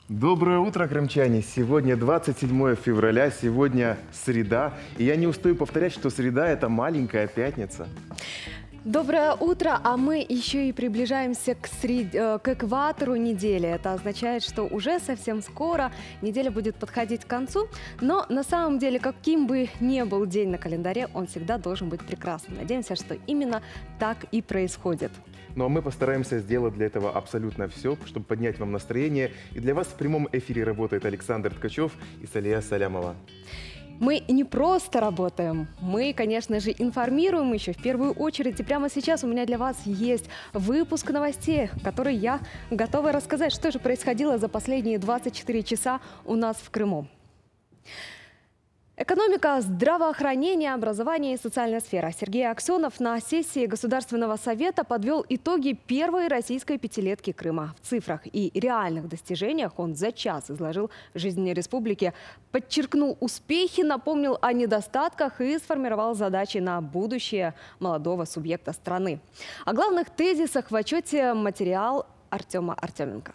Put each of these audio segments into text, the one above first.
Доброе утро, крымчане! Сегодня 27 февраля, сегодня среда. И я не устаю повторять, что среда – это маленькая пятница. Доброе утро, а мы еще и приближаемся к экватору недели. Это означает, что уже совсем скоро неделя будет подходить к концу. Но на самом деле, каким бы ни был день на календаре, он всегда должен быть прекрасным. Надеемся, что именно так и происходит. Ну а мы постараемся сделать для этого абсолютно все, чтобы поднять вам настроение. И для вас в прямом эфире работает Александр Ткачев и Салия Салямова. Мы не просто работаем, мы, конечно же, информируем еще в первую очередь. И прямо сейчас у меня для вас есть выпуск новостей, который я готова рассказать, что же происходило за последние 24 часа у нас в Крыму. Экономика, здравоохранение, образование и социальная сфера. Сергей Аксенов на сессии Государственного совета подвел итоги первой российской пятилетки Крыма. В цифрах и реальных достижениях он за час изложил жизнь республики, подчеркнул успехи, напомнил о недостатках и сформировал задачи на будущее молодого субъекта страны. О главных тезисах в отчете материал Артема Артеменко.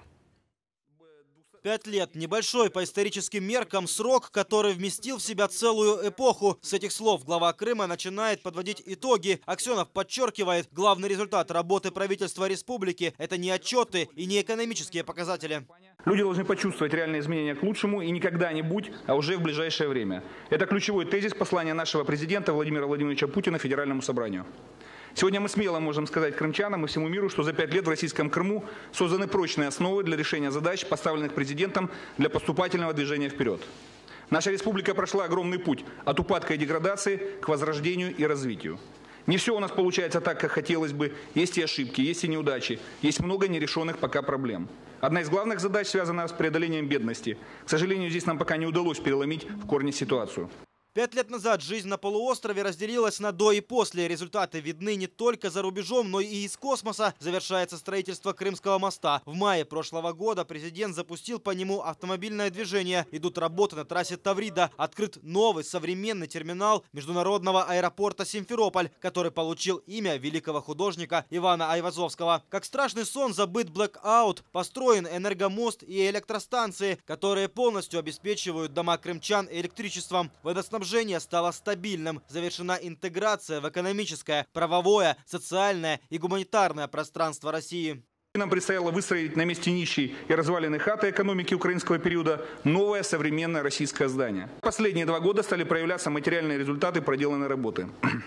5 лет – небольшой по историческим меркам срок, который вместил в себя целую эпоху. С этих слов глава Крыма начинает подводить итоги. Аксенов подчеркивает, главный результат работы правительства республики – это не отчеты и не экономические показатели. Люди должны почувствовать реальные изменения к лучшему и не когда-нибудь, а уже в ближайшее время. Это ключевой тезис послания нашего президента Владимира Владимировича Путина Федеральному собранию. Сегодня мы смело можем сказать крымчанам и всему миру, что за 5 лет в российском Крыму созданы прочные основы для решения задач, поставленных президентом для поступательного движения вперед. Наша республика прошла огромный путь от упадка и деградации к возрождению и развитию. Не все у нас получается так, как хотелось бы. Есть и ошибки, есть и неудачи, есть много нерешенных пока проблем. Одна из главных задач связана с преодолением бедности. К сожалению, здесь нам пока не удалось переломить в корне ситуацию. 5 лет назад жизнь на полуострове разделилась на до и после. Результаты видны не только за рубежом, но и из космоса. Завершается строительство Крымского моста. В мае прошлого года президент запустил по нему автомобильное движение. Идут работы на трассе Таврида. Открыт новый современный терминал международного аэропорта Симферополь, который получил имя великого художника Ивана Айвазовского. Как страшный сон забыт блэкаут. Построен энергомост и электростанции, которые полностью обеспечивают дома крымчан электричеством. Водоснабжение стало стабильным. Завершена интеграция в экономическое, правовое, социальное и гуманитарное пространство России. Нам предстояло выстроить на месте нищей и разваленной хаты экономики украинского периода новое современное российское здание. Последние 2 года стали проявляться материальные результаты проделанной работы.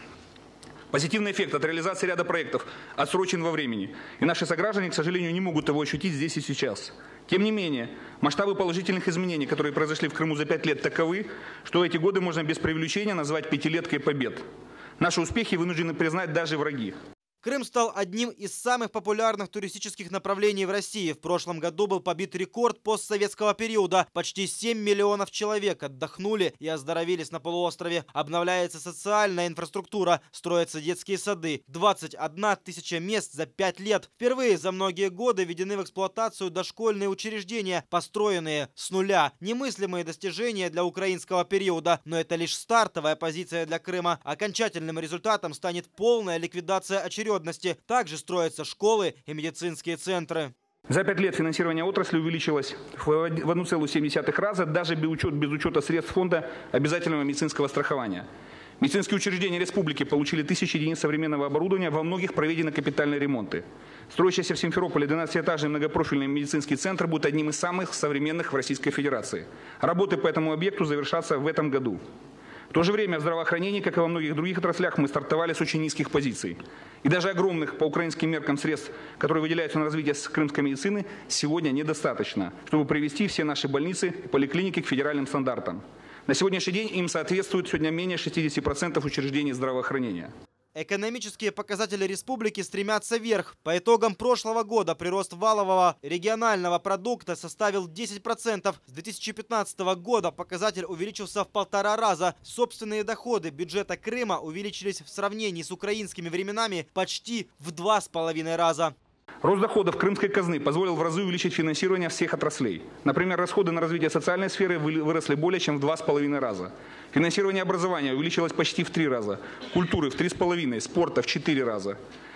Позитивный эффект от реализации ряда проектов отсрочен во времени. И наши сограждане, к сожалению, не могут его ощутить здесь и сейчас. Тем не менее, масштабы положительных изменений, которые произошли в Крыму за 5 лет, таковы, что эти годы можно без преувеличения назвать пятилеткой побед. Наши успехи вынуждены признать даже враги. Крым стал одним из самых популярных туристических направлений в России. В прошлом году был побит рекорд постсоветского периода. Почти 7 миллионов человек отдохнули и оздоровились на полуострове. Обновляется социальная инфраструктура, строятся детские сады. 21 тысяча мест за 5 лет. Впервые за многие годы введены в эксплуатацию дошкольные учреждения, построенные с нуля. Немыслимые достижения для украинского периода, но это лишь стартовая позиция для Крыма. Окончательным результатом станет полная ликвидация очередности. Также строятся школы и медицинские центры. За 5 лет финансирование отрасли увеличилось в 1,7 раза, даже без учета средств фонда обязательного медицинского страхования. Медицинские учреждения республики получили 1000 единиц современного оборудования, во многих проведены капитальные ремонты. Строящийся в Симферополе 12-этажный многопрофильный медицинский центр будет одним из самых современных в Российской Федерации. Работы по этому объекту завершатся в этом году. В то же время в здравоохранении, как и во многих других отраслях, мы стартовали с очень низких позиций. И даже огромных по украинским меркам средств, которые выделяются на развитие крымской медицины, сегодня недостаточно, чтобы привести все наши больницы и поликлиники к федеральным стандартам. На сегодняшний день им соответствует сегодня менее 60% учреждений здравоохранения. Экономические показатели республики стремятся вверх. По итогам прошлого года прирост валового регионального продукта составил 10%. С 2015 года показатель увеличился в 1,5 раза. Собственные доходы бюджета Крыма увеличились в сравнении с украинскими временами почти в 2,5 раза. Рост доходов крымской казны позволил в разы увеличить финансирование всех отраслей. Например, расходы на развитие социальной сферы выросли более чем в 2,5 раза. Финансирование образования увеличилось почти в 3 раза, культуры в 3,5, спорта в 4 раза.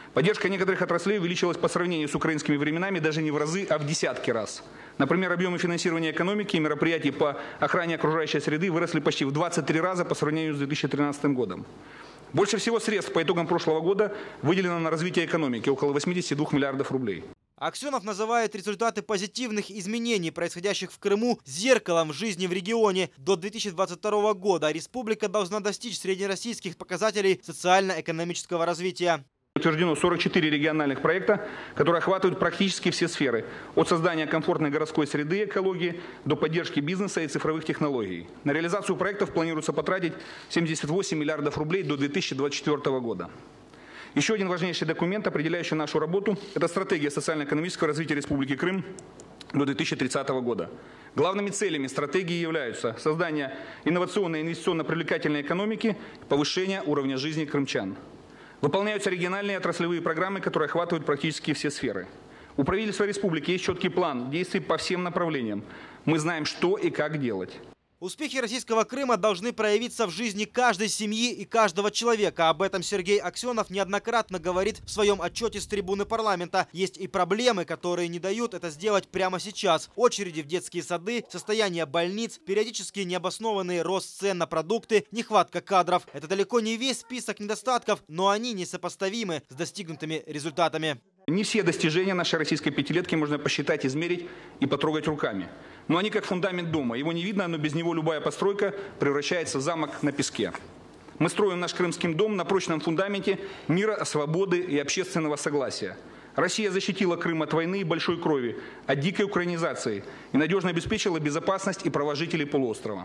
Поддержка некоторых отраслей увеличилась по сравнению с украинскими временами даже не в разы, а в десятки раз. Например, объемы финансирования экономики и мероприятий по охране окружающей среды выросли почти в 23 раза по сравнению с 2013 годом. Больше всего средств по итогам прошлого года выделено на развитие экономики – около 82 миллиардов рублей. Аксенов называет результаты позитивных изменений, происходящих в Крыму, зеркалом жизни в регионе. До 2022 года республика должна достичь среднероссийских показателей социально-экономического развития. Утверждено 44 региональных проекта, которые охватывают практически все сферы. От создания комфортной городской среды и экологии до поддержки бизнеса и цифровых технологий. На реализацию проектов планируется потратить 78 миллиардов рублей до 2024 года. Еще один важнейший документ, определяющий нашу работу, это стратегия социально-экономического развития Республики Крым до 2030 года. Главными целями стратегии являются создание инновационной и инвестиционно-привлекательной экономики, повышение уровня жизни крымчан. Выполняются региональные отраслевые программы, которые охватывают практически все сферы. У правительства республики есть четкий план действий по всем направлениям. Мы знаем, что и как делать. Успехи российского Крыма должны проявиться в жизни каждой семьи и каждого человека. Об этом Сергей Аксенов неоднократно говорит в своем отчете с трибуны парламента. Есть и проблемы, которые не дают это сделать прямо сейчас. Очереди в детские сады, состояние больниц, периодически необоснованный рост цен на продукты, нехватка кадров. Это далеко не весь список недостатков, но они несопоставимы с достигнутыми результатами. Не все достижения нашей российской пятилетки можно посчитать, измерить и потрогать руками. Но они как фундамент дома. Его не видно, но без него любая постройка превращается в замок на песке. Мы строим наш крымский дом на прочном фундаменте мира, свободы и общественного согласия. Россия защитила Крым от войны и большой крови, от дикой украинизации и надежно обеспечила безопасность и права жителей полуострова.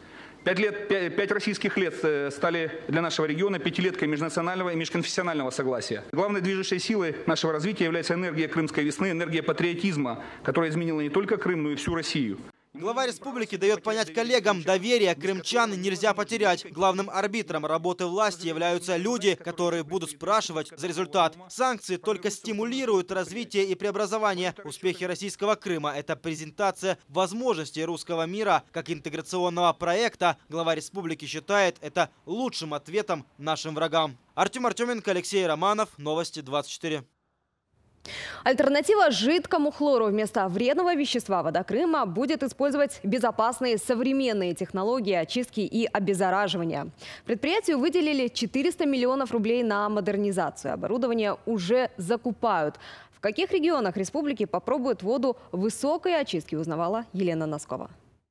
5 российских лет стали для нашего региона пятилеткой межнационального и межконфессионального согласия. Главной движущей силой нашего развития является энергия крымской весны, энергия патриотизма, которая изменила не только Крым, но и всю Россию. Глава республики дает понять коллегам, доверие крымчан нельзя потерять. Главным арбитром работы власти являются люди, которые будут спрашивать за результат. Санкции только стимулируют развитие и преобразование. Успехи российского Крыма – это презентация возможностей русского мира как интеграционного проекта. Глава республики считает это лучшим ответом нашим врагам. Артем Артеменко, Алексей Романов, Новости 24. Альтернатива жидкому хлору. Вместо вредного вещества вода Крыма будет использовать безопасные современные технологии очистки и обеззараживания. Предприятию выделили 400 миллионов рублей на модернизацию. Оборудование уже закупают. В каких регионах республики попробуют воду высокой очистки, узнавала Елена Носкова.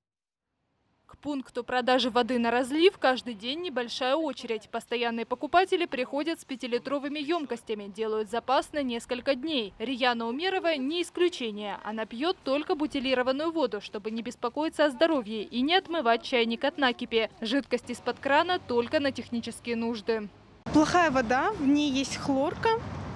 К пункту продажи воды на разлив каждый день небольшая очередь. Постоянные покупатели приходят с 5-литровыми емкостями, делают запас на несколько дней. Рияна Умерова не исключение. Она пьет только бутилированную воду, чтобы не беспокоиться о здоровье и не отмывать чайник от накипи. Жидкость из-под крана только на технические нужды. Плохая вода, в ней есть хлорка.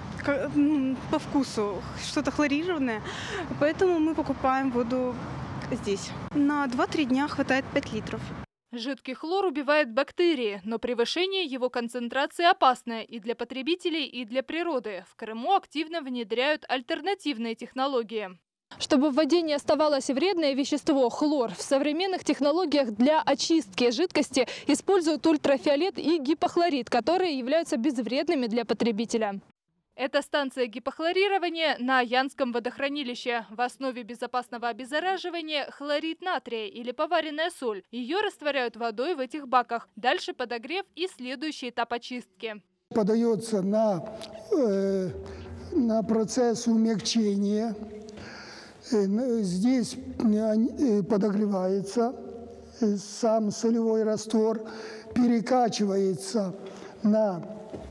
По вкусу что-то хлорированное, поэтому мы покупаем воду здесь. На 2-3 дня хватает 5 литров. Жидкий хлор убивает бактерии, но превышение его концентрации опасное и для потребителей, и для природы. В Крыму активно внедряют альтернативные технологии. Чтобы в воде не оставалось вредное вещество хлор, в современных технологиях для очистки жидкости используют ультрафиолет и гипохлорид, которые являются безвредными для потребителя. Это станция гипохлорирования на Янском водохранилище. В основе безопасного обеззараживания хлорид натрия или поваренная соль. Ее растворяют водой в этих баках. Дальше подогрев и следующий этап очистки. Подается на процесс умягчения. Здесь подогревается сам солевой раствор, перекачивается на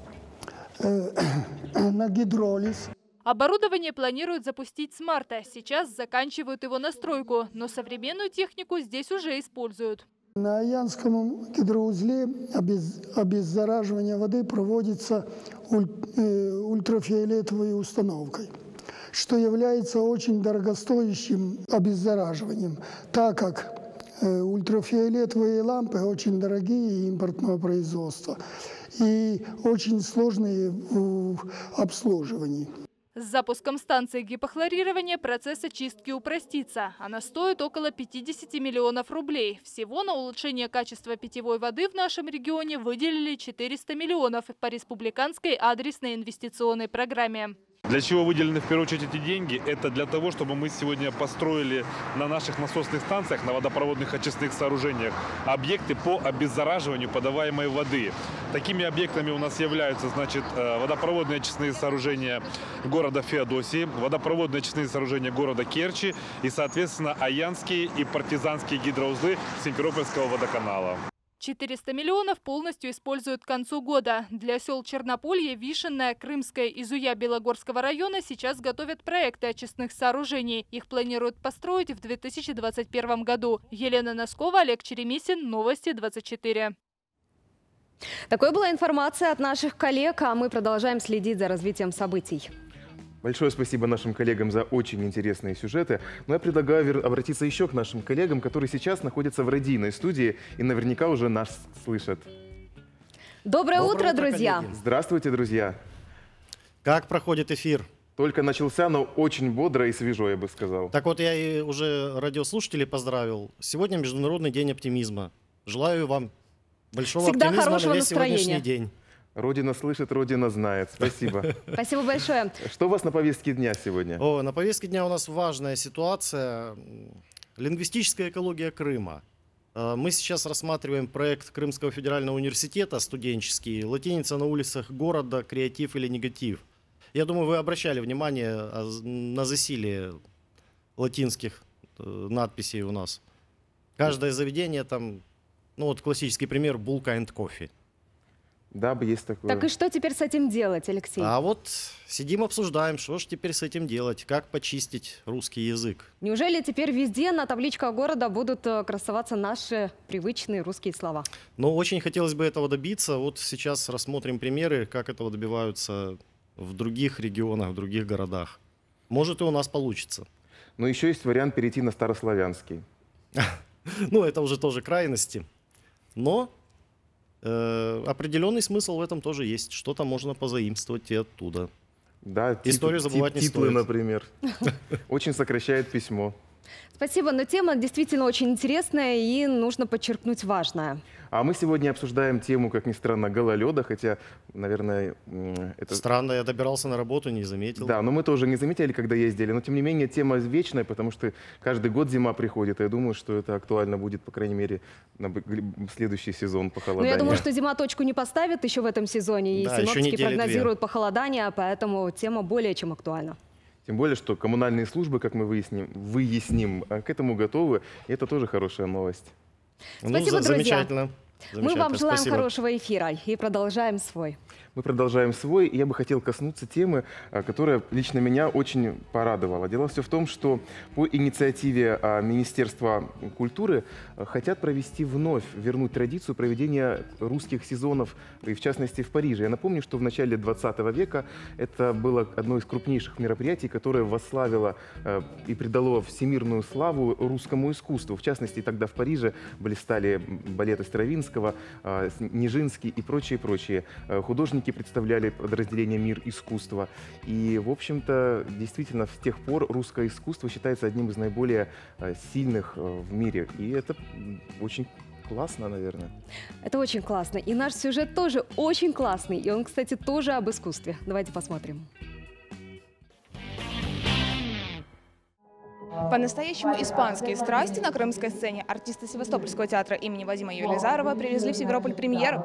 гидролиз. Оборудование планируют запустить с марта. Сейчас заканчивают его настройку, но современную технику здесь уже используют. На Янском гидроузле обеззараживание воды проводится ультрафиолетовой установкой, что является очень дорогостоящим обеззараживанием, так как ультрафиолетовые лампы очень дорогие импортного производства и очень сложные в обслуживании. С запуском станции гипохлорирования процесс очистки упростится. Она стоит около 50 миллионов рублей. Всего на улучшение качества питьевой воды в нашем регионе выделили 400 миллионов по республиканской адресной инвестиционной программе. Для чего выделены в первую очередь эти деньги? Это для того, чтобы мы сегодня построили на наших насосных станциях, на водопроводных очистных сооружениях объекты по обеззараживанию подаваемой воды. Такими объектами у нас являются, значит, водопроводные очистные сооружения города Феодосии, водопроводные очистные сооружения города Керчи и, соответственно, Аянские и партизанские гидроузлы Симферопольского водоканала. 400 миллионов полностью используют к концу года. Для сел Чернополье, Вишенное, Крымское и Зуя Белогорского района сейчас готовят проекты очистных сооружений. Их планируют построить в 2021 году. Елена Носкова, Олег Черемисин, Новости 24. Такой была информация от наших коллег, а мы продолжаем следить за развитием событий. Большое спасибо нашим коллегам за очень интересные сюжеты. Но я предлагаю обратиться еще к нашим коллегам, которые сейчас находятся в радийной студии и наверняка уже нас слышат. Доброе утро, друзья! Коллеги. Здравствуйте, друзья! Как проходит эфир? Только начался, но очень бодро и свежо, я бы сказал. Так вот, я и уже радиослушателей поздравил. Сегодня Международный день оптимизма. Желаю вам большого оптимизма на весь сегодняшний день. Родина слышит, Родина знает. Спасибо. Спасибо большое. Что у вас на повестке дня сегодня? На повестке дня у нас важная ситуация. Лингвистическая экология Крыма. Мы сейчас рассматриваем проект Крымского федерального университета студенческий «Латиница на улицах города. Креатив или негатив». Я думаю, вы обращали внимание на засилие латинских надписей у нас. Каждое заведение там, ну вот классический пример, булка and кофе. Да, есть такое. Так и что теперь с этим делать, Алексей? А вот сидим, обсуждаем, что же теперь с этим делать, как почистить русский язык. Неужели теперь везде на табличках города будут красоваться наши привычные русские слова? Ну, очень хотелось бы этого добиться. Вот сейчас рассмотрим примеры, как этого добиваются в других регионах, в других городах. Может, и у нас получится. Но еще есть вариант перейти на старославянский. Ну, это уже тоже крайности. Но определенный смысл в этом тоже есть. Что-то можно позаимствовать и оттуда. Да, историю забывать не титлы, стоит. Например. Очень сокращает письмо. Спасибо, но тема действительно очень интересная и нужно подчеркнуть важное. А мы сегодня обсуждаем тему, как ни странно, гололеда, хотя, наверное, это... Странно, я добирался на работу, не заметил. Да, но мы тоже не заметили, когда ездили. Но, тем не менее, тема вечная, потому что каждый год зима приходит. И я думаю, что это актуально будет, по крайней мере, на следующий сезон похолодания. Но я думаю, что зима точку не поставит еще в этом сезоне. И да, синоптики прогнозируют похолодание, поэтому тема более чем актуальна. Тем более, что коммунальные службы, как мы выясним, к этому готовы. И это тоже хорошая новость. Спасибо, друзья. Замечательно. Мы вам желаем Спасибо. Хорошего эфира и продолжаем свой. Мы продолжаем свой, и я бы хотел коснуться темы, которая лично меня очень порадовала. Дело все в том, что по инициативе Министерства культуры хотят вернуть традицию проведения русских сезонов, и в частности в Париже. Я напомню, что в начале 20 века это было одно из крупнейших мероприятий, которое восславило и придало всемирную славу русскому искусству. В частности, тогда в Париже блистали балеты Стравинского, Нижинский и прочие. Художники представляли подразделение «Мир искусства». И, в общем-то, действительно, с тех пор русское искусство считается одним из наиболее сильных в мире. И это очень классно, наверное. Это очень классно. И наш сюжет тоже очень классный. И он, кстати, тоже об искусстве. Давайте посмотрим. По-настоящему испанские страсти на крымской сцене артисты Севастопольского театра имени Вадима Елизарова привезли в Симферополь премьеру.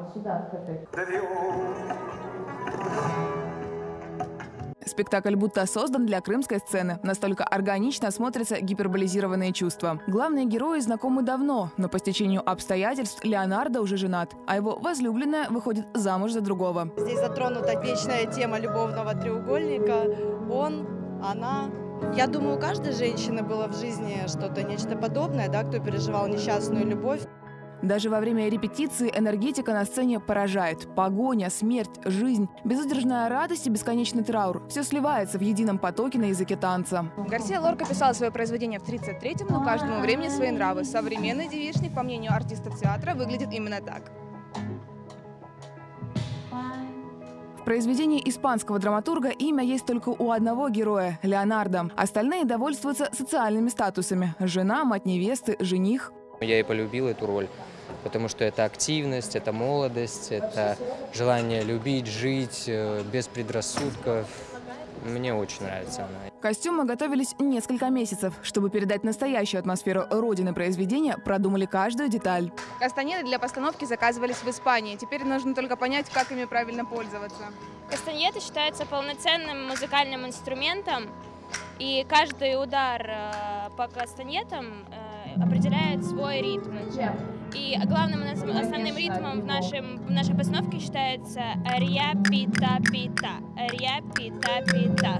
Спектакль будто создан для крымской сцены. Настолько органично смотрятся гиперболизированные чувства. Главные герои знакомы давно, но по стечению обстоятельств Леонардо уже женат, а его возлюбленная выходит замуж за другого. Здесь затронута вечная тема любовного треугольника. Он, она. Я думаю, у каждой женщины было в жизни что-то, нечто подобное, да, кто переживал несчастную любовь. Даже во время репетиции энергетика на сцене поражает. Погоня, смерть, жизнь, безудержная радость и бесконечный траур. Все сливается в едином потоке на языке танца. Гарсия Лорка писал свое произведение в 1933-м, но каждому времени свои нравы. Современный девичник, по мнению артистов театра, выглядит именно так. В произведении испанского драматурга имя есть только у одного героя – Леонардо. Остальные довольствуются социальными статусами – жена, мать невесты, жених. Я и полюбил эту роль, потому что это активность, это молодость, это желание любить, жить без предрассудков. Мне очень нравится она. Костюмы готовились несколько месяцев. Чтобы передать настоящую атмосферу родины произведения, продумали каждую деталь. Кастанеты для постановки заказывались в Испании. Теперь нужно только понять, как ими правильно пользоваться. Кастанеты считаются полноценным музыкальным инструментом, и каждый удар по кастанетам определяет свой ритм. И главным основным ритмом в нашей постановке считается ария-пита-пита. Ария-пита-пита.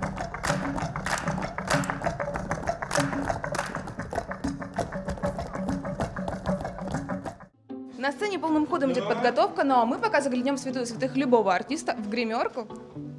На сцене полным ходом идет подготовка, ну а мы пока заглянем в святую святых любого артиста в гримерку.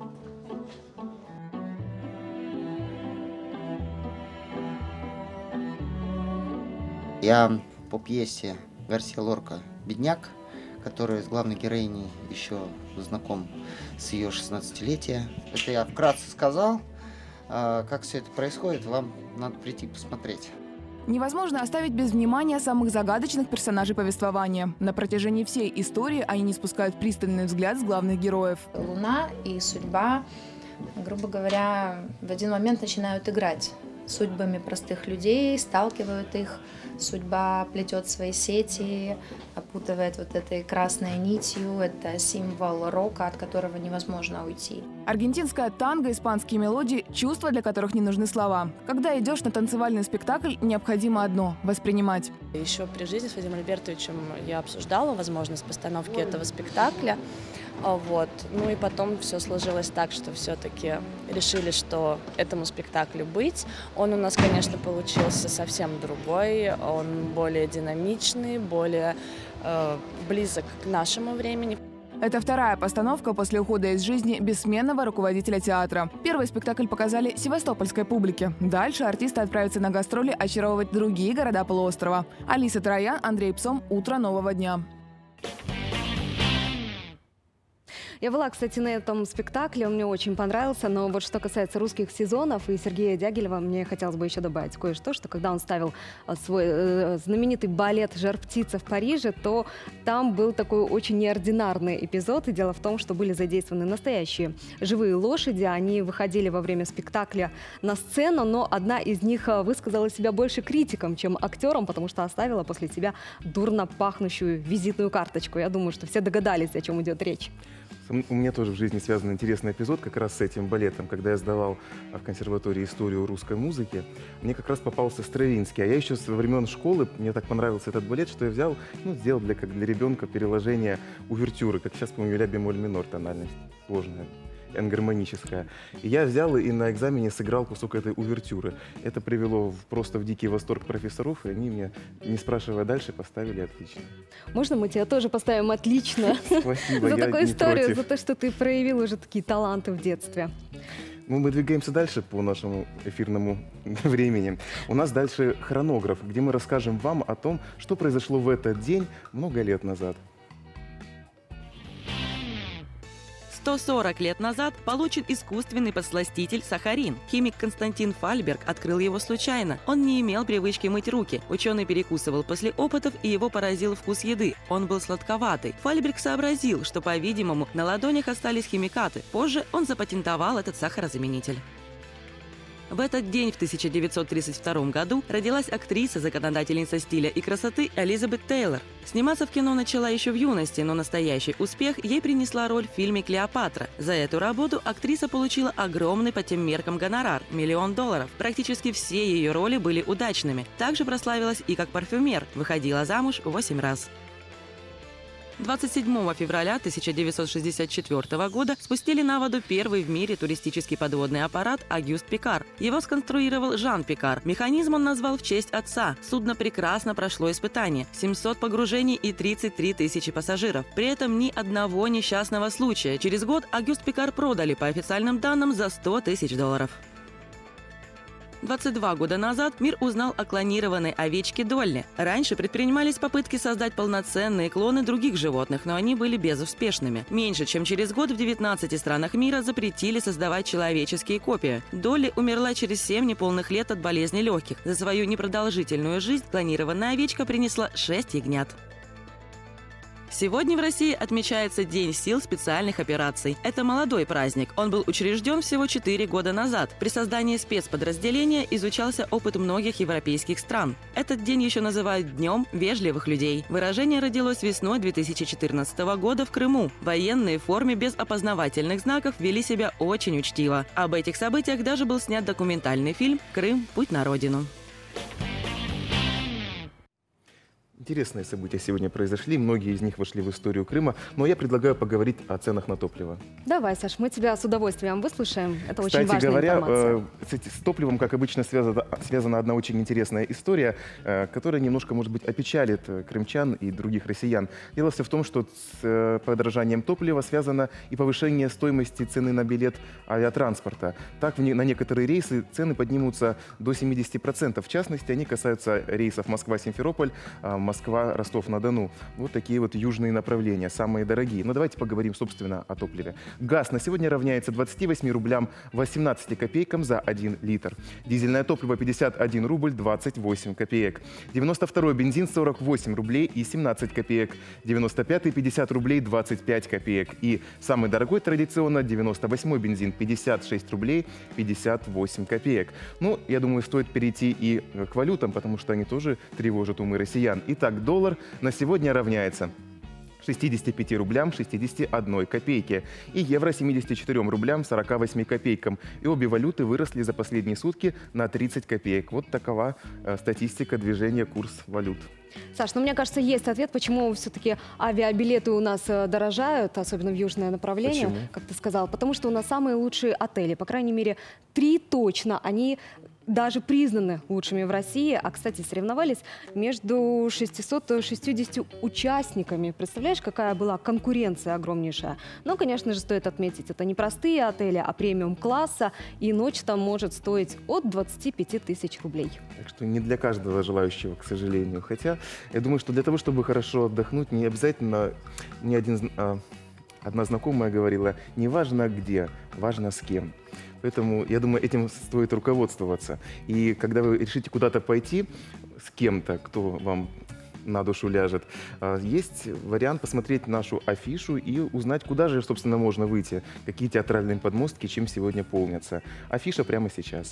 Я по пьесе Гарсия Лорка «Бедняк», который с главной героиней еще знаком с ее 16-летия. Это я вкратце сказал. Как все это происходит, вам надо прийти посмотреть. Невозможно оставить без внимания самых загадочных персонажей повествования. На протяжении всей истории они не спускают пристальный взгляд с главных героев. Луна и судьба, грубо говоря, в один момент начинают играть судьбами простых людей, сталкивают их. Судьба плетет свои сети, опутывает вот этой красной нитью. Это символ рока, от которого невозможно уйти. Аргентинская танго, испанские мелодии – чувства, для которых не нужны слова. Когда идешь на танцевальный спектакль, необходимо одно – воспринимать. Еще при жизни с Вадимом Альбертовичем я обсуждала возможность постановки этого спектакля. Вот. Ну и потом все сложилось так, что все-таки решили, что этому спектаклю быть. Он у нас, конечно, получился совсем другой, он более динамичный, более близок к нашему времени. Это вторая постановка после ухода из жизни бессменного руководителя театра. Первый спектакль показали севастопольской публике. Дальше артисты отправятся на гастроли очаровывать другие города полуострова. Алиса Троян, Андрей Псом. Утро нового дня. Я была, кстати, на этом спектакле, он мне очень понравился, но вот что касается русских сезонов и Сергея Дягилева, мне хотелось бы еще добавить кое-что, что когда он ставил свой знаменитый балет «Жар-птица» в Париже, то там был такой очень неординарный эпизод, и дело в том, что были задействованы настоящие живые лошади, они выходили во время спектакля на сцену, но одна из них высказала себя больше критиком, чем актером, потому что оставила после себя дурно пахнущую визитную карточку. Я думаю, что все догадались, о чем идет речь. У меня тоже в жизни связан интересный эпизод как раз с этим балетом. Когда я сдавал в консерватории историю русской музыки, мне как раз попался Стравинский. А я еще со времен школы, мне так понравился этот балет, что я взял, сделал для ребенка переложение увертюры, как сейчас, по-моему, ля бемоль минор тональность, сложная, энгармоническая. И я взял и на экзамене сыграл кусок этой увертюры. Это привело просто в дикий восторг профессоров, и они мне, не спрашивая дальше, поставили отлично. Можно мы тебя тоже поставим отлично? Спасибо, за такую историю, против. за то, что ты проявил уже такие таланты в детстве. Мы двигаемся дальше по нашему эфирному времени. У нас дальше хронограф, где мы расскажем вам о том, что произошло в этот день много лет назад. 140 лет назад получен искусственный подсластитель сахарин. Химик Константин Фальберг открыл его случайно. Он не имел привычки мыть руки. Ученый перекусывал после опытов, и его поразил вкус еды. Он был сладковатый. Фальберг сообразил, что, по-видимому, на ладонях остались химикаты. Позже он запатентовал этот сахарозаменитель. В этот день в 1932 году родилась актриса, законодательница стиля и красоты Элизабет Тейлор. Сниматься в кино начала еще в юности, но настоящий успех ей принесла роль в фильме «Клеопатра». За эту работу актриса получила огромный по тем меркам гонорар – $1 миллион. Практически все ее роли были удачными. Также прославилась и как парфюмер, выходила замуж 8 раз. 27 февраля 1964 года спустили на воду первый в мире туристический подводный аппарат «Агюст Пикар». Его сконструировал Жан Пикар. Механизм он назвал в честь отца. Судно прекрасно прошло испытание. 700 погружений и 33 тысячи пассажиров. При этом ни одного несчастного случая. Через год «Агюст Пикар» продали, по официальным данным, за $100 тысяч. 22 года назад мир узнал о клонированной овечке Долли. Раньше предпринимались попытки создать полноценные клоны других животных, но они были безуспешными. Меньше чем через год в 19 странах мира запретили создавать человеческие копии. Долли умерла через 7 неполных лет от болезни легких. За свою непродолжительную жизнь клонированная овечка принесла 6 ягнят. Сегодня в России отмечается День сил специальных операций. Это молодой праздник. Он был учрежден всего 4 года назад. При создании спецподразделения изучался опыт многих европейских стран. Этот день еще называют Днем вежливых людей. Выражение родилось весной 2014 года в Крыму. Военные в форме без опознавательных знаков вели себя очень учтиво. Об этих событиях даже был снят документальный фильм «Крым. Путь на родину». Интересные события сегодня произошли, многие из них вошли в историю Крыма, но я предлагаю поговорить о ценах на топливо. Давай, Саш, мы тебя с удовольствием выслушаем. Это Кстати очень важная говоря, информация. с топливом, как обычно, связана одна очень интересная история, которая немножко, может быть, опечалит крымчан и других россиян. Дело все в том, что с подорожанием топлива связано и повышение стоимости цены на билет авиатранспорта. Так, на некоторые рейсы цены поднимутся до 70%. В частности, они касаются рейсов Москва-Симферополь, Москва-Ростов-на-Дону. Вот такие вот южные направления, самые дорогие. Но давайте поговорим, собственно, о топливе. Газ на сегодня равняется 28 рублям 18 копейкам за 1 литр. Дизельное топливо 51 рубль 28 копеек. 92-й бензин 48 рублей и 17 копеек. 95-й 50 рублей 25 копеек. И самый дорогой традиционно 98-й бензин 56 рублей 58 копеек. Ну, я думаю, стоит перейти и к валютам, потому что они тоже тревожат умы россиян. Итак, доллар на сегодня равняется 65 рублям 61 копейки и евро 74 рублям 48 копейкам. И обе валюты выросли за последние сутки на 30 копеек. Вот такова статистика движения курс валют. Саш, ну мне кажется, есть ответ, почему все-таки авиабилеты у нас дорожают, особенно в южное направление, почему? Как ты сказал. Потому что у нас самые лучшие отели, по крайней мере, 3 точно. Они даже признаны лучшими в России. А, кстати, соревновались между 660 участниками. Представляешь, какая была конкуренция огромнейшая? Но, конечно же, стоит отметить, это не простые отели, а премиум-класса. И ночь там может стоить от 25 тысяч рублей. Так что не для каждого желающего, к сожалению. Хотя, я думаю, что для того, чтобы хорошо отдохнуть, не обязательно одна знакомая говорила, не важно где, важно с кем. Поэтому, я думаю, этим стоит руководствоваться. И когда вы решите куда-то пойти с кем-то, кто вам на душу ляжет, есть вариант посмотреть нашу афишу и узнать, куда же, собственно, можно выйти, какие театральные подмостки, чем сегодня полнятся. Афиша прямо сейчас.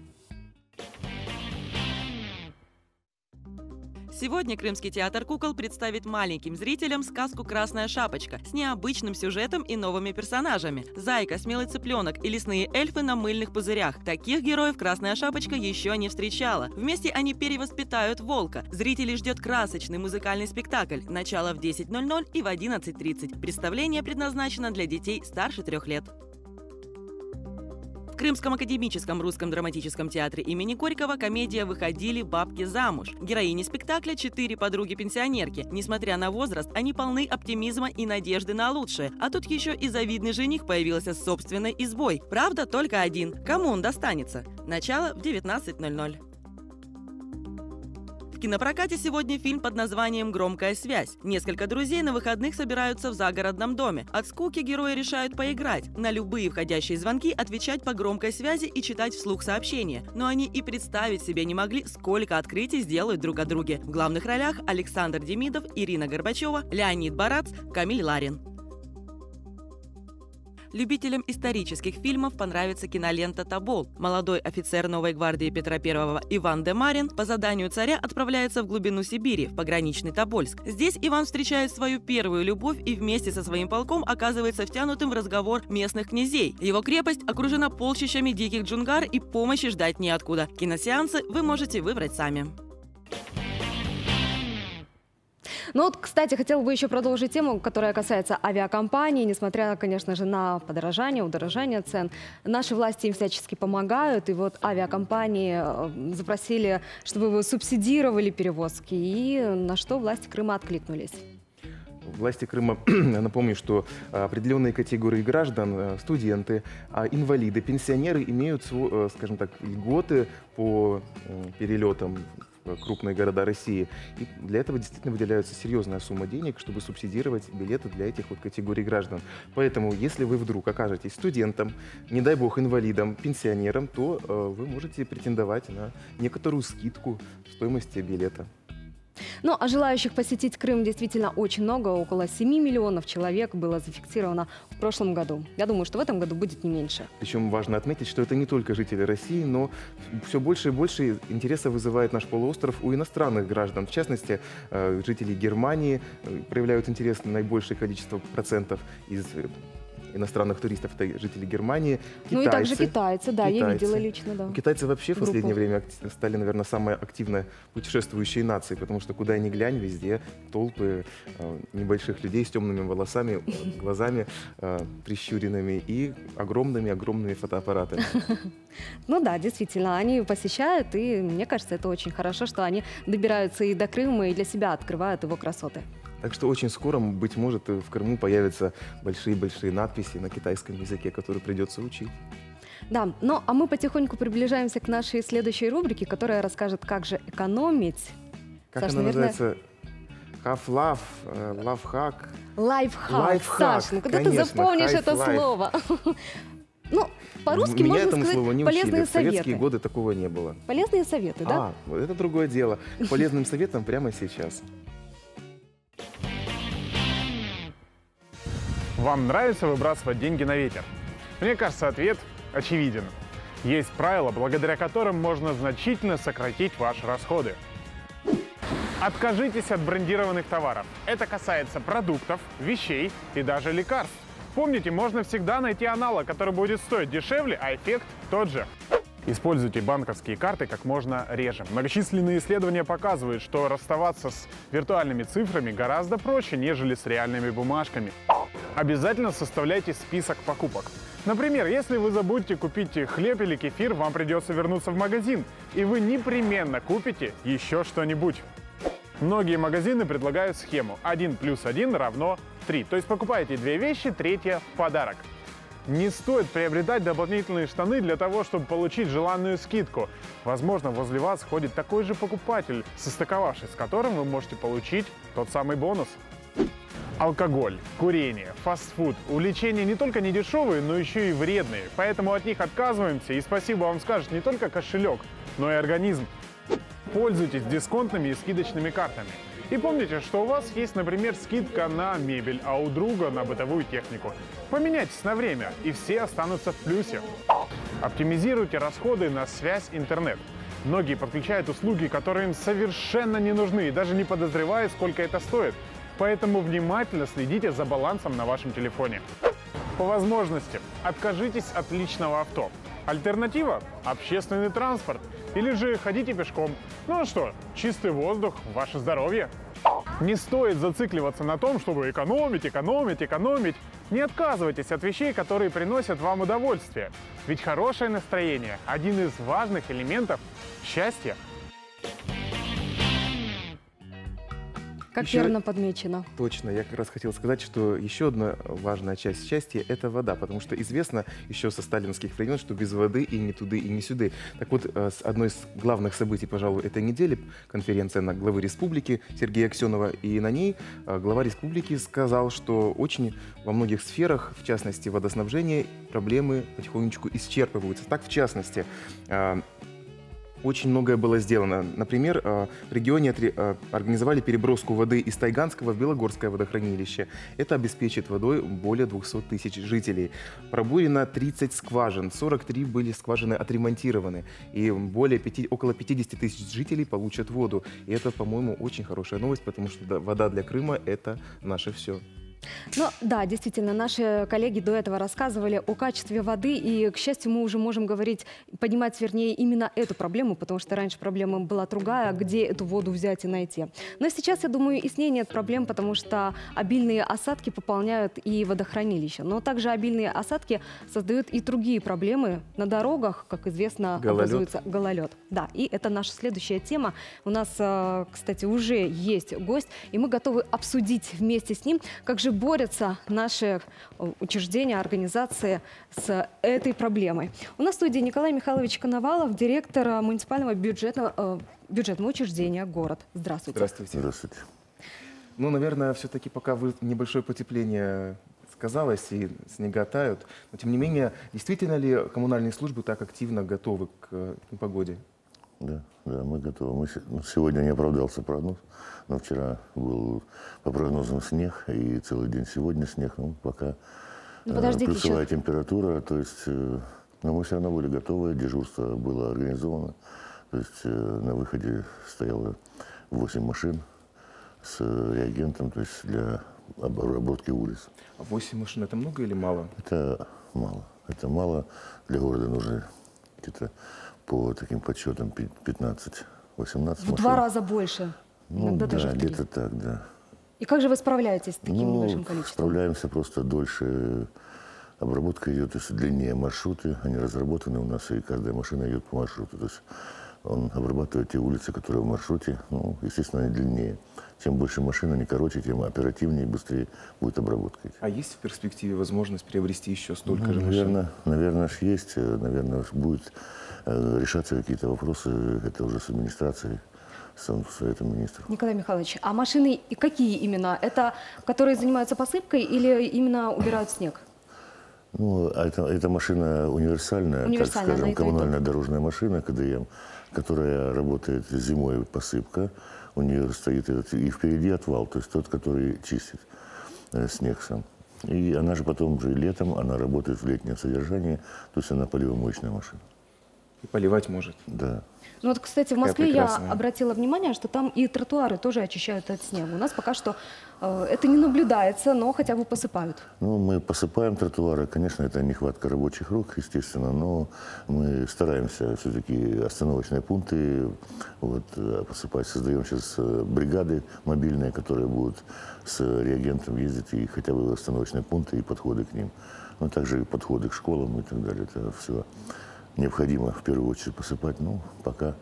Сегодня Крымский театр кукол представит маленьким зрителям сказку «Красная шапочка» с необычным сюжетом и новыми персонажами. Зайка, смелый цыпленок и лесные эльфы на мыльных пузырях. Таких героев «Красная шапочка» еще не встречала. Вместе они перевоспитают волка. Зрителей ждет красочный музыкальный спектакль. Начало в 10:00 и в 11:30. Представление предназначено для детей старше 3 лет. В Крымском академическом русском драматическом театре имени Горького комедия «Выходили бабки замуж». Героини спектакля – 4 подруги-пенсионерки. Несмотря на возраст, они полны оптимизма и надежды на лучшее. А тут еще и завидный жених появился с собственной избой. Правда, только один. Кому он достанется? Начало в 19:00. В кинопрокате сегодня фильм под названием «Громкая связь». Несколько друзей на выходных собираются в загородном доме. От скуки герои решают поиграть. На любые входящие звонки отвечать по громкой связи и читать вслух сообщения. Но они и представить себе не могли, сколько открытий сделают друг о друге. В главных ролях Александр Демидов, Ирина Горбачева, Леонид Барац, Камиль Ларин. Любителям исторических фильмов понравится кинолента «Тобол». Молодой офицер новой гвардии Петра I Иван де Марин по заданию царя отправляется в глубину Сибири, в пограничный Тобольск. Здесь Иван встречает свою первую любовь и вместе со своим полком оказывается втянутым в разговор местных князей. Его крепость окружена полчищами диких джунгар и помощи ждать неоткуда. Киносеансы вы можете выбрать сами. Ну вот, кстати, хотела бы еще продолжить тему, которая касается авиакомпаний. Несмотря, конечно же, на подорожание, удорожание цен, наши власти им всячески помогают. И вот авиакомпании запросили, чтобы вы субсидировали перевозки. И на что власти Крыма откликнулись. власти Крыма, напомню, что определенные категории граждан, студенты, инвалиды, пенсионеры имеют, скажем так, льготы по перелетам в крупные города России. И для этого действительно выделяется серьезная сумма денег, чтобы субсидировать билеты для этих вот категорий граждан. Поэтому, если вы вдруг окажетесь студентом, не дай бог инвалидом, пенсионером, то вы можете претендовать на некоторую скидку в стоимости билета. Ну, а желающих посетить Крым действительно очень много. Около 7 миллионов человек было зафиксировано в прошлом году. Я думаю, что в этом году будет не меньше. Причем важно отметить, что это не только жители России, но все больше и больше интереса вызывает наш полуостров у иностранных граждан. В частности, жители Германии проявляют интерес на наибольшее количество процентов из иностранных туристов, это жители Германии, китайцы. Ну и также китайцы, да, я видела лично, да. Китайцы вообще в последнее время стали, наверное, самой активно путешествующей нацией, потому что куда ни глянь, везде толпы небольших людей с темными волосами, глазами прищуренными и огромными фотоаппаратами. Ну да, действительно, они посещают, и мне кажется, это очень хорошо, что они добираются и до Крыма, и для себя открывают его красоты. Так что очень скоро, быть может, в Крыму появятся большие-большие надписи на китайском языке, которые придется учить. Да, ну а мы потихоньку приближаемся к нашей следующей рубрике, которая расскажет, как же экономить. Как Саш, она называется? Хаф-лав, лавхак. Лайфхак. Саш, ну когда ты запомнишь это слово? Ну, по-русски можно сказать полезные советы. В советские годы такого не было. Полезные советы, да? Вот это другое дело. К полезным советам прямо сейчас. Вам нравится выбрасывать деньги на ветер? Мне кажется, ответ очевиден. Есть правила, благодаря которым можно значительно сократить ваши расходы. Откажитесь от брендированных товаров. Это касается продуктов, вещей и даже лекарств. Помните, можно всегда найти аналог, который будет стоить дешевле, а эффект тот же. Используйте банковские карты как можно реже. Многочисленные исследования показывают, что расставаться с виртуальными цифрами гораздо проще, нежели с реальными бумажками. Обязательно составляйте список покупок. Например, если вы забудете купить хлеб или кефир, вам придется вернуться в магазин, и вы непременно купите еще что-нибудь. Многие магазины предлагают схему 1 + 1 = 3, то есть покупаете 2 вещи, третья в подарок. Не стоит приобретать дополнительные штаны для того, чтобы получить желанную скидку. Возможно, возле вас ходит такой же покупатель, состыковавшись с которым вы можете получить тот самый бонус. Алкоголь, курение, фастфуд, увлечения не только не дешевые, но еще и вредные. Поэтому от них отказываемся, и спасибо вам скажет не только кошелек, но и организм. Пользуйтесь дисконтными и скидочными картами. И помните, что у вас есть, например, скидка на мебель, а у друга на бытовую технику. Поменяйтесь на время, и все останутся в плюсе. Оптимизируйте расходы на связь, интернет. Многие подключают услуги, которые им совершенно не нужны, и даже не подозревают, сколько это стоит. Поэтому внимательно следите за балансом на вашем телефоне. По возможности откажитесь от личного авто. Альтернатива – общественный транспорт. Или же ходите пешком. Ну а что, чистый воздух, ваше здоровье. Не стоит зацикливаться на том, чтобы экономить. Не отказывайтесь от вещей, которые приносят вам удовольствие. Ведь хорошее настроение – один из важных элементов счастья. Как верно подмечено. Точно. Я как раз хотел сказать, что еще одна важная часть счастья – это вода. Потому что известно еще со сталинских времен, что без воды и ни туды, и ни сюды. Так вот, одно из главных событий, пожалуй, этой недели – конференция на главы республики Сергея Аксенова. И на ней глава республики сказал, что очень во многих сферах, в частности водоснабжения, проблемы потихонечку исчерпываются. Так, в частности, очень многое было сделано. Например, в регионе организовали переброску воды из Тайганского в Белогорское водохранилище. Это обеспечит водой более 200 тысяч жителей. Пробурено 30 скважин, 43 были скважины отремонтированы. И около 50 тысяч жителей получат воду. И это, по-моему, очень хорошая новость, потому что вода для Крыма – это наше все. Ну да, действительно, наши коллеги до этого рассказывали о качестве воды, и, к счастью, мы уже можем говорить, поднимать, вернее, именно эту проблему, потому что раньше проблема была другая, где эту воду взять и найти. Но сейчас, я думаю, и с ней нет проблем, потому что обильные осадки пополняют и водохранилища. Но также обильные осадки создают и другие проблемы. На дорогах, как известно, образуется гололед. Да, и это наша следующая тема. У нас, кстати, уже есть гость, и мы готовы обсудить вместе с ним, как же борются наши учреждения, организации с этой проблемой. У нас в студии Николай Михайлович Коновалов, директор муниципального бюджетного учреждения «Город». Здравствуйте. Здравствуйте. Здравствуйте. Ну, наверное, все-таки пока небольшое потепление сказалось и снега тают, но тем не менее, действительно ли коммунальные службы так активно готовы к погоде? Да, мы готовы. Сегодня не оправдался прогноз, но вчера был по прогнозам снег, и целый день сегодня снег. Ну, пока плюсовая температура, то есть, но мы все равно были готовы, дежурство было организовано. То есть на выходе стояло 8 машин с реагентом, то есть для обработки улиц. А 8 машин — это много или мало? Это мало. Это мало. Для города нужно где-то по таким подсчетам 15-18 машин. В 2 раза больше. Ну, иногда да, даже в 3. где-то так, да. И как же вы справляетесь с таким небольшим количеством? Справляемся просто дольше. Обработка идет, то есть длиннее маршруты, они разработаны у нас, и каждая машина идет по маршруту. То есть он обрабатывает те улицы, которые в маршруте, ну, естественно, они длиннее. Чем больше машин, они короче, тем оперативнее и быстрее будет обработка. А есть в перспективе возможность приобрести еще столько же машин? Наверное, есть. Наверное, будет решаться какие-то вопросы. Это уже с администрацией, с Советом министров. Николай Михайлович, а машины какие именно? Это которые занимаются посыпкой или именно убирают снег? Ну, это машина универсальная, так скажем, коммунальная дорожная машина КДМ, которая работает зимой посыпка. У нее стоит и впереди отвал, то есть тот, который чистит снег сам. И она же потом уже летом, она работает в летнем содержании, то есть она поливомоечная машина. И поливать может. Да. Ну вот, кстати, в Москве я обратила внимание, что там и тротуары тоже очищают от снега. У нас пока что это не наблюдается, но хотя бы посыпают. Ну, мы посыпаем тротуары. Конечно, это нехватка рабочих рук, естественно, но мы стараемся все-таки остановочные пункты посыпать. Создаем сейчас бригады мобильные, которые будут с реагентом ездить, и хотя бы остановочные пункты и подходы к ним. Ну, также и подходы к школам и так далее. Это все необходимо в первую очередь посыпать, пока.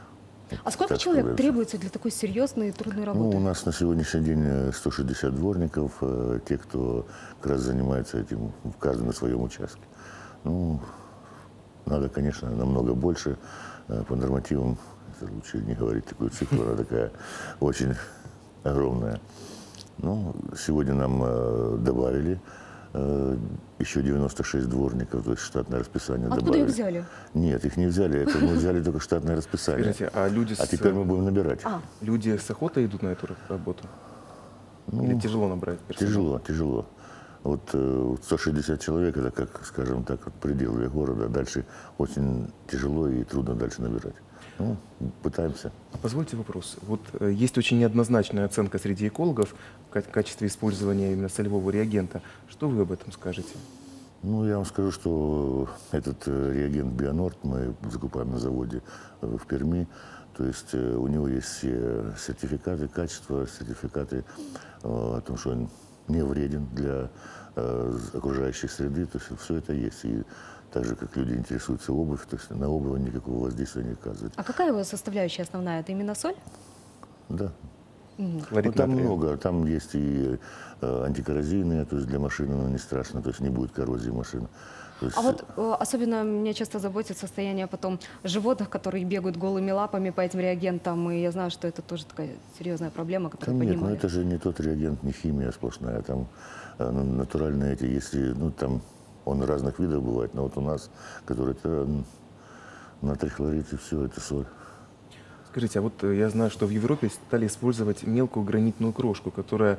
А сколько человек требуется для такой серьезной и трудной работы? Ну, у нас на сегодняшний день 160 дворников, те, кто как раз занимается этим, каждый на своем участке. Ну, надо, конечно, намного больше. По нормативам, это лучше не говорить такую цифру, она такая очень огромная. Ну, сегодня нам добавили еще 96 дворников, то есть штатное расписание добавили. Откуда их взяли? Нет, их не взяли, это мы взяли только штатное расписание. Скажите, а теперь мы будем набирать. Люди с охотой идут на эту работу? Или тяжело набрать персонал? Тяжело. Вот 160 человек, это, как, скажем так, предел для города. Дальше очень тяжело и трудно дальше набирать. Ну, пытаемся. Позвольте вопрос. Вот есть очень неоднозначная оценка среди экологов в качестве использования именно солевого реагента. Что вы об этом скажете? Ну, я вам скажу, что этот реагент Бионорд мы закупаем на заводе в Перми. То есть у него есть все сертификаты качества, сертификаты о том, что он не вреден для окружающей среды. То есть все это есть. И так же, как люди интересуются обувью, то есть на обувь никакого воздействия не оказывает. А какая его составляющая основная? Это именно соль? Да. Ну, там много. Там есть и антикоррозийные, то есть для машины не страшно, то есть не будет коррозии машины. Есть... А вот особенно меня часто заботит состояние потом животных, которые бегают голыми лапами по этим реагентам. И я знаю, что это тоже такая серьезная проблема, которую там поднимали. Нет, это же не тот реагент, не химия сплошная. Там натуральные эти, если, там он разных видов бывает, но вот у нас, который это натрий хлорид и все, это соль. Скажите, а вот я знаю, что в Европе стали использовать мелкую гранитную крошку, которая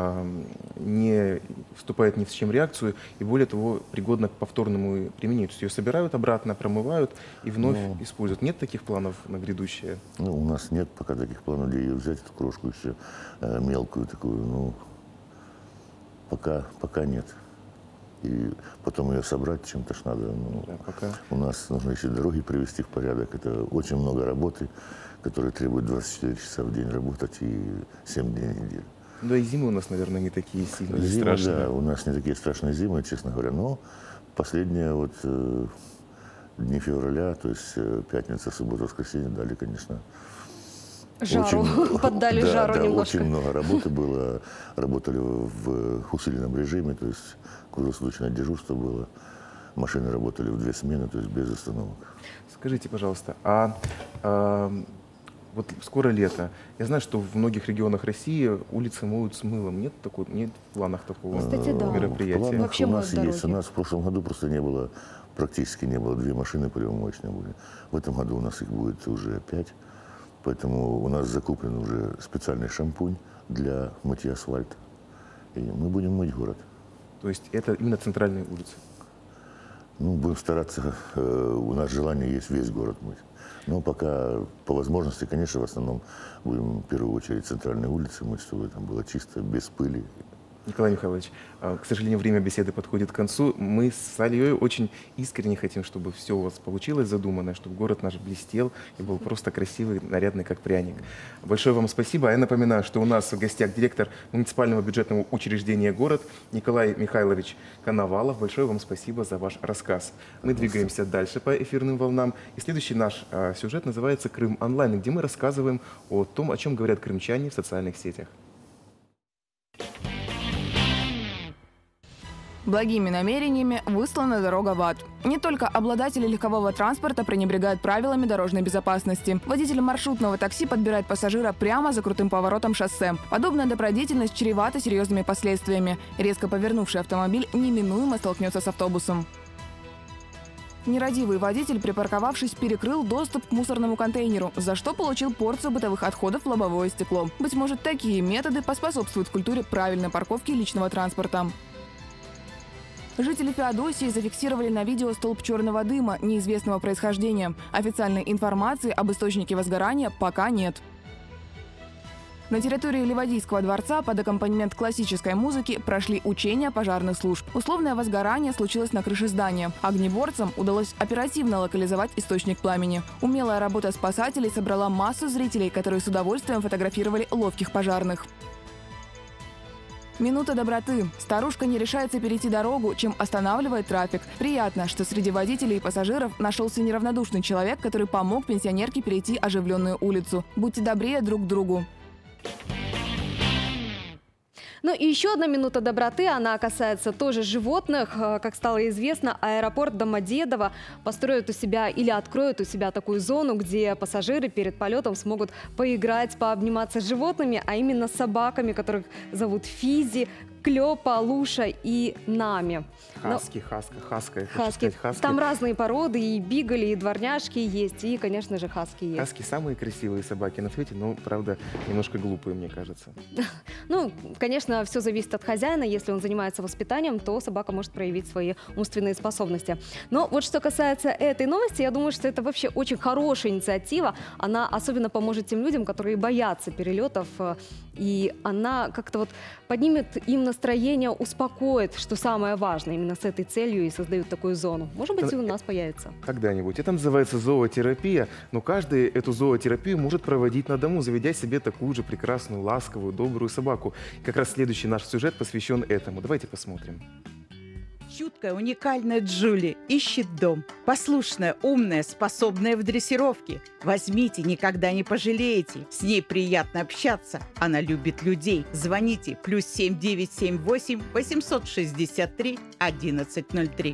не вступает ни в чем реакцию и, более того, пригодна к повторному применению. То есть ее собирают обратно, промывают и вновь используют. Нет таких планов на грядущее? Ну, у нас нет пока таких планов, где ее взять, эту крошку еще мелкую такую, пока нет. И потом ее собрать чем-то ж надо. Ну, да, пока. У нас нужно еще дороги привести в порядок. Это очень много работы, которые требуют 24 часа в день работать и 7 дней в неделю. Да и зимы у нас, наверное, не такие сильные, зимы, страшные. Да, у нас не такие страшные зимы, честно говоря. Но последние вот дни февраля, то есть пятница, суббота, воскресенье дали, конечно, жару, поддали жару немножко. Очень много работы было. Работали в усиленном режиме, то есть круглосуточное дежурство было. Машины работали в 2 смены, то есть без остановок. Скажите, пожалуйста, вот скоро лето. Я знаю, что в многих регионах России улицы моют с мылом. Нет в планах такого мероприятия? В планах у нас есть. У нас в прошлом году просто не было, практически не было. 2 машины полевомоечные были. В этом году у нас их будет уже 5. Поэтому у нас закуплен уже специальный шампунь для мытья асфальта. И мы будем мыть город. То есть это именно центральные улицы? Ну, будем стараться. У нас желание есть весь город мыть. Но пока по возможности, конечно, в основном будем в первую очередь центральные улицы мыть, чтобы там было чисто, без пыли. Николай Михайлович, к сожалению, время беседы подходит к концу. Мы с Алией очень искренне хотим, чтобы все у вас получилось задуманное, чтобы город наш блестел и был просто красивый, нарядный, как пряник. Большое вам спасибо. Я напоминаю, что у нас в гостях директор муниципального бюджетного учреждения «Город» Николай Михайлович Коновалов. Большое вам спасибо за ваш рассказ. Мы двигаемся дальше по эфирным волнам. И следующий наш сюжет называется «Крым онлайн», где мы рассказываем о том, о чем говорят крымчане в социальных сетях. Благими намерениями выслана дорога в ад. Не только обладатели легкового транспорта пренебрегают правилами дорожной безопасности. Водитель маршрутного такси подбирает пассажира прямо за крутым поворотом шоссе. Подобная добродетельность чревата серьезными последствиями. Резко повернувший автомобиль неминуемо столкнется с автобусом. Нерадивый водитель, припарковавшись, перекрыл доступ к мусорному контейнеру, за что получил порцию бытовых отходов в лобовое стекло. Быть может, такие методы поспособствуют культуре правильной парковки личного транспорта. Жители Феодосии зафиксировали на видео столб черного дыма неизвестного происхождения. Официальной информации об источнике возгорания пока нет. На территории Ливадийского дворца под аккомпанемент классической музыки прошли учения пожарных служб. Условное возгорание случилось на крыше здания. Огнеборцам удалось оперативно локализовать источник пламени. Умелая работа спасателей собрала массу зрителей, которые с удовольствием фотографировали ловких пожарных. Минута доброты. Старушка не решается перейти дорогу, чем останавливает трафик. Приятно, что среди водителей и пассажиров нашелся неравнодушный человек, который помог пенсионерке перейти оживленную улицу. Будьте добрее друг к другу. Ну и еще одна минута доброты, она касается тоже животных. Как стало известно, аэропорт Домодедово построит у себя или откроет у себя такую зону, где пассажиры перед полетом смогут поиграть, пообниматься с животными, а именно с собаками, которых зовут Физи, Клёпа, Луша и Нами. Хаски. Там разные породы, и бигали, и дворняжки есть, и, конечно же, хаски есть. Хаски самые красивые собаки на свете, но, правда, немножко глупые, мне кажется. Ну, конечно, все зависит от хозяина. Если он занимается воспитанием, то собака может проявить свои умственные способности. Но вот что касается этой новости, я думаю, что это вообще очень хорошая инициатива. Она особенно поможет тем людям, которые боятся перелетов, и она как-то вот поднимет им настроение, успокоит, что самое важное. Именно с этой целью и создают такую зону. Может быть, и у нас появится. Когда-нибудь. Это называется зоотерапия, но каждый эту зоотерапию может проводить на дому, заведя себе такую же прекрасную, ласковую, добрую собаку. И как раз следующий наш сюжет посвящен этому. Давайте посмотрим. Чуткая, уникальная Джули ищет дом. Послушная, умная, способная в дрессировке. Возьмите, никогда не пожалеете. С ней приятно общаться. Она любит людей. Звоните +7 978 863 1103.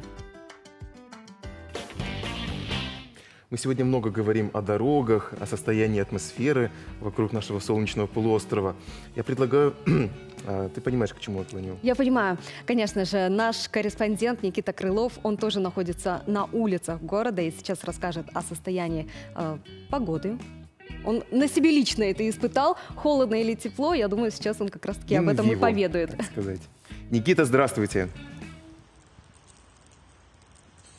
Мы сегодня много говорим о дорогах, о состоянии атмосферы вокруг нашего солнечного полуострова. Я предлагаю... Ты понимаешь, к чему я клоню? Я понимаю. Конечно же, наш корреспондент Никита Крылов, он тоже находится на улицах города и сейчас расскажет о состоянии погоды. Он на себе лично это испытал. Холодно или тепло, я думаю, сейчас он как раз-таки об этом и поведает. Так сказать. Никита, здравствуйте.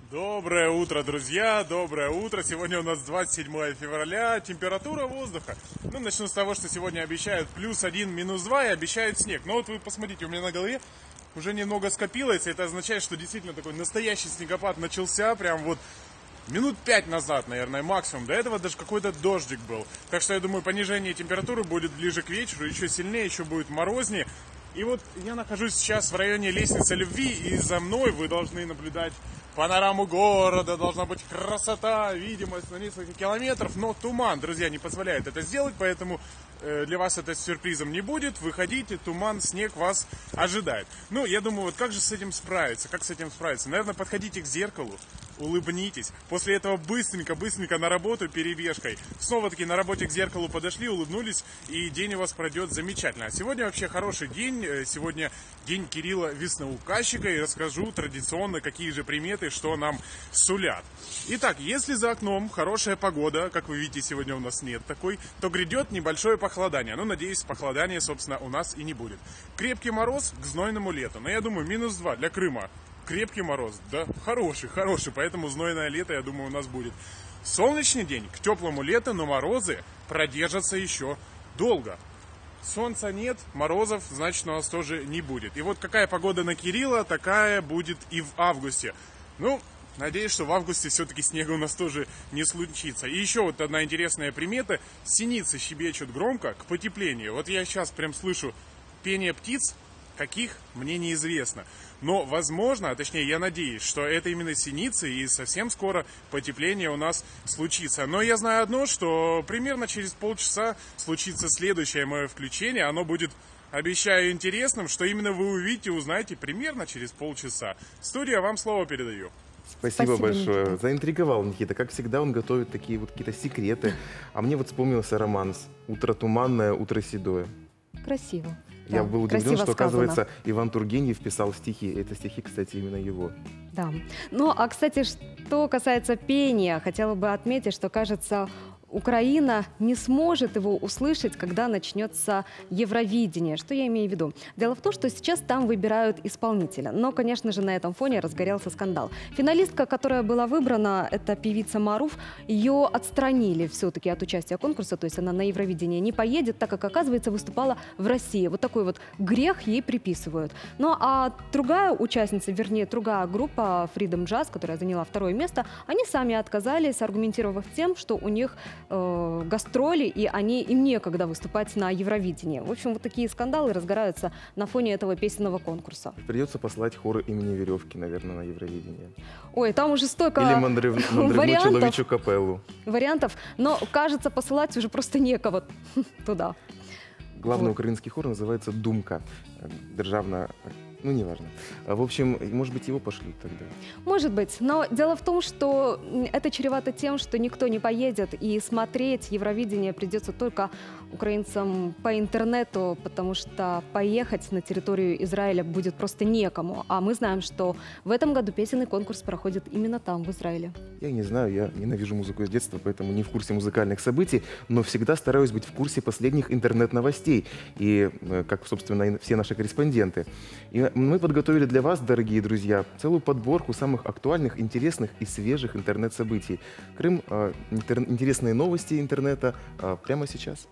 Доброе утро, друзья, доброе утро. Сегодня у нас 27 февраля, температура воздуха. Ну, начну с того, что сегодня обещают +1, -2 и обещают снег. Но вот вы посмотрите, у меня на голове уже немного скопилось. Это означает, что действительно такой настоящий снегопад начался прям вот минут 5 назад, наверное, максимум. До этого даже какой-то дождик был. Так что я думаю, понижение температуры будет ближе к вечеру, еще сильнее, еще будет морознее. И вот я нахожусь сейчас в районе Лестницы Любви, и за мной вы должны наблюдать панораму города, должна быть красота, видимость на несколько километров, но туман, друзья, не позволяет это сделать, поэтому для вас это сюрпризом не будет. Выходите, туман, снег вас ожидает. Ну, я думаю, вот как же с этим справиться? Как с этим справиться? Наверное, подходите к зеркалу, улыбнитесь. После этого быстренько на работу перебежкой. Снова-таки на работе к зеркалу подошли, улыбнулись, и день у вас пройдет замечательно. А сегодня вообще хороший день. Сегодня день Кирилла Весноуказчика, и расскажу традиционно, какие же приметы, что нам сулят. Итак, если за окном хорошая погода, как вы видите, сегодня у нас нет такой, то грядет небольшое похолодание. Ну, надеюсь, похолодания, собственно, у нас и не будет. Крепкий мороз к знойному лету. Но я думаю, -2 для Крыма. Крепкий мороз, да, хороший, поэтому знойное лето, я думаю, у нас будет. Солнечный день к теплому лету, но морозы продержатся еще долго. Солнца нет, морозов, значит, у нас тоже не будет. И вот какая погода на Кирилла, такая будет и в августе. Ну, надеюсь, что в августе все-таки снега у нас тоже не случится. И еще вот одна интересная примета. Синицы щебечут громко к потеплению. Вот я сейчас прям слышу пение птиц, каких мне неизвестно. Но, возможно, а точнее, я надеюсь, что это именно синицы, и совсем скоро потепление у нас случится. Но я знаю одно, что примерно через полчаса случится следующее мое включение. Оно будет, обещаю, интересным, что именно вы увидите, узнаете примерно через полчаса. Студия, вам слово передаю. Спасибо большое. Никита. Заинтриговал Никита. Как всегда, он готовит такие вот какие-то секреты. А мне вот вспомнился романс «Утро туманное, утро седое». Красиво. Я был удивлен, что, оказывается, Иван Тургенев писал стихи. Это стихи, кстати, именно его. Да. Ну, а, кстати, что касается пения, хотела бы отметить, что, кажется, Украина не сможет его услышать, когда начнется Евровидение. Что я имею в виду? Дело в том, что сейчас там выбирают исполнителя. Но, конечно же, на этом фоне разгорелся скандал. Финалистка, которая была выбрана, это певица Маруф, ее отстранили все-таки от участия в конкурсе, то есть она на Евровидение не поедет, так как, оказывается, выступала в России. Вот такой вот грех ей приписывают. Ну, а другая участница, вернее, другая группа Freedom Jazz, которая заняла 2-е место, они сами отказались, аргументировав тем, что у них гастроли, и им некогда выступать на Евровидении. В общем, вот такие скандалы разгораются на фоне этого песенного конкурса. Придется послать хоры имени Веревки, наверное, на Евровидение. Ой, там уже столько Или Человечу капеллу. Вариантов, но, кажется, посылать уже просто некого туда. Главный украинский хор называется «Думка». Державная... Ну, неважно. В общем, может быть, его пошлют тогда? Может быть. Но дело в том, что это чревато тем, что никто не поедет, и смотреть Евровидение придется только украинцам по интернету, потому что поехать на территорию Израиля будет просто некому. А мы знаем, что в этом году песенный конкурс проходит именно там, в Израиле. Я не знаю, я ненавижу музыку с детства, поэтому не в курсе музыкальных событий, но всегда стараюсь быть в курсе последних интернет-новостей, и, как, собственно, и все наши корреспонденты. И мы подготовили для вас, дорогие друзья, целую подборку самых актуальных, интересных и свежих интернет-событий. Крым, интересные новости интернета прямо сейчас.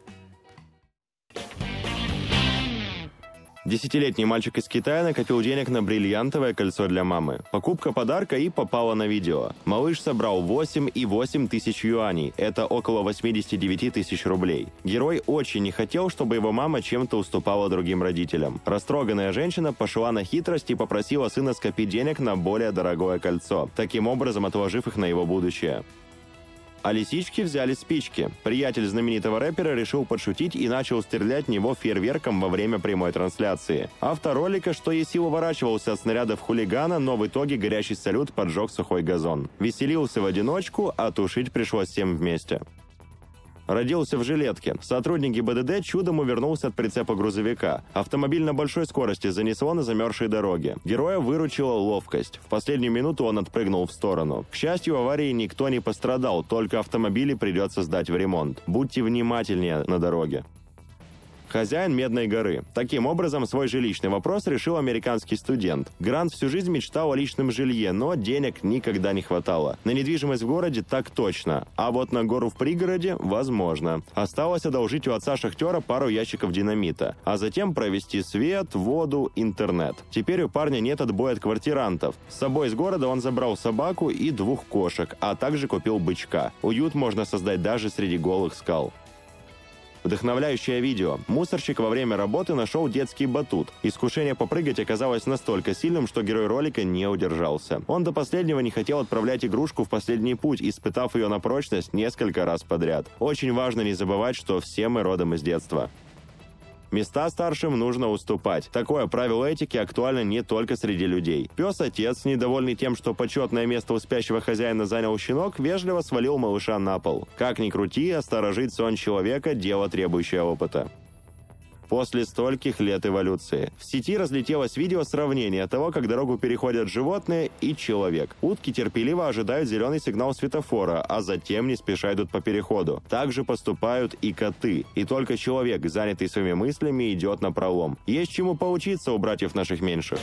10-летний мальчик из Китая накопил денег на бриллиантовое кольцо для мамы. Покупка подарка и попала на видео. Малыш собрал 8,8 тысяч юаней. Это около 89 тысяч рублей. Герой очень не хотел, чтобы его мама чем-то уступала другим родителям. Растроганная женщина пошла на хитрость и попросила сына скопить денег на более дорогое кольцо, таким образом отложив их на его будущее. А лисички взяли спички. Приятель знаменитого рэпера решил подшутить и начал стрелять в него фейерверком во время прямой трансляции. Автор ролика, что есть сил, уворачивался от снарядов хулигана, но в итоге горящий салют поджег сухой газон. Веселился в одиночку, а тушить пришлось всем вместе. Родился в жилетке. Сотрудник ГИБДД чудом увернулся от прицепа грузовика. Автомобиль на большой скорости занесло на замерзшей дороге. Героя выручила ловкость. В последнюю минуту он отпрыгнул в сторону. К счастью, в аварии никто не пострадал, только автомобили придется сдать в ремонт. Будьте внимательнее на дороге. Хозяин Медной горы. Таким образом, свой жилищный вопрос решил американский студент. Грант всю жизнь мечтал о личном жилье, но денег никогда не хватало. На недвижимость в городе так точно, а вот на гору в пригороде возможно. Осталось одолжить у отца-шахтера пару ящиков динамита, а затем провести свет, воду, интернет. Теперь у парня нет отбоя от квартирантов. С собой из города он забрал собаку и 2 кошек, а также купил бычка. Уют можно создать даже среди голых скал. Вдохновляющее видео. Мусорщик во время работы нашел детский батут. Искушение попрыгать оказалось настолько сильным, что герой ролика не удержался. Он до последнего не хотел отправлять игрушку в последний путь, испытав ее на прочность несколько раз подряд. Очень важно не забывать, что все мы родом из детства. Места старшим нужно уступать. Такое правило этики актуально не только среди людей. Пес-отец, недовольный тем, что почетное место у спящего хозяина занял щенок, вежливо свалил малыша на пол. Как ни крути, а сторожить сон человека – дело, требующее опыта. После стольких лет эволюции. В сети разлетелось видео сравнения того, как дорогу переходят животные и человек. Утки терпеливо ожидают зеленый сигнал светофора, а затем не спеша идут по переходу. Так же поступают и коты. И только человек, занятый своими мыслями, идет на пролом. Есть чему поучиться у братьев наших меньших.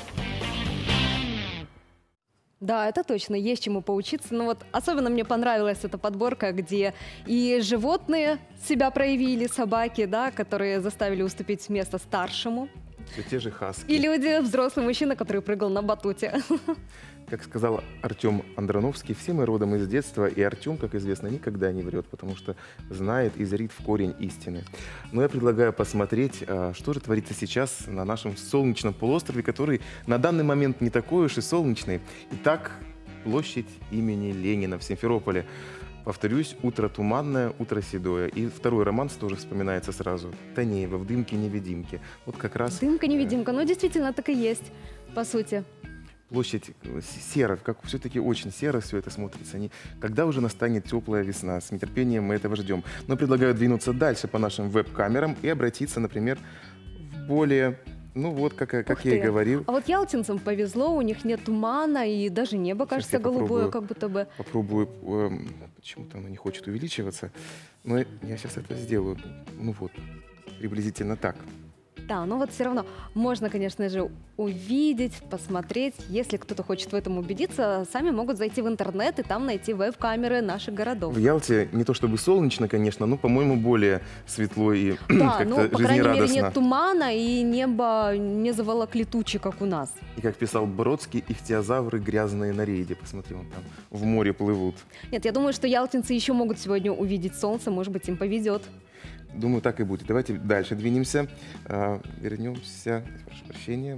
Да, это точно, есть чему поучиться. Но вот особенно мне понравилась эта подборка, где и животные себя проявили, собаки, да, которые заставили уступить место старшему. Все те же хаски. И люди, взрослый мужчина, который прыгал на батуте. Как сказал Артем Андроновский, все мы родом из детства, и Артем, как известно, никогда не врет, потому что знает и зрит в корень истины. Но я предлагаю посмотреть, что же творится сейчас на нашем солнечном полуострове, который на данный момент не такой уж и солнечный. Итак, площадь имени Ленина в Симферополе. Повторюсь, утро туманное, утро седое. И второй романс тоже вспоминается сразу. Танеева в «Дымке-невидимке». Вот как раз... Дымка-невидимка. Ну, действительно, так и есть, по сути. Площадь серо, как все-таки очень серо все это смотрится. Когда уже настанет теплая весна? С нетерпением мы этого ждем. Но предлагаю двинуться дальше по нашим веб-камерам и обратиться, например, в более... Ну вот, как я и говорил. А вот ялтинцам повезло, у них нет тумана, и даже небо, кажется, голубое, как будто бы. Попробую, почему-то оно не хочет увеличиваться, но я сейчас это сделаю. Ну вот, приблизительно так. Да, но вот все равно можно, конечно же, увидеть, посмотреть. Если кто-то хочет в этом убедиться, сами могут зайти в интернет и там найти веб-камеры наших городов. В Ялте не то чтобы солнечно, конечно, но, по-моему, более светло и да, как-то ну, по крайней мере, нет жизнерадостно. тумана и небо не заволокли тучи, как у нас. И как писал Бродский, ихтиозавры грязные на рейде. Посмотри, вон там в море плывут. Нет, я думаю, что ялтинцы еще могут сегодня увидеть солнце, может быть, им повезет. Думаю, так и будет. Давайте дальше двинемся. Вернемся. Прошу прощения.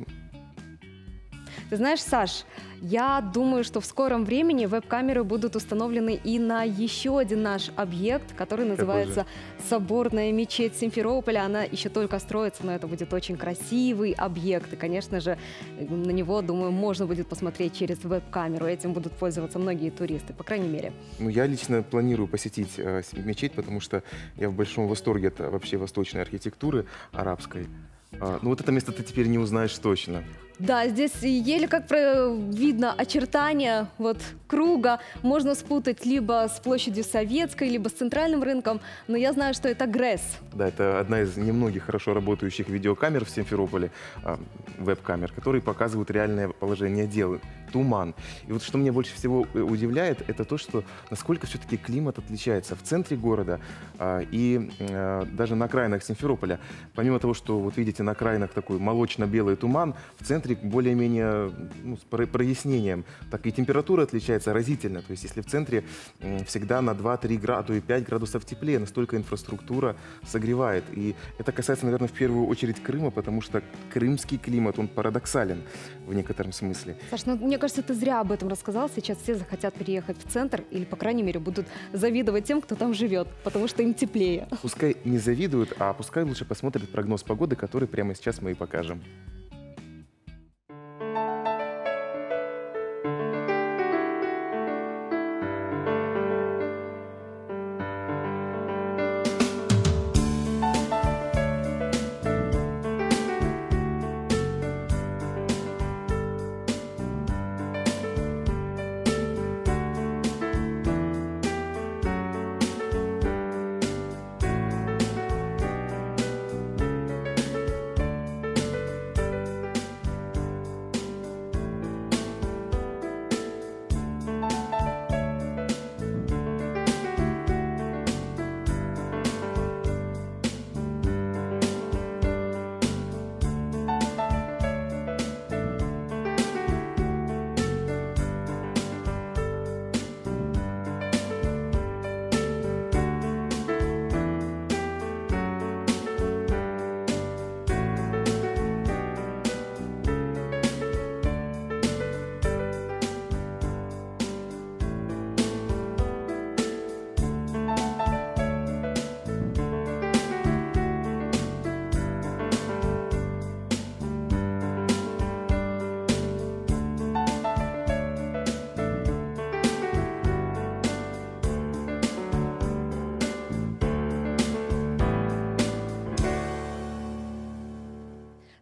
Ты знаешь, Саш, я думаю, что в скором времени веб-камеры будут установлены и на еще один наш объект, который называется Соборная мечеть Симферополя. Она еще только строится, но это будет очень красивый объект. И, конечно же, на него, думаю, можно будет посмотреть через веб-камеру. Этим будут пользоваться многие туристы, по крайней мере. Ну, я лично планирую посетить мечеть, потому что я в большом восторге от вообще восточной архитектуры арабской. Ну, вот это место ты теперь не узнаешь точно. Да, здесь еле как видно очертания вот круга. Можно спутать либо с площадью Советской, либо с центральным рынком. Но я знаю, что это ГРЭС. Да, это одна из немногих хорошо работающих видеокамер в Симферополе, веб-камер, которые показывают реальное положение дел. Туман. И вот что меня больше всего удивляет, это то, что насколько все-таки климат отличается в центре города и даже на окраинах Симферополя. Помимо того, что вот видите на окраинах такой молочно-белый туман, в центре более-менее с прояснением. Так и температура отличается разительно. То есть если в центре всегда на 2-3 градуса, а то и 5 градусов теплее, настолько инфраструктура согревает. И это касается, наверное, в первую очередь Крыма, потому что крымский климат, он парадоксален в некотором смысле. Саш, ну мне кажется, ты зря об этом рассказал. Сейчас все захотят переехать в центр или, по крайней мере, будут завидовать тем, кто там живет, потому что им теплее. Пускай не завидуют, а пускай лучше посмотрят прогноз погоды, который прямо сейчас мы и покажем.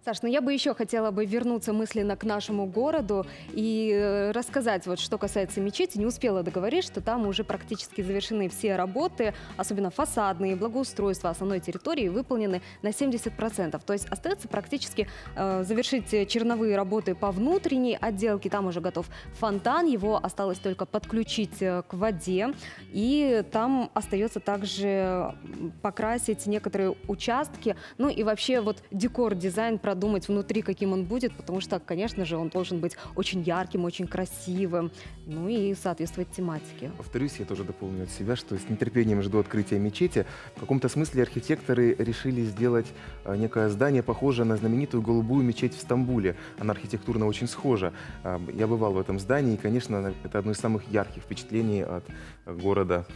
Саш, ну я бы еще хотела бы вернуться мысленно к нашему городу и рассказать, вот что касается мечети. Не успела договорить, что там уже практически завершены все работы, особенно фасадные, благоустройства основной территории выполнены на 70%. То есть остается практически завершить черновые работы по внутренней отделке. Там уже готов фонтан, его осталось только подключить к воде. И там остается также покрасить некоторые участки. Ну и вообще вот декор, дизайн продумать внутри, каким он будет, потому что, конечно же, он должен быть очень ярким, очень красивым, ну и соответствовать тематике. Повторюсь, я тоже дополню от себя, что с нетерпением жду открытия мечети. В каком-то смысле архитекторы решили сделать некое здание, похожее на знаменитую голубую мечеть в Стамбуле. Она архитектурно очень схожа. Я бывал в этом здании, и, конечно, это одно из самых ярких впечатлений от города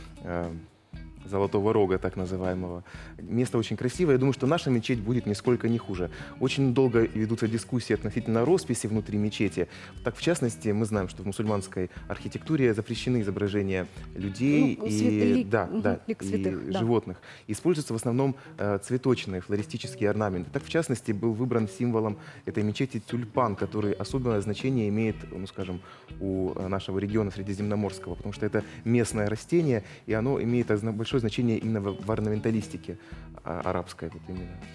Золотого Рога, так называемого. Место очень красивое. Я думаю, что наша мечеть будет нисколько не хуже. Очень долго ведутся дискуссии относительно росписи внутри мечети. Так, в частности, мы знаем, что в мусульманской архитектуре запрещены изображения людей и животных. Используются в основном цветочные, флористические орнаменты. Так, в частности, был выбран символом этой мечети тюльпан, который особое значение имеет, ну, скажем, у нашего региона Средиземноморского, потому что это местное растение, и оно имеет большое значение именно в орнаменталистике арабской, вот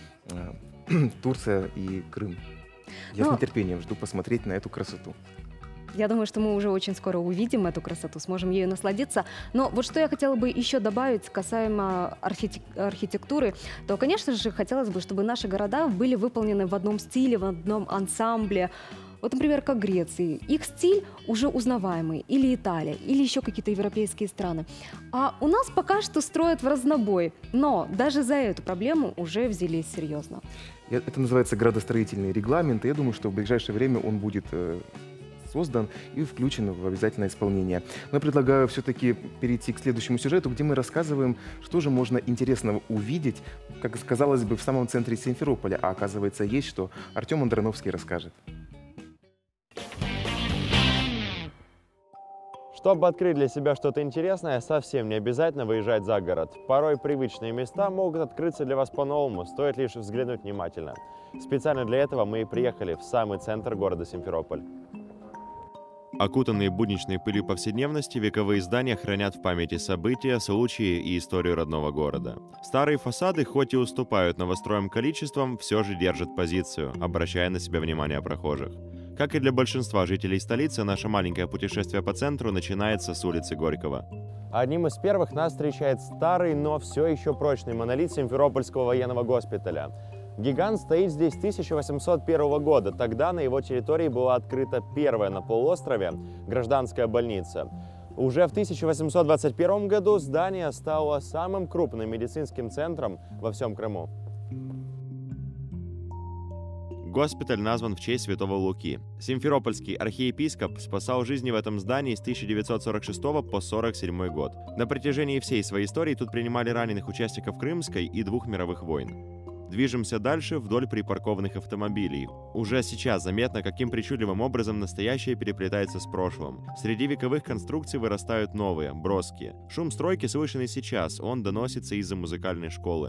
именно Турция и Крым. Я с нетерпением жду посмотреть на эту красоту. Я думаю, что мы уже очень скоро увидим эту красоту, сможем ею насладиться. Но вот что я хотела бы еще добавить касаемо архитектуры, то, конечно же, хотелось бы, чтобы наши города были выполнены в одном стиле, в одном ансамбле. Вот, например, как Греции. Их стиль уже узнаваемый. Или Италия, или еще какие-то европейские страны. А у нас пока что строят в разнобой. Но даже за эту проблему уже взялись серьезно. Это называется градостроительный регламент. И я думаю, что в ближайшее время он будет создан и включен в обязательное исполнение. Но я предлагаю все-таки перейти к следующему сюжету, где мы рассказываем, что же можно интересного увидеть, как казалось бы, в самом центре Симферополя. А оказывается, есть что. Артем Андроновский расскажет. Чтобы открыть для себя что-то интересное, совсем не обязательно выезжать за город. Порой привычные места могут открыться для вас по-новому, стоит лишь взглянуть внимательно. Специально для этого мы и приехали в самый центр города Симферополь. Окутанные будничной пылью повседневности, вековые здания хранят в памяти события, случаи и историю родного города. Старые фасады, хоть и уступают новостроям количеством, все же держат позицию, обращая на себя внимание прохожих. Как и для большинства жителей столицы, наше маленькое путешествие по центру начинается с улицы Горького. Одним из первых нас встречает старый, но все еще прочный монолит Симферопольского военного госпиталя. Гигант стоит здесь с 1801 года. Тогда на его территории была открыта первая на полуострове гражданская больница. Уже в 1821 году здание стало самым крупным медицинским центром во всем Крыму. Госпиталь назван в честь святого Луки. Симферопольский архиепископ спасал жизни в этом здании с 1946 по 1947 год. На протяжении всей своей истории тут принимали раненых участников Крымской и 2 мировых войн. Движемся дальше вдоль припаркованных автомобилей. Уже сейчас заметно, каким причудливым образом настоящее переплетается с прошлым. Среди вековых конструкций вырастают новые, броские. Шум стройки слышен и сейчас, он доносится из-за музыкальной школы.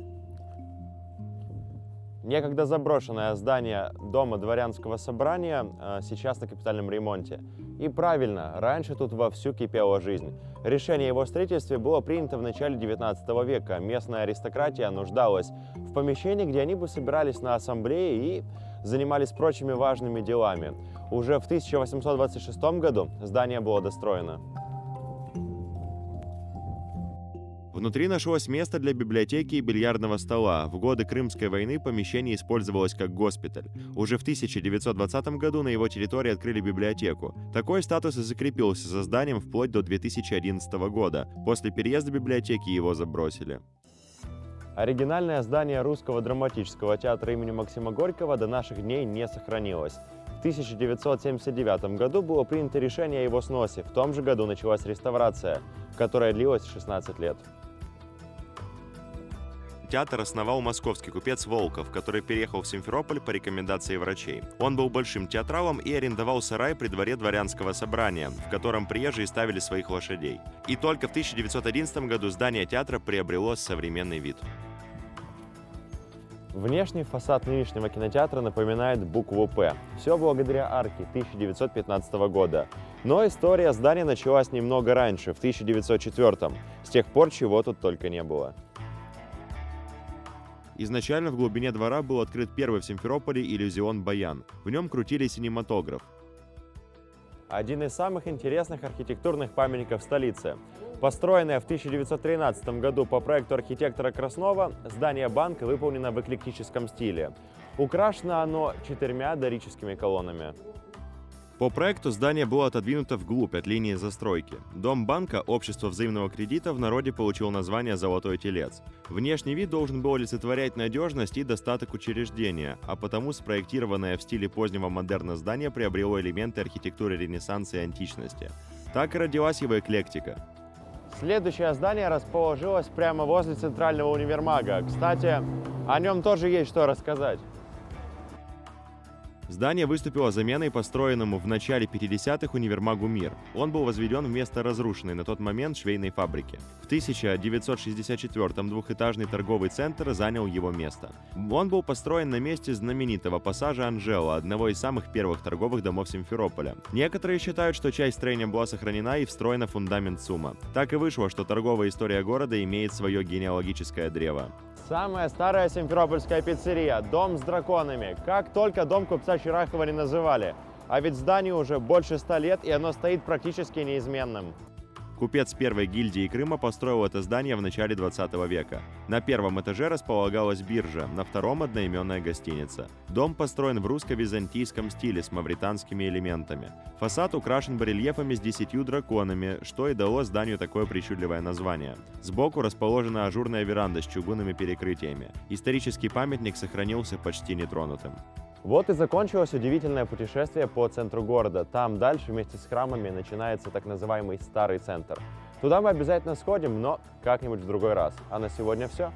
Некогда заброшенное здание Дома дворянского собрания сейчас на капитальном ремонте. И правильно, раньше тут вовсю кипела жизнь. Решение о его строительстве было принято в начале 19 века. Местная аристократия нуждалась в помещении, где они бы собирались на ассамблее и занимались прочими важными делами. Уже в 1826 году здание было достроено. Внутри нашлось место для библиотеки и бильярдного стола. В годы Крымской войны помещение использовалось как госпиталь. Уже в 1920 году на его территории открыли библиотеку. Такой статус и закрепился за зданием вплоть до 2011 года. После переезда библиотеки его забросили. Оригинальное здание Русского драматического театра имени Максима Горького до наших дней не сохранилось. В 1979 году было принято решение о его сносе. В том же году началась реставрация, которая длилась 16 лет. Театр основал московский купец Волков, который переехал в Симферополь по рекомендации врачей. Он был большим театралом и арендовал сарай при дворе дворянского собрания, в котором приезжие ставили своих лошадей. И только в 1911 году здание театра приобрело современный вид. Внешний фасад нынешнего кинотеатра напоминает букву «П». Все благодаря арке 1915 года. Но история здания началась немного раньше, в 1904. С тех пор чего тут только не было. Изначально в глубине двора был открыт первый в Симферополе иллюзион «Баян». В нем крутили синематограф. Один из самых интересных архитектурных памятников столицы. Построенное в 1913 году по проекту архитектора Краснова, здание банка выполнено в эклектическом стиле. Украшено оно 4 дорическими колоннами. По проекту здание было отодвинуто вглубь от линии застройки. Дом банка, общество взаимного кредита, в народе получил название «Золотой телец». Внешний вид должен был олицетворять надежность и достаток учреждения, а потому спроектированное в стиле позднего модерна здание приобрело элементы архитектуры Ренессанса и античности. Так и родилась его эклектика. Следующее здание расположилось прямо возле центрального универмага. Кстати, о нем тоже есть что рассказать. Здание выступило заменой построенному в начале 50-х универмагу «Мир». Он был возведен вместо разрушенной на тот момент швейной фабрики. В 1964-м двухэтажный торговый центр занял его место. Он был построен на месте знаменитого пассажа «Анжела», одного из самых первых торговых домов Симферополя. Некоторые считают, что часть строения была сохранена и встроена в фундамент СУМа. Так и вышло, что торговая история города имеет свое генеалогическое древо. Самая старая симферопольская пиццерия – дом с драконами. Как только дом купца Чирахова не называли. А ведь зданию уже больше 100 лет, и оно стоит практически неизменным. Купец первой гильдии Крыма построил это здание в начале 20 века. На первом этаже располагалась биржа, на втором – одноименная гостиница. Дом построен в русско-византийском стиле с мавританскими элементами. Фасад украшен барельефами с 10 драконами, что и дало зданию такое причудливое название. Сбоку расположена ажурная веранда с чугунными перекрытиями. Исторический памятник сохранился почти нетронутым. Вот и закончилось удивительное путешествие по центру города. Там дальше вместе с храмами начинается так называемый Старый центр. Туда мы обязательно сходим, но как-нибудь в другой раз. А на сегодня все.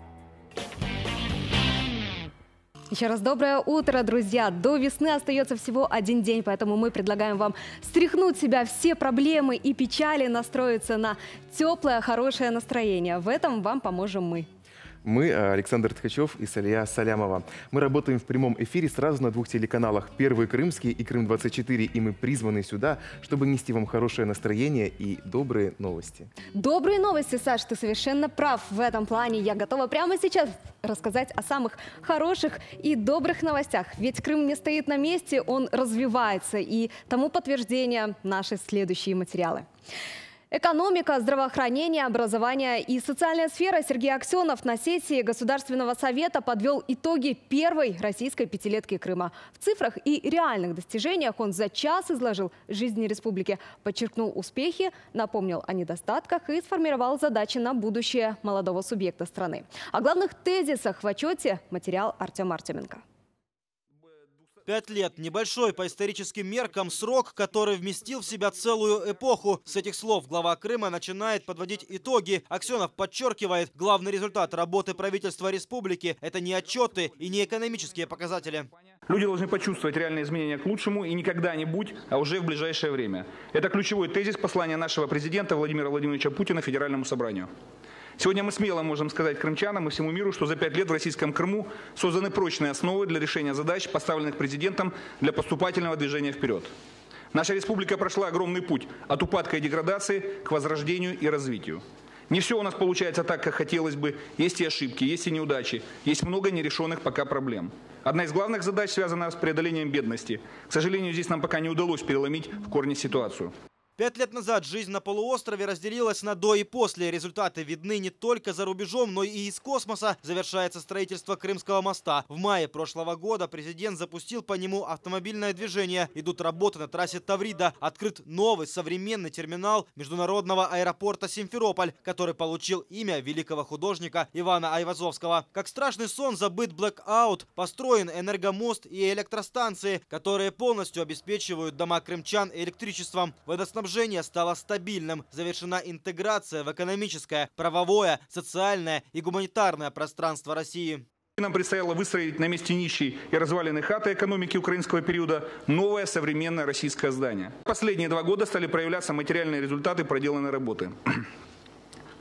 Еще раз доброе утро, друзья! До весны остается всего один день, поэтому мы предлагаем вам стряхнуть с себя все проблемы и печали, настроиться на теплое, хорошее настроение. В этом вам поможем мы. Мы, Александр Ткачев и Салия Салямова. Мы работаем в прямом эфире сразу на 2 телеканалах. Первый Крымский и Крым-24. И мы призваны сюда, чтобы нести вам хорошее настроение и добрые новости. Добрые новости, Саш, ты совершенно прав в этом плане. Я готова прямо сейчас рассказать о самых хороших и добрых новостях. Ведь Крым не стоит на месте, он развивается. И тому подтверждение наши следующие материалы. Экономика, здравоохранение, образование и социальная сфера. Сергей Аксенов на сессии Государственного совета подвел итоги первой российской пятилетки Крыма. В цифрах и реальных достижениях он за час изложил жизнь республики, подчеркнул успехи, напомнил о недостатках и сформировал задачи на будущее молодого субъекта страны. О главных тезисах в отчете материал Артема Артеменко. 5 лет – небольшой по историческим меркам срок, который вместил в себя целую эпоху. С этих слов глава Крыма начинает подводить итоги. Аксенов подчеркивает, главный результат работы правительства республики – это не отчеты и не экономические показатели. Люди должны почувствовать реальные изменения к лучшему и не когда-нибудь, а уже в ближайшее время. Это ключевой тезис послания нашего президента Владимира Владимировича Путина Федеральному собранию. Сегодня мы смело можем сказать крымчанам и всему миру, что за 5 лет в российском Крыму созданы прочные основы для решения задач, поставленных президентом для поступательного движения вперед. Наша республика прошла огромный путь от упадка и деградации к возрождению и развитию. Не все у нас получается так, как хотелось бы. Есть и ошибки, есть и неудачи, есть много нерешенных пока проблем. Одна из главных задач связана с преодолением бедности. К сожалению, здесь нам пока не удалось переломить в корне ситуацию. 5 лет назад жизнь на полуострове разделилась на до и после. Результаты видны не только за рубежом, но и из космоса. Завершается строительство Крымского моста. В мае прошлого года президент запустил по нему автомобильное движение. Идут работы на трассе Таврида. Открыт новый современный терминал международного аэропорта Симферополь, который получил имя великого художника Ивана Айвазовского. Как страшный сон забыт блэкаут. Построен энергомост и электростанции, которые полностью обеспечивают дома крымчан электричеством. Водоснабжение стало стабильным. Завершена интеграция в экономическое, правовое, социальное и гуманитарное пространство России. Нам предстояло выстроить на месте нищей и разваленной хаты экономики украинского периода новое современное российское здание. Последние 2 года стали проявляться материальные результаты проделанной работы.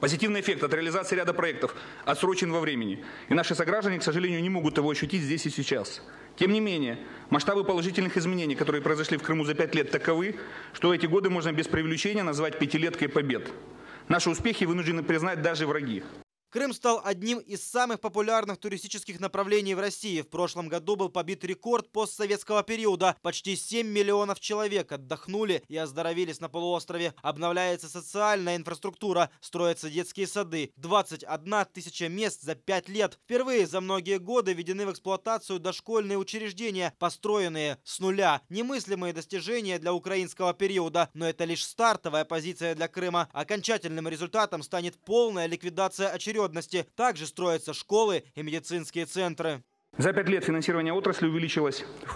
Позитивный эффект от реализации ряда проектов отсрочен во времени, и наши сограждане, к сожалению, не могут его ощутить здесь и сейчас. Тем не менее, масштабы положительных изменений, которые произошли в Крыму за 5 лет, таковы, что эти годы можно без преувеличения назвать пятилеткой побед. Наши успехи вынуждены признать даже враги. Крым стал одним из самых популярных туристических направлений в России. В прошлом году был побит рекорд постсоветского периода. Почти 7 миллионов человек отдохнули и оздоровились на полуострове. Обновляется социальная инфраструктура, строятся детские сады. 21 тысяча мест за 5 лет. Впервые за многие годы введены в эксплуатацию дошкольные учреждения, построенные с нуля. Немыслимые достижения для украинского периода, но это лишь стартовая позиция для Крыма. Окончательным результатом станет полная ликвидация очередности. Также строятся школы и медицинские центры. За 5 лет финансирование отрасли увеличилось в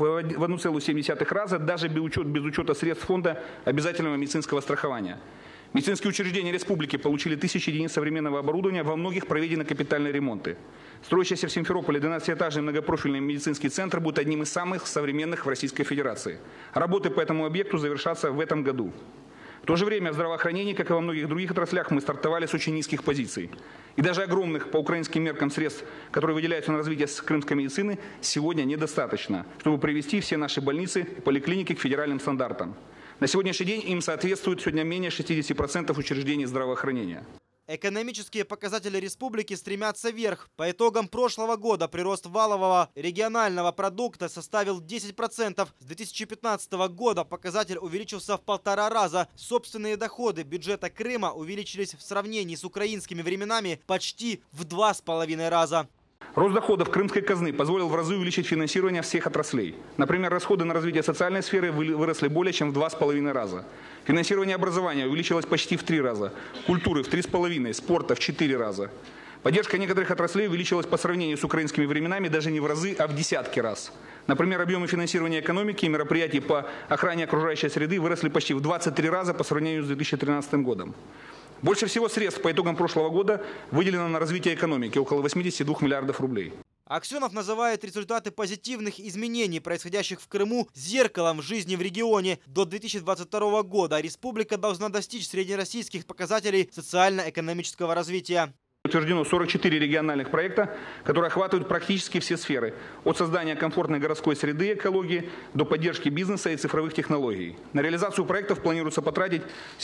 1,7 раза, даже без учета средств фонда обязательного медицинского страхования. Медицинские учреждения республики получили 1000 единиц современного оборудования, во многих проведены капитальные ремонты. Строящийся в Симферополе 12-этажный многопрофильный медицинский центр будет одним из самых современных в Российской Федерации. Работы по этому объекту завершатся в этом году. В то же время в здравоохранении, как и во многих других отраслях, мы стартовали с очень низких позиций. И даже огромных по украинским меркам средств, которые выделяются на развитие крымской медицины, сегодня недостаточно, чтобы привести все наши больницы и поликлиники к федеральным стандартам. На сегодняшний день им соответствует сегодня менее 60% учреждений здравоохранения. Экономические показатели республики стремятся вверх. По итогам прошлого года прирост валового регионального продукта составил 10%. С 2015 года показатель увеличился в 1,5 раза. Собственные доходы бюджета Крыма увеличились в сравнении с украинскими временами почти в 2,5 раза. Рост доходов крымской казны позволил в разы увеличить финансирование всех отраслей. Например, расходы на развитие социальной сферы выросли более чем в 2,5 раза. Финансирование образования увеличилось почти в 3 раза, культуры в 3,5, спорта в 4 раза. Поддержка некоторых отраслей увеличилась по сравнению с украинскими временами даже не в разы, а в десятки раз. Например, объемы финансирования экономики и мероприятий по охране окружающей среды выросли почти в 23 раза по сравнению с 2013 годом. Больше всего средств по итогам прошлого года выделено на развитие экономики – около 82 миллиардов рублей. Аксенов называет результаты позитивных изменений, происходящих в Крыму, зеркалом жизни в регионе. До 2022 года республика должна достичь среднероссийских показателей социально-экономического развития. Утверждено 44 региональных проекта, которые охватывают практически все сферы. От создания комфортной городской среды и экологии до поддержки бизнеса и цифровых технологий. На реализацию проектов планируется потратить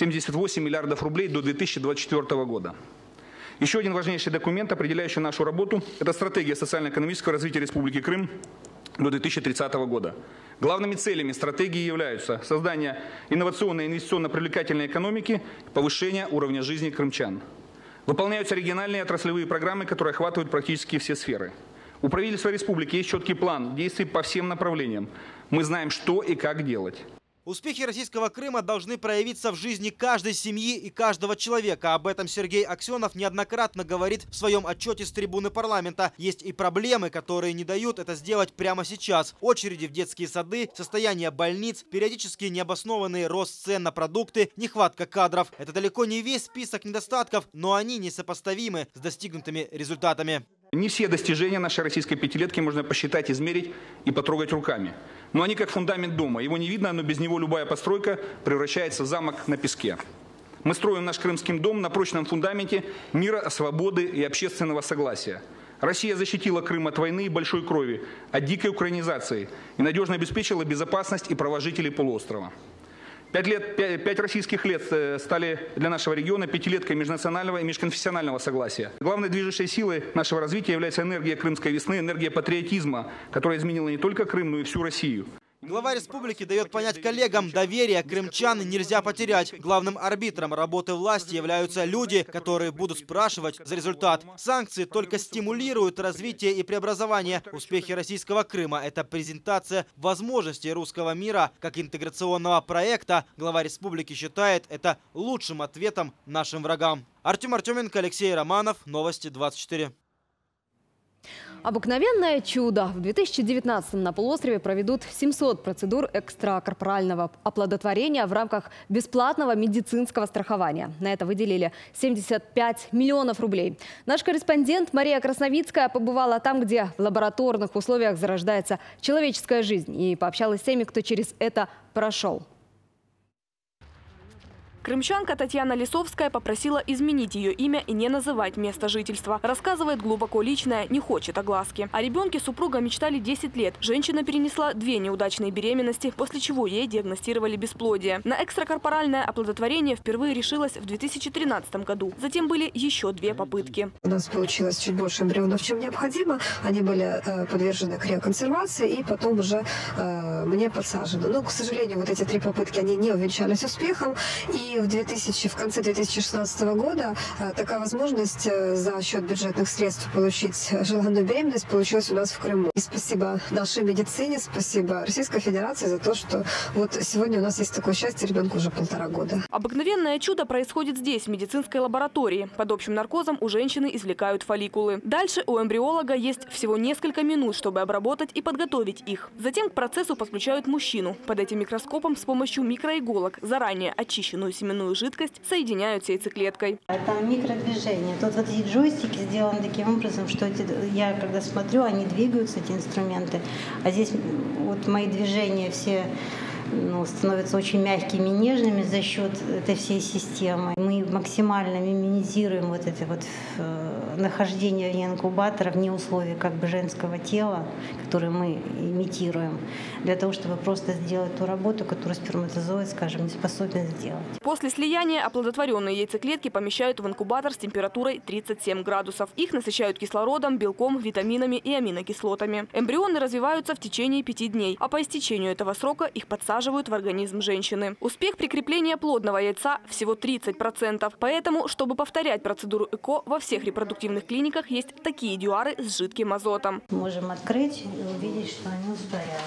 78 миллиардов рублей до 2024 года. Еще один важнейший документ, определяющий нашу работу, это стратегия социально-экономического развития Республики Крым до 2030 года. Главными целями стратегии являются создание инновационной и инвестиционно-привлекательной экономики и повышение уровня жизни крымчан. Выполняются региональные отраслевые программы, которые охватывают практически все сферы. У правительства республики есть четкий план действий по всем направлениям. Мы знаем, что и как делать. Успехи российского Крыма должны проявиться в жизни каждой семьи и каждого человека. Об этом Сергей Аксенов неоднократно говорит в своем отчете с трибуны парламента. Есть и проблемы, которые не дают это сделать прямо сейчас. Очереди в детские сады, состояние больниц, периодически необоснованный рост цен на продукты, нехватка кадров. Это далеко не весь список недостатков, но они несопоставимы с достигнутыми результатами. Не все достижения нашей российской пятилетки можно посчитать, измерить и потрогать руками. Но они как фундамент дома. Его не видно, но без него любая постройка превращается в замок на песке. Мы строим наш крымский дом на прочном фундаменте мира, свободы и общественного согласия. Россия защитила Крым от войны и большой крови, от дикой украинизации и надежно обеспечила безопасность и права жителей полуострова. 5 российских лет стали для нашего региона пятилеткой межнационального и межконфессионального согласия. Главной движущей силой нашего развития является энергия крымской весны, энергия патриотизма, которая изменила не только Крым, но и всю Россию. Глава республики дает понять коллегам, доверие крымчан нельзя потерять. Главным арбитром работы власти являются люди, которые будут спрашивать за результат. Санкции только стимулируют развитие и преобразование. Успехи российского Крыма – это презентация возможностей русского мира как интеграционного проекта. Глава республики считает это лучшим ответом нашим врагам. Артем Артеменко, Алексей Романов, Новости 24. Обыкновенное чудо. В 2019-м на полуострове проведут 700 процедур экстракорпорального оплодотворения в рамках бесплатного медицинского страхования. На это выделили 75 миллионов рублей. Наш корреспондент Мария Красновицкая побывала там, где в лабораторных условиях зарождается человеческая жизнь, и пообщалась с теми, кто через это прошел. Крымчанка Татьяна Лисовская попросила изменить ее имя и не называть место жительства. Рассказывает глубоко личное, не хочет огласки. О ребенке супруга мечтали 10 лет. Женщина перенесла 2 неудачные беременности, после чего ей диагностировали бесплодие. На экстракорпоральное оплодотворение впервые решилась в 2013 году. Затем были еще 2 попытки. У нас получилось чуть больше эмбрионов, чем необходимо. Они были подвержены криоконсервации и потом уже мне подсажены. Но, к сожалению, вот эти 3 попытки, они не увенчались успехом. И в конце 2016 года такая возможность за счет бюджетных средств получить желанную беременность получилась у нас в Крыму. И спасибо нашей медицине, спасибо Российской Федерации за то, что вот сегодня у нас есть такое счастье, ребенку уже 1,5 года. Обыкновенное чудо происходит здесь, в медицинской лаборатории. Под общим наркозом у женщины извлекают фолликулы. Дальше у эмбриолога есть всего несколько минут, чтобы обработать и подготовить их. Затем к процессу подключают мужчину. Под этим микроскопом с помощью микроиголок заранее очищенную семенную жидкость соединяют с яйцеклеткой. Это микродвижение. Тут вот эти джойстики сделаны таким образом, что я когда смотрю, они двигаются, эти инструменты. А здесь вот мои движения все становятся очень мягкими, нежными за счет этой всей системы. Мы максимально минимизируем вот это вот нахождение вне инкубатора, вне условий как бы женского тела, которое мы имитируем, для того, чтобы просто сделать ту работу, которую сперматозоид, скажем, не способен сделать. После слияния оплодотворенные яйцеклетки помещают в инкубатор с температурой 37 градусов. Их насыщают кислородом, белком, витаминами и аминокислотами. Эмбрионы развиваются в течение 5 дней, а по истечению этого срока их подсаживают в организм женщины. Успех прикрепления плодного яйца всего 30%. Поэтому, чтобы повторять процедуру ЭКО, во всех репродуктивных клиниках есть такие дюары с жидким азотом. Можем открыть и увидеть, что они ускоряют.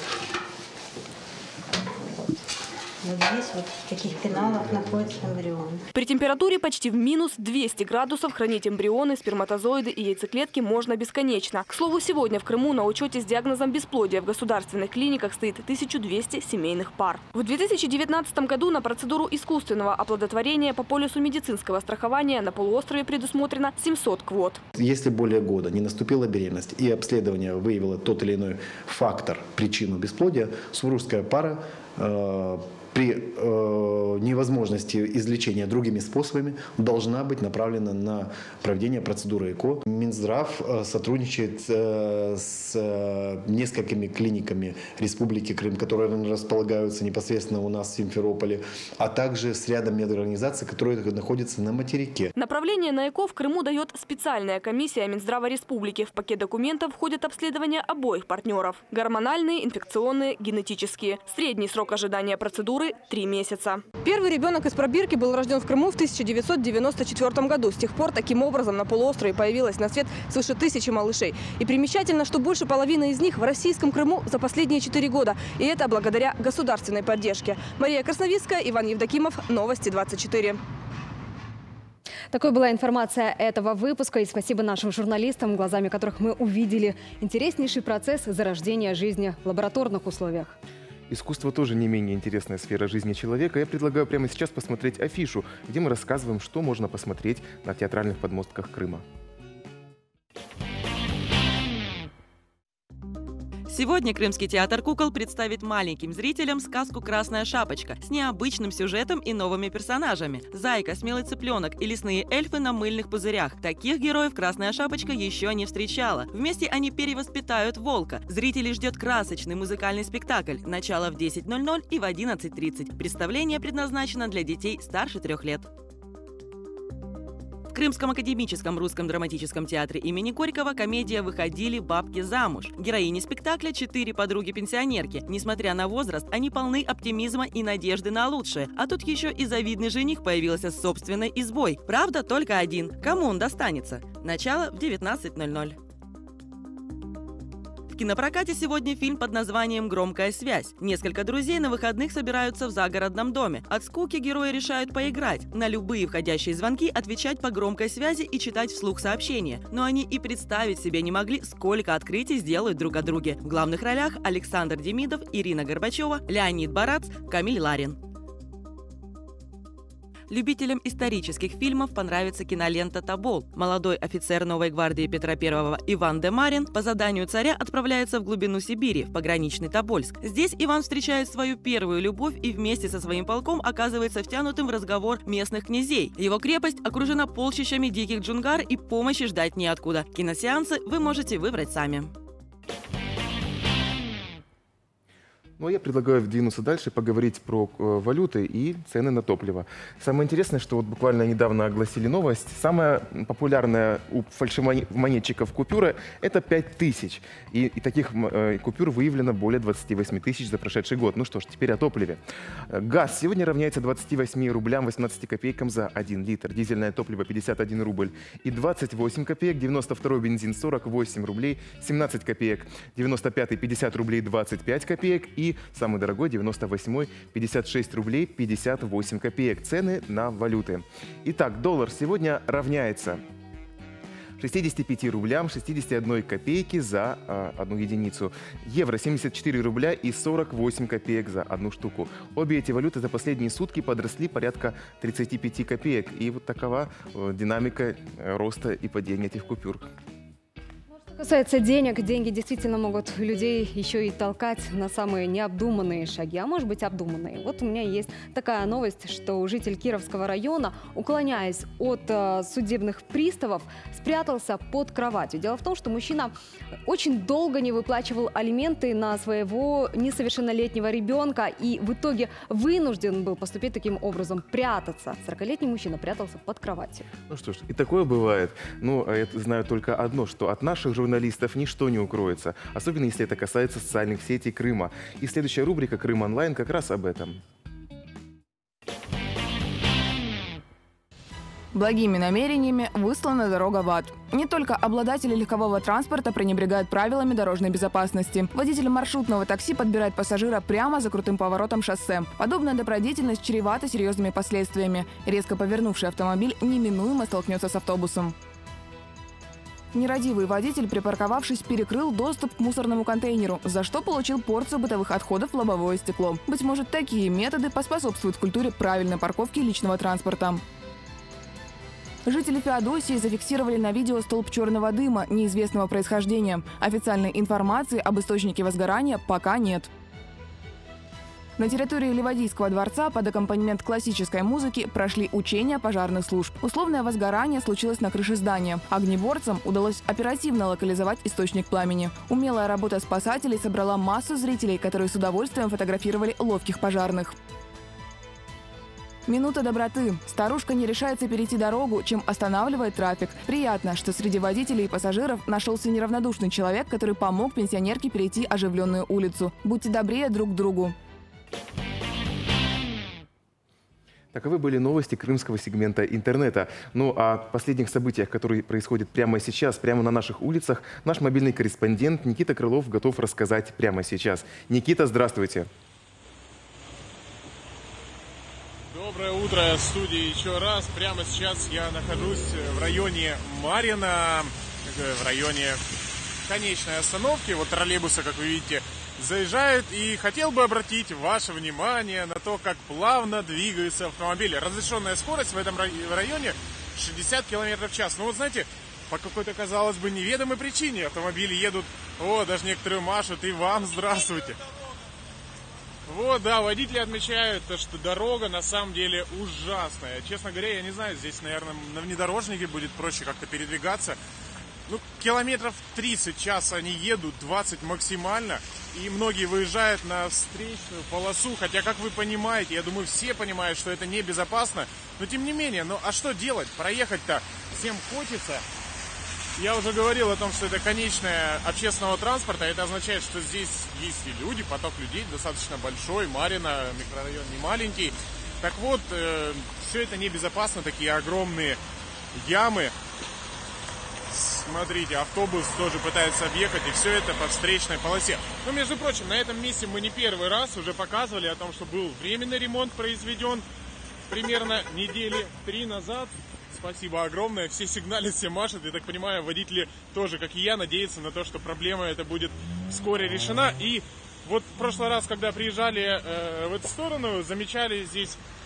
Вот здесь вот в таких пеналах находится эмбрион. При температуре почти в минус 200 градусов хранить эмбрионы, сперматозоиды и яйцеклетки можно бесконечно. К слову, сегодня в Крыму на учете с диагнозом бесплодия в государственных клиниках стоит 1200 семейных пар. В 2019 году на процедуру искусственного оплодотворения по полису медицинского страхования на полуострове предусмотрено 700 квот. Если более года не наступила беременность и обследование выявило тот или иной фактор, причину бесплодия, супружеская пара при невозможности излечения другими способами должна быть направлена на проведение процедуры ЭКО. Минздрав сотрудничает с несколькими клиниками Республики Крым, которые располагаются непосредственно у нас в Симферополе, а также с рядом медорганизаций, которые находятся на материке. Направление на ЭКО в Крыму дает специальная комиссия Минздрава Республики. В пакет документов входят обследования обоих партнеров – гормональные, инфекционные, генетические. Средний срок ожидания процедуры – 3 месяца. Первый ребенок из пробирки был рожден в Крыму в 1994 году. С тех пор таким образом на полуострове появилось на свет свыше 1000 малышей. И примечательно, что больше половины из них в российском Крыму за последние 4 года. И это благодаря государственной поддержке. Мария Красновицкая, Иван Евдокимов, Новости 24. Такой была информация этого выпуска. И спасибо нашим журналистам, глазами которых мы увидели интереснейший процесс зарождения жизни в лабораторных условиях. Искусство тоже не менее интересная сфера жизни человека. Я предлагаю прямо сейчас посмотреть афишу, где мы рассказываем, что можно посмотреть на театральных подмостках Крыма. Сегодня Крымский театр кукол представит маленьким зрителям сказку «Красная шапочка» с необычным сюжетом и новыми персонажами. Зайка, смелый цыпленок и лесные эльфы на мыльных пузырях. Таких героев «Красная шапочка» еще не встречала. Вместе они перевоспитают волка. Зрителей ждет красочный музыкальный спектакль. Начало в 10:00 и в 11:30. Представление предназначено для детей старше 3 лет. В Крымском академическом русском драматическом театре имени Горького комедия «Выходили бабки замуж». Героини спектакля – 4 подруги-пенсионерки. Несмотря на возраст, они полны оптимизма и надежды на лучшее. А тут еще и завидный жених появился с собственной избой. Правда, только один. Кому он достанется? Начало в 19:00. В кинопрокате сегодня фильм под названием «Громкая связь». Несколько друзей на выходных собираются в загородном доме. От скуки герои решают поиграть. На любые входящие звонки отвечать по громкой связи и читать вслух сообщения. Но они и представить себе не могли, сколько открытий сделают друг о друге. В главных ролях Александр Демидов, Ирина Горбачева, Леонид Барац, Камиль Ларин. Любителям исторических фильмов понравится кинолента «Тобол». Молодой офицер новой гвардии Петра I Иван де Марин по заданию царя отправляется в глубину Сибири, в пограничный Тобольск. Здесь Иван встречает свою первую любовь и вместе со своим полком оказывается втянутым в разговор местных князей. Его крепость окружена полчищами диких джунгар и помощи ждать неоткуда. Киносеансы вы можете выбрать сами. Ну, я предлагаю двинуться дальше, поговорить про валюты и цены на топливо. Самое интересное, что вот буквально недавно огласили новость. Самая популярная у фальшивомонетчиков купюра – это 5000. И таких купюр выявлено более 28 тысяч за прошедший год. Ну что ж, теперь о топливе. Газ сегодня равняется 28 рублям 18 копейкам за 1 литр. Дизельное топливо – 51 рубль и 28 копеек. 92-й бензин – 48 рублей 17 копеек. 95-й – 50 рублей 25 копеек. И самый дорогой 98-й 56 рублей 58 копеек. Цены на валюты. Итак, доллар сегодня равняется 65 рублям 61 копейки за одну единицу. Евро 74 рубля и 48 копеек за одну штуку. Обе эти валюты за последние сутки подросли порядка 35 копеек. И вот такова динамика роста и падения этих купюр. Что касается денег, деньги действительно могут людей еще и толкать на самые необдуманные шаги, а может быть обдуманные. Вот у меня есть такая новость, что житель Кировского района, уклоняясь от судебных приставов, спрятался под кроватью. Дело в том, что мужчина очень долго не выплачивал алименты на своего несовершеннолетнего ребенка и в итоге вынужден был поступить таким образом, прятаться. 40-летний мужчина прятался под кроватью. Ну что ж, и такое бывает. Но я знаю только одно, что от наших журналистов ничто не укроется, особенно если это касается социальных сетей Крыма. И следующая рубрика «Крым онлайн» как раз об этом. Благими намерениями выслана дорога в ад. Не только обладатели легкового транспорта пренебрегают правилами дорожной безопасности. Водитель маршрутного такси подбирает пассажира прямо за крутым поворотом шоссе. Подобная добродетельность чревата серьезными последствиями. Резко повернувший автомобиль неминуемо столкнется с автобусом. Нерадивый водитель, припарковавшись, перекрыл доступ к мусорному контейнеру, за что получил порцию бытовых отходов в лобовое стекло. Быть может, такие методы поспособствуют культуре правильной парковки личного транспорта. Жители Феодосии зафиксировали на видео столб черного дыма неизвестного происхождения. Официальной информации об источнике возгорания пока нет. На территории Ливадийского дворца под аккомпанемент классической музыки прошли учения пожарных служб. Условное возгорание случилось на крыше здания. Огнеборцам удалось оперативно локализовать источник пламени. Умелая работа спасателей собрала массу зрителей, которые с удовольствием фотографировали ловких пожарных. Минута доброты. Старушка не решается перейти дорогу, чем останавливает трафик. Приятно, что среди водителей и пассажиров нашелся неравнодушный человек, который помог пенсионерке перейти оживленную улицу. Будьте добрее друг к другу. Таковы были новости крымского сегмента интернета. Ну а о последних событиях, которые происходят прямо сейчас, прямо на наших улицах, наш мобильный корреспондент Никита Крылов готов рассказать прямо сейчас. Никита, здравствуйте. Доброе утро, студии еще раз. Прямо сейчас я нахожусь в районе Марьино, в районе конечной остановки. Вот троллейбуса, как вы видите, заезжают, и хотел бы обратить ваше внимание на то, как плавно двигаются автомобили. Разрешенная скорость в этом районе 60 км в час. Ну вот знаете, по какой-то, казалось бы, неведомой причине автомобили едут, даже некоторые машут, и вам здравствуйте. Вот, да, водители отмечают, что дорога на самом деле ужасная. Честно говоря, я не знаю, здесь, наверное, на внедорожнике будет проще как-то передвигаться. Ну, километров 30 в час они едут, 20 максимально. И многие выезжают на встречную полосу. Хотя, как вы понимаете, я думаю, все понимают, что это небезопасно. Но тем не менее, а что делать? Проехать-то всем хочется. Я уже говорил о том, что это конечная общественного транспорта. Это означает, что здесь есть и люди, поток людей достаточно большой. Марьино, микрорайон не маленький. Так вот, все это небезопасно. Такие огромные ямы. Смотрите, автобус тоже пытается объехать, и все это по встречной полосе. Но, между прочим, на этом месте мы не первый раз уже показывали о том, что был временный ремонт произведен примерно недели 3 назад. Спасибо огромное. Все сигналят, все машут. Я так понимаю, водители тоже, как и я, надеются на то, что проблема эта будет вскоре решена. И вот в прошлый раз, когда приезжали в эту сторону, замечали здесь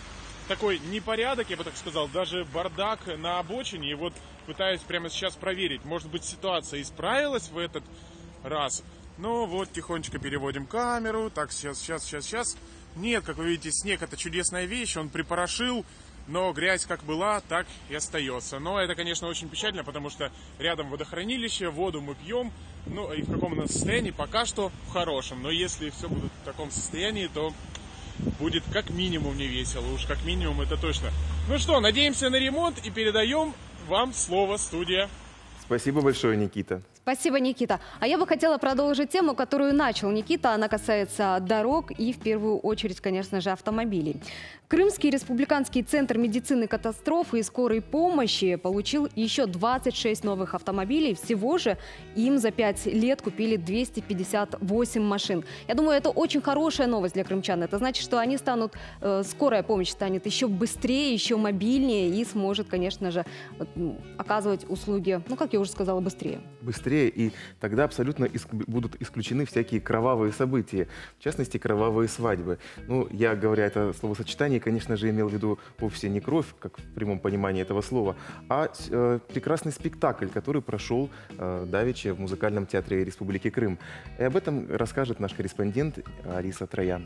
такой непорядок, я бы так сказал, даже бардак на обочине. И вот пытаюсь прямо сейчас проверить, может быть, ситуация исправилась в этот раз. Но вот тихонечко переводим камеру. Так, сейчас. Нет, как вы видите, снег — это чудесная вещь, он припорошил, но грязь как была, так и остается. Но это, конечно, очень печально, потому что рядом водохранилище, воду мы пьем. Ну и в каком она состоянии? Пока что в хорошем. Но если все будет в таком состоянии, то будет как минимум не весело. Уж как минимум это точно. Ну что, надеемся на ремонт и передаем вам слово, студия. Спасибо большое, Никита. Спасибо, Никита. А я бы хотела продолжить тему, которую начал Никита. Она касается дорог и, в первую очередь, конечно же, автомобилей. Крымский республиканский центр медицины катастрофы и скорой помощи получил еще 26 новых автомобилей. Всего же им за 5 лет купили 258 машин. Я думаю, это очень хорошая новость для крымчан. Это значит, что они станут, скорая помощь станет еще быстрее, еще мобильнее и сможет, конечно же, оказывать услуги, ну, как я уже сказала, быстрее. Быстрее, и тогда абсолютно будут исключены всякие кровавые события, в частности, кровавые свадьбы. Ну, я, говоря это словосочетание, конечно же, имел в виду вовсе не кровь, как в прямом понимании этого слова, а прекрасный спектакль, который прошел давеча в музыкальном театре Республики Крым. И об этом расскажет наш корреспондент Алиса Троян.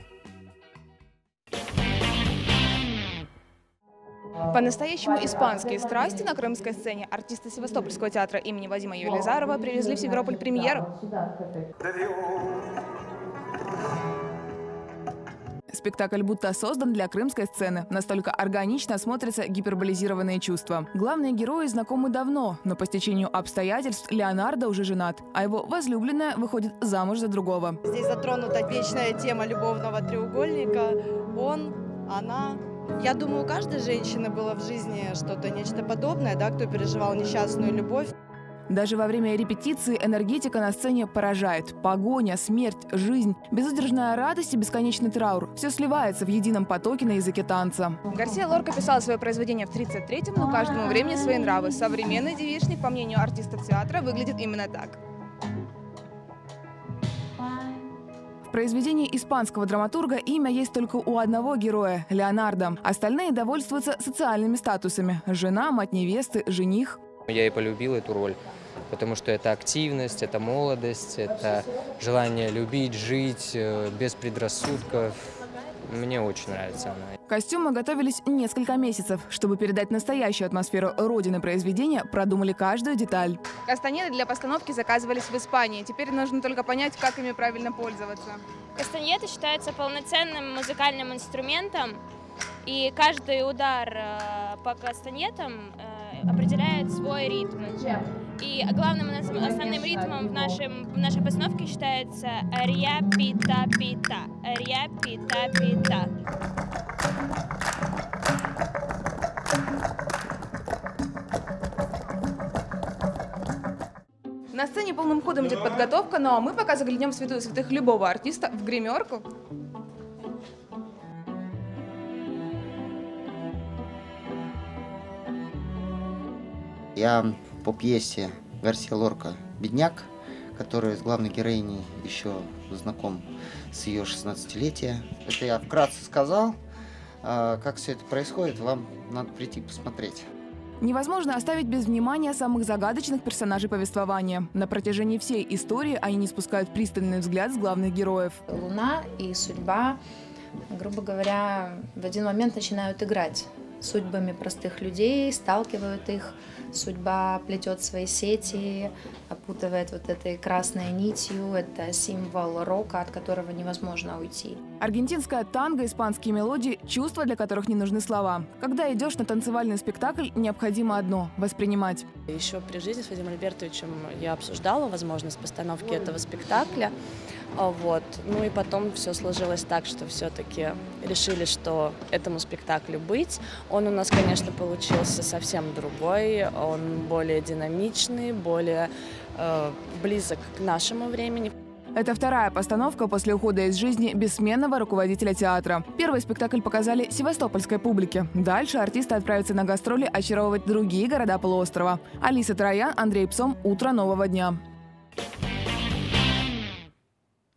По-настоящему испанские страсти на крымской сцене артисты Севастопольского театра имени Вадима Елизарова привезли в Симферополь премьеру. Спектакль будто создан для крымской сцены. Настолько органично смотрятся гиперболизированные чувства. Главные герои знакомы давно, но по стечению обстоятельств Леонардо уже женат, а его возлюбленная выходит замуж за другого. Здесь затронута вечная тема любовного треугольника. Он, она. Я думаю, у каждой женщины было в жизни что-то, нечто подобное, да, кто переживал несчастную любовь. Даже во время репетиции энергетика на сцене поражает. Погоня, смерть, жизнь, безудержная радость и бесконечный траур. Все сливается в едином потоке на языке танца. Гарсия Лорка писал свое произведение в 1933-м, но каждому времени свои нравы. Современный девичник, по мнению артистов театра, выглядит именно так. В произведении испанского драматурга имя есть только у одного героя – Леонардо. Остальные довольствуются социальными статусами – жена, мать невесты, жених. Я и полюбил эту роль, потому что это активность, это молодость, это желание любить, жить без предрассудков. Мне очень нравится она. Костюмы готовились несколько месяцев. Чтобы передать настоящую атмосферу родины произведения, продумали каждую деталь. Кастанеды для постановки заказывались в Испании. Теперь нужно только понять, как ими правильно пользоваться. Кастаньеты считаются полноценным музыкальным инструментом, и каждый удар по кастаньетам определяет свой ритм. И главным основным ритмом в нашей постановке считается рья-пита-пита. Рья-пита-пита. На сцене полным ходом идет подготовка, но мы пока заглянем в святую святых любого артиста, в гримерку. Я по пьесе Гарсия Лорка «Бедняк», который с главной героиней еще знаком с ее 16-летия. Это я вкратце сказал. Как все это происходит, вам надо прийти посмотреть. Невозможно оставить без внимания самых загадочных персонажей повествования. На протяжении всей истории они не спускают пристальный взгляд с главных героев. Луна и судьба, грубо говоря, в один момент начинают играть судьбами простых людей, сталкивают их. Судьба плетет свои сети, опутывает вот этой красной нитью. Это символ рока, от которого невозможно уйти. Аргентинская танго, испанские мелодии, чувства, для которых не нужны слова. Когда идешь на танцевальный спектакль, необходимо одно – воспринимать. Еще при жизни с Вадимом Альбертовичем я обсуждала возможность постановки этого спектакля. Вот. Ну и потом все сложилось так, что все-таки решили, что этому спектаклю быть. Он у нас, конечно, получился совсем другой. Он более динамичный, более близок к нашему времени. Это вторая постановка после ухода из жизни бессменного руководителя театра. Первый спектакль показали севастопольской публике. Дальше артисты отправятся на гастроли очаровывать другие города полуострова. Алиса Троян, Андрей Псом. Утро нового дня.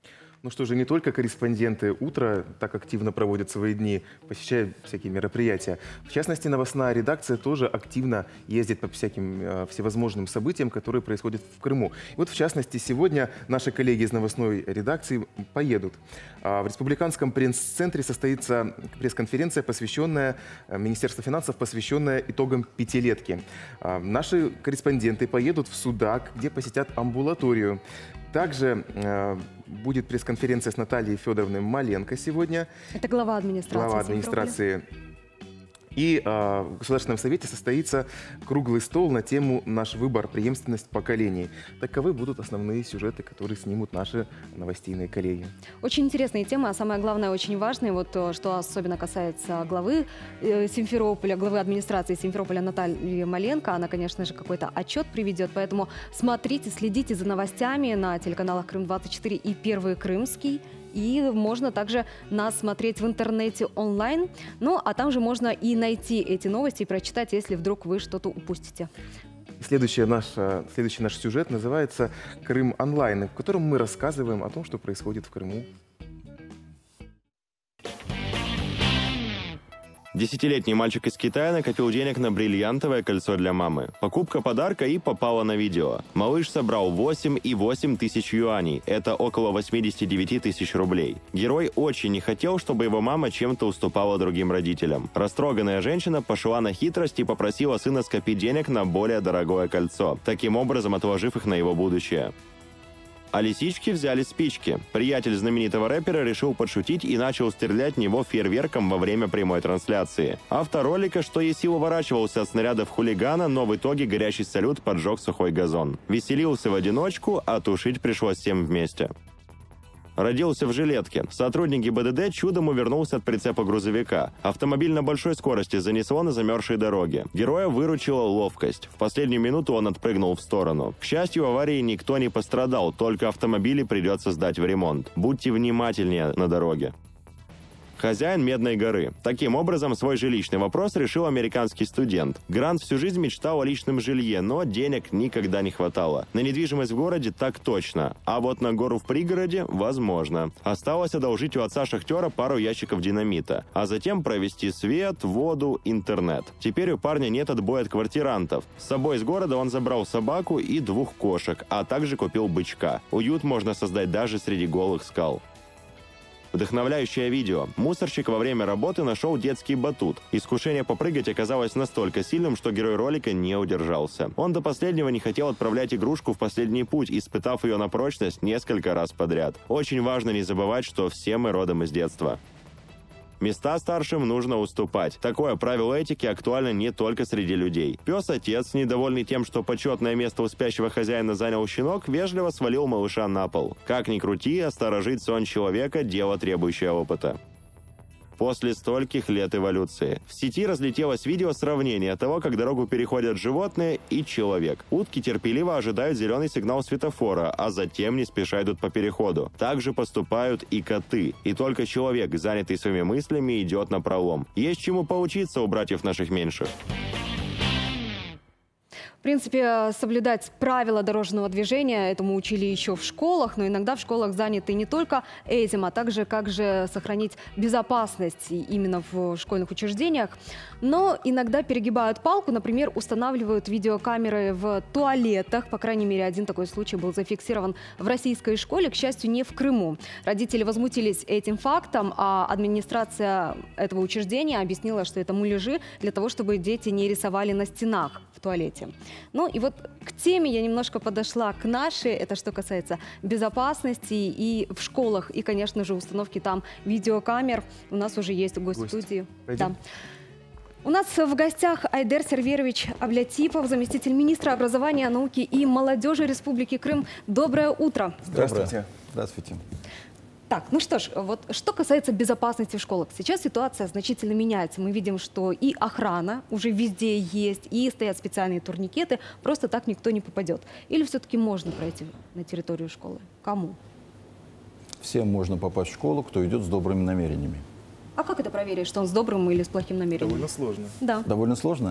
Ну что же, не только корреспонденты «Утра» так активно проводят свои дни, посещая всякие мероприятия. В частности, новостная редакция тоже активно ездит по всяким всевозможным событиям, которые происходят в Крыму. И вот, в частности, сегодня наши коллеги из новостной редакции поедут. В Республиканском пресс-центре состоится пресс-конференция, посвященная Министерству финансов, посвященная итогам пятилетки. Наши корреспонденты поедут в Судак, где посетят амбулаторию. Также будет пресс-конференция с Натальей Федоровной Маленко сегодня. Это глава администрации. Глава администрации. И в Государственном совете состоится круглый стол на тему «Наш выбор. Преемственность поколений». Таковы будут основные сюжеты, которые снимут наши новостейные коллеги. Очень интересные темы, а самое главное, очень важные. Вот что особенно касается главы Симферополя, главы администрации Симферополя Натальи Маленко. Она, конечно же, какой-то отчет приведет. Поэтому смотрите, следите за новостями на телеканалах Крым-24 и Первый Крымский. И можно также нас смотреть в интернете онлайн. Ну, а там же можно и найти эти новости и прочитать, если вдруг вы что-то упустите. Следующий наш сюжет называется «Крым онлайн», в котором мы рассказываем о том, что происходит в Крыму. 10-летний мальчик из Китая накопил денег на бриллиантовое кольцо для мамы. Покупка подарка и попала на видео. Малыш собрал 8,8 тысяч юаней. Это около 89 тысяч рублей. Герой очень не хотел, чтобы его мама чем-то уступала другим родителям. Растроганная женщина пошла на хитрость и попросила сына скопить денег на более дорогое кольцо, таким образом отложив их на его будущее. А лисички взяли спички. Приятель знаменитого рэпера решил подшутить и начал стрелять в него фейерверком во время прямой трансляции. Автор ролика, что есть сил, уворачивался от снарядов хулигана, но в итоге горящий салют поджег сухой газон. Веселился в одиночку, а тушить пришлось всем вместе. Родился в жилетке. Сотрудник ГИБДД чудом увернулся от прицепа грузовика. Автомобиль на большой скорости занесло на замерзшей дороге. Героя выручила ловкость. В последнюю минуту он отпрыгнул в сторону. К счастью, в аварии никто не пострадал, только автомобили придется сдать в ремонт. Будьте внимательнее на дороге. Хозяин Медной горы. Таким образом, свой жилищный вопрос решил американский студент. Грант всю жизнь мечтал о личном жилье, но денег никогда не хватало. На недвижимость в городе так точно, а вот на гору в пригороде возможно. Осталось одолжить у отца-шахтера пару ящиков динамита, а затем провести свет, воду, интернет. Теперь у парня нет отбоя от квартирантов. С собой из города он забрал собаку и 2 кошек, а также купил бычка. Уют можно создать даже среди голых скал. Вдохновляющее видео. Мусорщик во время работы нашел детский батут. Искушение попрыгать оказалось настолько сильным, что герой ролика не удержался. Он до последнего не хотел отправлять игрушку в последний путь, испытав ее на прочность несколько раз подряд. Очень важно не забывать, что все мы родом из детства. Места старшим нужно уступать. Такое правило этики актуально не только среди людей. Пес-отец, недовольный тем, что почетное место у спящего хозяина занял щенок, вежливо свалил малыша на пол. Как ни крути, сторожить сон человека – дело, требующее опыта. После стольких лет эволюции. В сети разлетелось видео сравнения того, как дорогу переходят животные и человек. Утки терпеливо ожидают зеленый сигнал светофора, а затем не спеша идут по переходу. Так же поступают и коты. И только человек, занятый своими мыслями, идет на пролом. Есть чему поучиться у братьев наших меньших. В принципе, соблюдать правила дорожного движения этому учили еще в школах, но иногда в школах заняты не только этим, а также как же сохранить безопасность именно в школьных учреждениях. Но иногда перегибают палку, например, устанавливают видеокамеры в туалетах. По крайней мере, один такой случай был зафиксирован в российской школе, к счастью, не в Крыму. Родители возмутились этим фактом, а администрация этого учреждения объяснила, что это муляжи для того, чтобы дети не рисовали на стенах в туалете. Ну и вот к теме я немножко подошла к нашей, это что касается безопасности и в школах, и, конечно же, установки там видеокамер. У нас уже есть гость в студии. Да. У нас в гостях Айдер Серверович Аблятипов, заместитель министра образования, науки и молодежи Республики Крым. Доброе утро. Здравствуйте. Здравствуйте. Так, ну что ж, вот что касается безопасности в школах. Сейчас ситуация значительно меняется. Мы видим, что и охрана уже везде есть, и стоят специальные турникеты. Просто так никто не попадет. Или все-таки можно пройти на территорию школы? Кому? Всем можно попасть в школу, кто идет с добрыми намерениями. А как это проверить, что он с добрым или с плохим намерением? Довольно сложно. Да. Довольно сложно?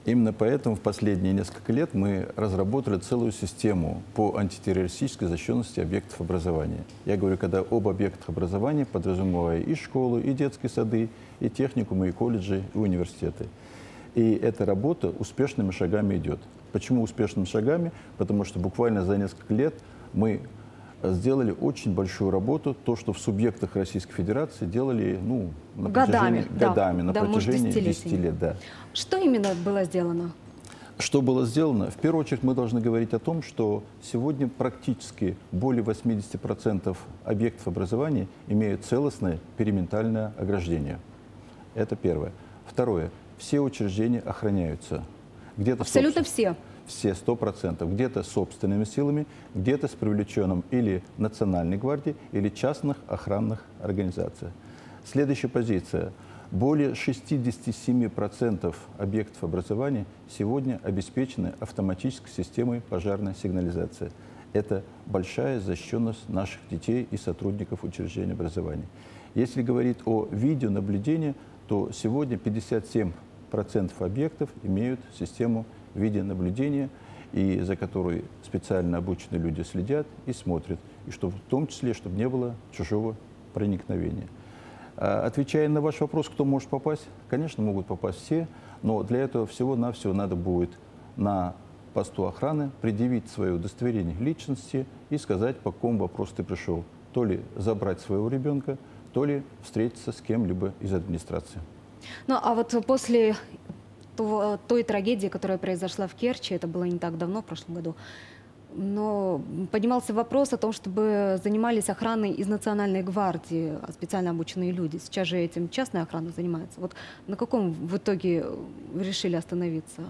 Именно поэтому в последние несколько лет мы разработали целую систему по антитеррористической защищенности объектов образования. Я говорю, когда об объектах образования, подразумевая и школы, и детские сады, и техникумы, и колледжи, и университеты. И эта работа успешными шагами идет. Почему успешными шагами? Потому что буквально за несколько лет мы сделали очень большую работу, то, что в субъектах Российской Федерации делали на протяжении 10 лет. Да. Что именно было сделано? Что было сделано? В первую очередь мы должны говорить о том, что сегодня практически более 80% объектов образования имеют целостное периментальное ограждение. Это первое. Второе. Все учреждения охраняются. Абсолютно все? Все, 100%. Где-то собственными силами, где-то с привлеченным или Национальной гвардией, или частных охранных организаций. Следующая позиция. Более 67% объектов образования сегодня обеспечены автоматической системой пожарной сигнализации. Это большая защищенность наших детей и сотрудников учреждений образования. Если говорить о видеонаблюдении, то сегодня 57% объектов имеют систему видеонаблюдения, и за которой специально обученные люди следят и смотрят, и чтобы, в том числе, чтобы не было чужого проникновения. Отвечая на ваш вопрос, кто может попасть, конечно, могут попасть все, но для этого всего-навсего надо будет на посту охраны предъявить свое удостоверение личности и сказать, по какому вопросу ты пришел. То ли забрать своего ребенка, то ли встретиться с кем-либо из администрации. Ну, а вот после той трагедии, которая произошла в Керчи, это было не так давно, в прошлом году, но поднимался вопрос о том, чтобы занимались охраной из Национальной гвардии, специально обученные люди. Сейчас же этим частная охрана занимается. Вот на каком в итоге вы решили остановиться?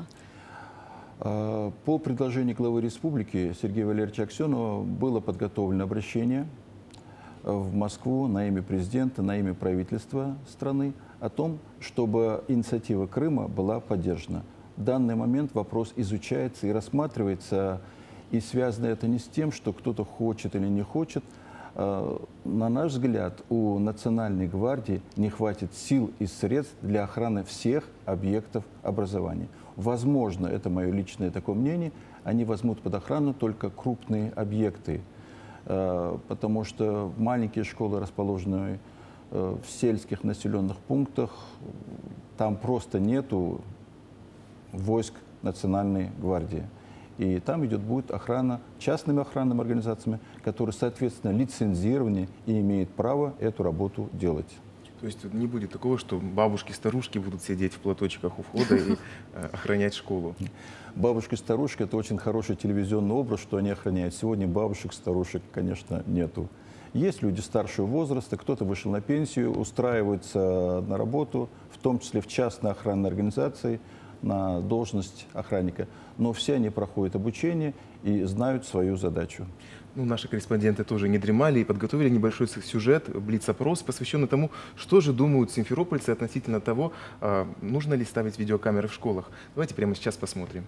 По предложению главы республики Сергея Валерьевича Аксенова было подготовлено обращение в Москву на имя президента, на имя правительства страны о том, чтобы инициатива Крыма была поддержана. В данный момент вопрос изучается и рассматривается, и связано это не с тем, что кто-то хочет или не хочет. На наш взгляд, у Национальной гвардии не хватит сил и средств для охраны всех объектов образования. Возможно, это мое личное такое мнение, они возьмут под охрану только крупные объекты, потому что маленькие школы, расположенные в сельских населенных пунктах, там просто нету войск Национальной гвардии. И там будет охрана частными охранными организациями, которые, соответственно, лицензированы и имеют право эту работу делать. То есть не будет такого, что бабушки-старушки будут сидеть в платочках у входа и охранять школу? Бабушки-старушки – это очень хороший телевизионный образ, что они охраняют. Сегодня бабушек-старушек, конечно, нету. Есть люди старшего возраста, кто-то вышел на пенсию, устраивается на работу, в том числе в частной охранной организации, на должность охранника. Но все они проходят обучение и знают свою задачу. Ну, наши корреспонденты тоже не дремали и подготовили небольшой сюжет, блиц-опрос, посвященный тому, что же думают симферопольцы относительно того, нужно ли ставить видеокамеры в школах. Давайте прямо сейчас посмотрим.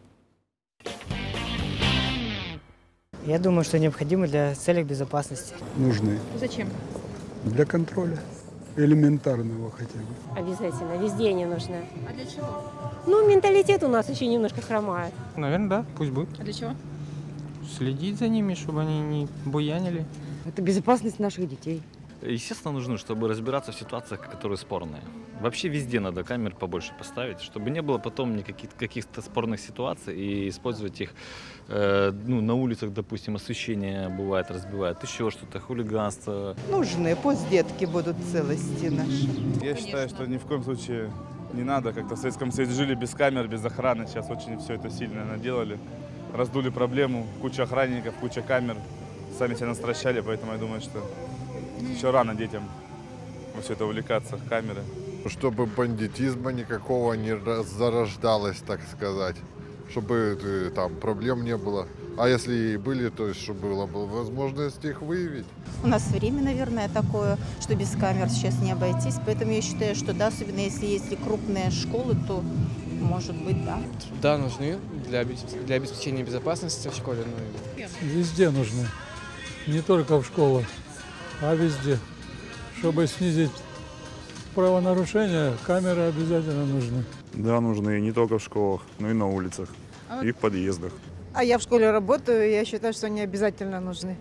Я думаю, что необходимо для целей безопасности. Нужны. Зачем? Для контроля. Элементарного хотя бы. Обязательно. Везде они нужны. А для чего? Ну, менталитет у нас еще немножко хромает. Наверное, да, пусть будет. А для чего? Следить за ними, чтобы они не буянили. Это безопасность наших детей. Естественно, нужны, чтобы разбираться в ситуациях, которые спорные. Вообще везде надо камер побольше поставить, чтобы не было потом каких-то спорных ситуаций и использовать их на улицах, допустим, освещение бывает, разбивает, еще что-то, хулиганство. Нужны, пусть детки будут в целости наши. Я считаю, что ни в коем случае не надо. Как-то в Советском Союзе жили без камер, без охраны. Сейчас очень все это сильно наделали. Раздули проблему, куча охранников, куча камер. Сами себя настращали, поэтому я думаю, что еще рано детям во все это увлекаться, камеры. Чтобы бандитизма никакого не зарождалось, так сказать. Чтобы там проблем не было. А если и были, то есть, чтобы была возможность их выявить. У нас время, наверное, такое, что без камер сейчас не обойтись. Поэтому я считаю, что да, особенно если крупные школы, то может быть, да. Да, нужны для обеспечения безопасности в школе. Везде нужны. Не только в школах, а везде. Чтобы снизить правонарушения, камеры обязательно нужны. Да, нужны не только в школах, но и на улицах, и в подъездах. А я в школе работаю, я считаю, что они обязательно нужны.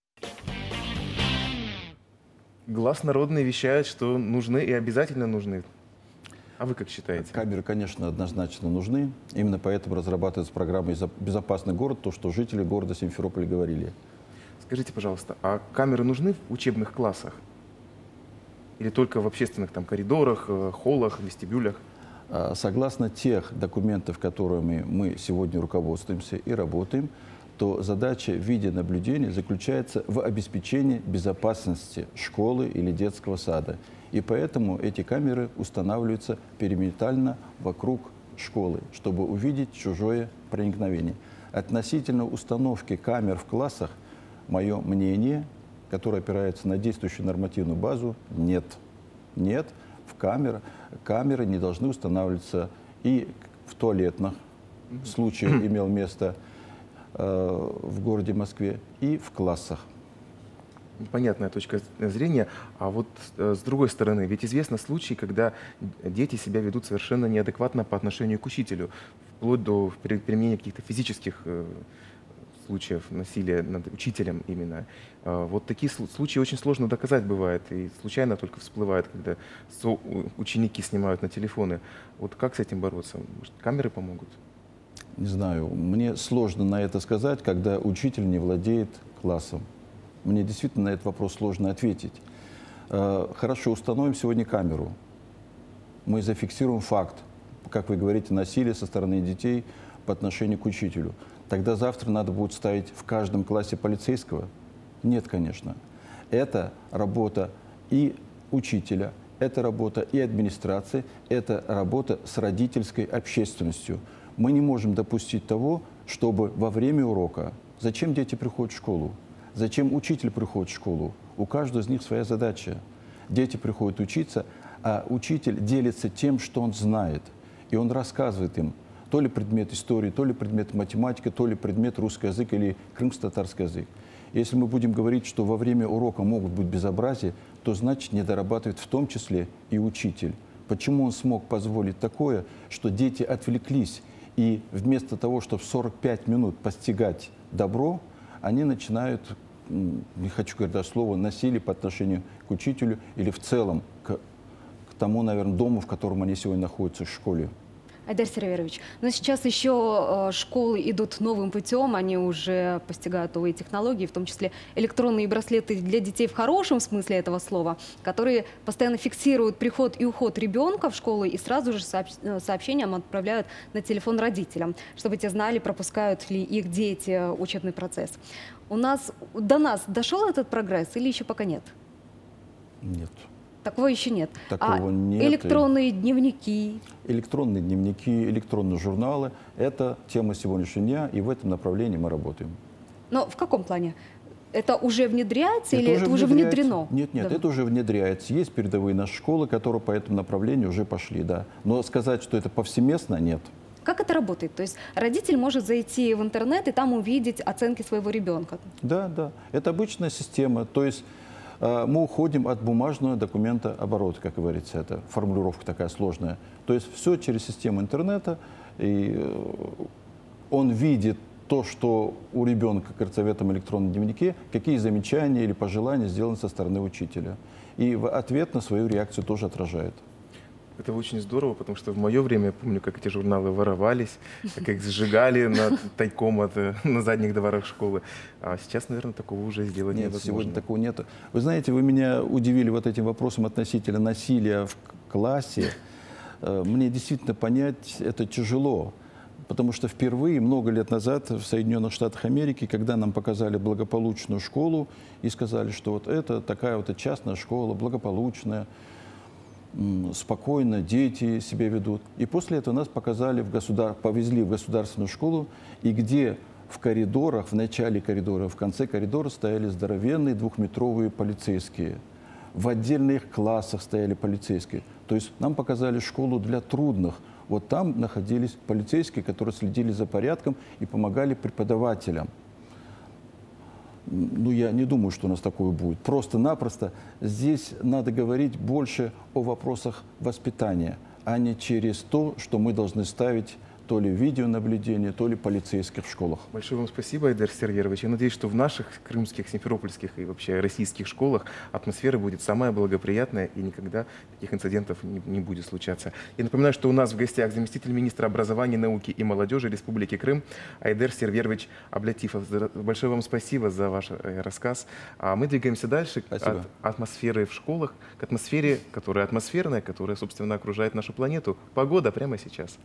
Глас народный вещает, что нужны и обязательно нужны. А вы как считаете? Камеры, конечно, однозначно нужны. Именно поэтому разрабатывается программа «Безопасный город», то, что жители города Симферополя говорили. Скажите, пожалуйста, а камеры нужны в учебных классах? Или только в общественных там коридорах, холлах, вестибюлях? Согласно тех документов, которыми мы сегодня руководствуемся и работаем, то задача видеонаблюдения заключается в обеспечении безопасности школы или детского сада. И поэтому эти камеры устанавливаются периметрально вокруг школы, чтобы увидеть чужое проникновение. Относительно установки камер в классах, мое мнение, которое опирается на действующую нормативную базу, нет. Нет, камеры не должны устанавливаться и в туалетных. Случай имел место в городе Москве, и в классах. Понятная точка зрения. А вот с другой стороны, ведь известны случаи, когда дети себя ведут совершенно неадекватно по отношению к учителю, вплоть до применения каких-то физических случаев насилия над учителем именно. Вот такие случаи очень сложно доказать бывает, и случайно только всплывает, когда ученики снимают на телефоны. Вот как с этим бороться? Может, камеры помогут? Не знаю, мне сложно на это сказать, когда учитель не владеет классом. Мне действительно на этот вопрос сложно ответить. Хорошо, установим сегодня камеру. Мы зафиксируем факт, как вы говорите, насилия со стороны детей по отношению к учителю. Тогда завтра надо будет ставить в каждом классе полицейского? Нет, конечно. Это работа и учителя, это работа и администрации, это работа с родительской общественностью. Мы не можем допустить того, чтобы во время урока... Зачем дети приходят в школу? Зачем учитель приходит в школу? У каждого из них своя задача. Дети приходят учиться, а учитель делится тем, что он знает. И он рассказывает им то ли предмет истории, то ли предмет математики, то ли предмет русский язык или крымско-татарский язык. Если мы будем говорить, что во время урока могут быть безобразия, то значит не дорабатывает в том числе и учитель. Почему он смог позволить такое, что дети отвлеклись, и вместо того, чтобы 45 минут постигать добро, они начинают, не хочу говорить даже слово, насилие по отношению к учителю или в целом к тому, наверное, дому, в котором они сегодня находятся, в школе. Айдар Серверович, но сейчас еще школы идут новым путем, они уже постигают новые технологии, в том числе электронные браслеты для детей в хорошем смысле этого слова, которые постоянно фиксируют приход и уход ребенка в школу и сразу же сообщением отправляют на телефон родителям, чтобы те знали, пропускают ли их дети учебный процесс. До нас дошел этот прогресс или еще пока нет? Нет. Такого еще нет. Такого нет. Электронные дневники? Электронные дневники, электронные журналы – это тема сегодняшнего дня, и в этом направлении мы работаем. Но в каком плане? Это уже внедряется или это уже внедрено? Нет, это уже внедряется. Есть передовые наши школы, которые по этому направлению уже пошли, да. Но сказать, что это повсеместно, нет. Как это работает? То есть родитель может зайти в интернет и там увидеть оценки своего ребенка? Да, да. Это обычная система. То есть мы уходим от бумажного документа оборота, как говорится, это формулировка такая сложная. То есть все через систему интернета, и он видит то, что у ребенка, как говорится, в этом электронном дневнике, какие замечания или пожелания сделаны со стороны учителя. И в ответ на свою реакцию тоже отражает. Это очень здорово, потому что в мое время я помню, как эти журналы воровались, как их сжигали тайком на задних дворах школы. А сейчас, наверное, такого уже сделать невозможно. Нет, сегодня такого нет. Вы знаете, вы меня удивили вот этим вопросом относительно насилия в классе. Мне действительно понять это тяжело, потому что впервые, много лет назад, в Соединенных Штатах Америки, когда нам показали благополучную школу и сказали, что вот это такая вот частная школа, благополучная, спокойно дети себя ведут. И после этого нас повезли в государственную школу, и где в коридорах, в начале коридора, в конце коридора стояли здоровенные двухметровые полицейские. В отдельных классах стояли полицейские. То есть нам показали школу для трудных. Вот там находились полицейские, которые следили за порядком и помогали преподавателям. Ну, я не думаю, что у нас такое будет. Просто-напросто здесь надо говорить больше о вопросах воспитания, а не через то, что мы должны ставить то ли видеонаблюдение, то ли полицейских в школах. Большое вам спасибо, Айдар Сергеевич. Я надеюсь, что в наших крымских, симферопольских и вообще российских школах атмосфера будет самая благоприятная и никогда таких инцидентов не будет случаться. Я напоминаю, что у нас в гостях заместитель министра образования, науки и молодежи Республики Крым Айдар Сергеевич Аблатифов. Большое вам спасибо за ваш рассказ. А мы двигаемся дальше от атмосферы в школах к атмосфере, которая атмосферная, которая, собственно, окружает нашу планету. Погода прямо сейчас.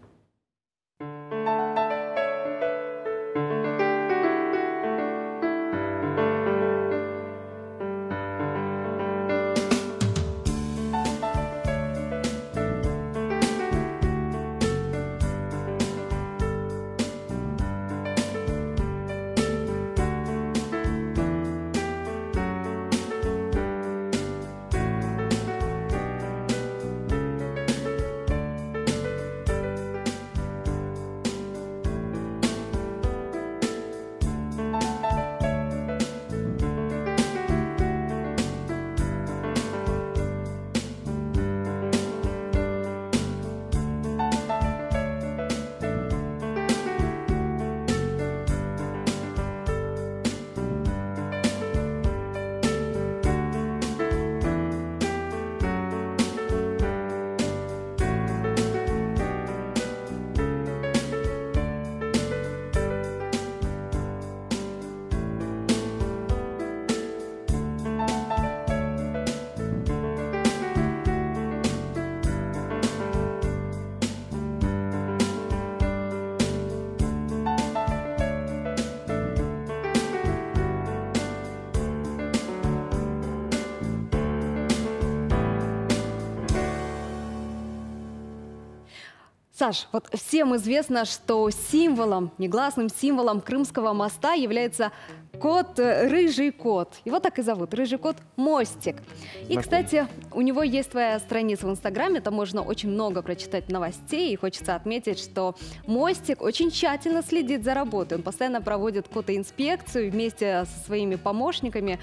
Саш, вот всем известно, что символом, негласным символом Крымского моста является кот, рыжий кот. Его так и зовут, рыжий кот Мостик. И, кстати, у него есть своя страница в Инстаграме, там можно очень много прочитать новостей. И хочется отметить, что Мостик очень тщательно следит за работой. Он постоянно проводит котоинспекцию вместе со своими помощниками,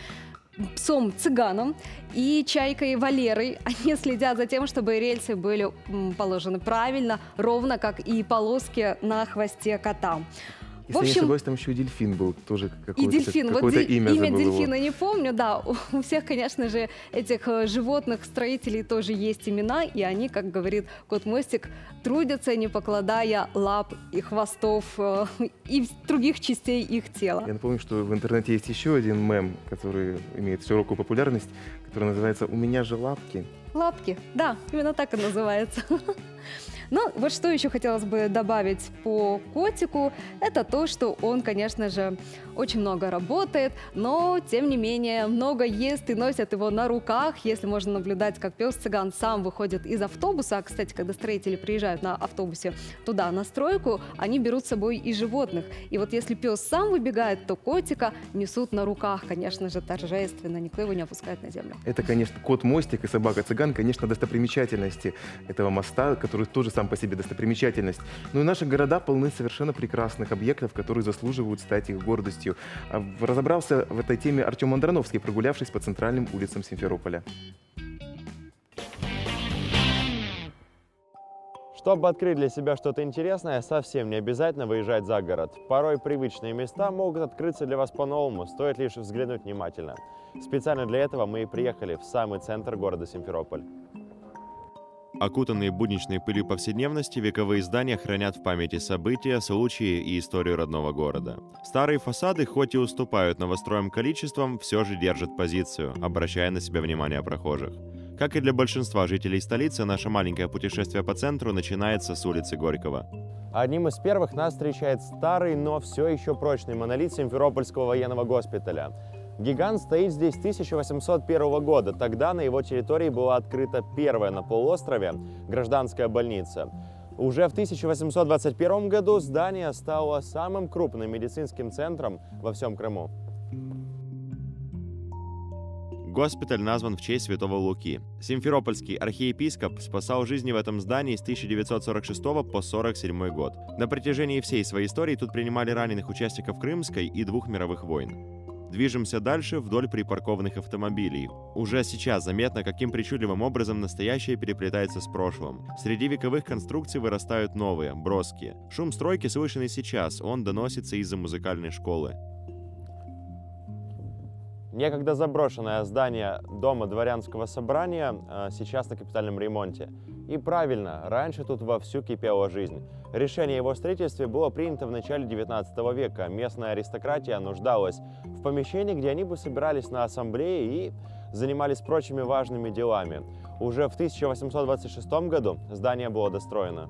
псом Цыганом и чайкой Валерой. Они следят за тем, чтобы рельсы были положены правильно, ровно как и полоски на хвосте кота. Если я не ошибаюсь, там еще и дельфин был, тоже какое-то дельфин. Вот имя дельфина не помню, да. У всех, конечно же, этих животных, строителей тоже есть имена, и они, как говорит кот Мостик, трудятся, не покладая лап и хвостов и других частей их тела. Я напомню, что в интернете есть еще один мем, который имеет широкую популярность, который называется «У меня же лапки». Лапки, да, именно так и называется. Ну, вот что еще хотелось бы добавить по котику, это то, что он, конечно же, очень много работает, но, тем не менее, много ест и носят его на руках. Если можно наблюдать, как пес-цыган сам выходит из автобуса, а, кстати, когда строители приезжают на автобусе туда, на стройку, они берут с собой и животных. И вот если пес сам выбегает, то котика несут на руках, конечно же, торжественно, никто его не опускает на землю. Это, конечно, кот Мостик и собака Цыган, конечно, достопримечательности этого моста, который тоже сам по себе достопримечательность. Но и наши города полны совершенно прекрасных объектов, которые заслуживают стать их гордостью. Разобрался в этой теме Артем Андроновский, прогулявшись по центральным улицам Симферополя. Чтобы открыть для себя что-то интересное, совсем не обязательно выезжать за город. Порой привычные места могут открыться для вас по-новому, стоит лишь взглянуть внимательно. Специально для этого мы и приехали в самый центр города Симферополь. Окутанные будничной пылью повседневности, вековые здания хранят в памяти события, случаи и историю родного города. Старые фасады, хоть и уступают новостроям количеством, все же держат позицию, обращая на себя внимание прохожих. Как и для большинства жителей столицы, наше маленькое путешествие по центру начинается с улицы Горького. Одним из первых нас встречает старый, но все еще прочный монолит Симферопольского военного госпиталя. Гигант стоит здесь с 1801 года. Тогда на его территории была открыта первая на полуострове гражданская больница. Уже в 1821 году здание стало самым крупным медицинским центром во всем Крыму. Госпиталь назван в честь святого Луки. Симферопольский архиепископ спасал жизни в этом здании с 1946 по 1947 год. На протяжении всей своей истории тут принимали раненых участников Крымской и 2 мировых войн. Движемся дальше вдоль припаркованных автомобилей. Уже сейчас заметно, каким причудливым образом настоящее переплетается с прошлым. Среди вековых конструкций вырастают новые, броские. Шум стройки слышен и сейчас, он доносится из-за музыкальной школы. Некогда заброшенное здание Дома дворянского собрания сейчас на капитальном ремонте. И правильно, раньше тут вовсю кипела жизнь. Решение о его строительстве было принято в начале 19 века. Местная аристократия нуждалась в помещении, где они бы собирались на ассамблее и занимались прочими важными делами. Уже в 1826 году здание было достроено.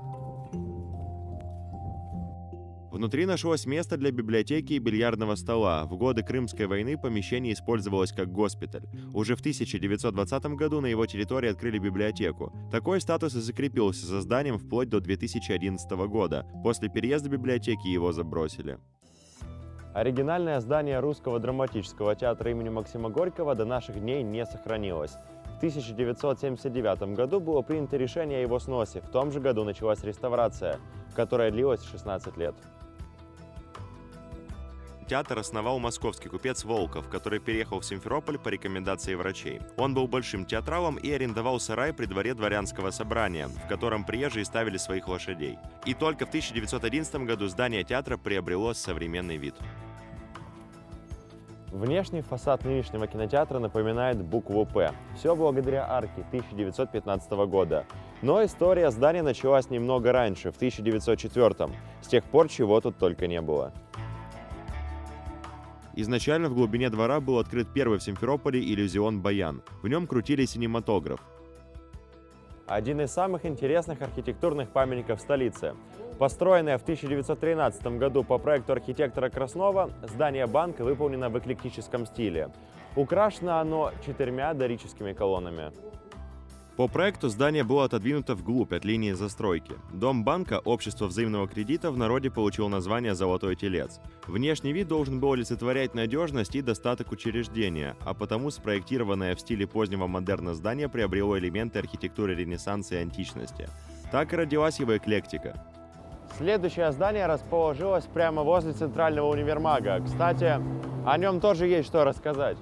Внутри нашлось место для библиотеки и бильярдного стола. В годы Крымской войны помещение использовалось как госпиталь. Уже в 1920 году на его территории открыли библиотеку. Такой статус и закрепился за зданием вплоть до 2011 года. После переезда библиотеки его забросили. Оригинальное здание Русского драматического театра имени Максима Горького до наших дней не сохранилось. В 1979 году было принято решение о его сносе. В том же году началась реставрация, которая длилась 16 лет. Театр основал московский купец Волков, который переехал в Симферополь по рекомендации врачей. Он был большим театралом и арендовал сарай при дворе дворянского собрания, в котором приезжие ставили своих лошадей. И только в 1911 году здание театра приобрело современный вид. Внешний фасад нынешнего кинотеатра напоминает букву «П». Все благодаря арке 1915 года. Но история здания началась немного раньше, в 1904. С тех пор чего тут только не было. Изначально в глубине двора был открыт первый в Симферополе иллюзион «Баян». В нем крутили синематограф. Один из самых интересных архитектурных памятников столицы. Построенное в 1913 году по проекту архитектора Краснова, здание банка выполнено в эклектическом стиле. Украшено оно 4 дорическими колоннами. По проекту здание было отодвинуто вглубь от линии застройки. Дом банка, общество взаимного кредита, в народе получил название «Золотой телец». Внешний вид должен был олицетворять надежность и достаток учреждения, а потому спроектированное в стиле позднего модерна здание приобрело элементы архитектуры Ренессанса и античности. Так и родилась его эклектика. Следующее здание расположилось прямо возле центрального универмага. Кстати, о нем тоже есть что рассказать.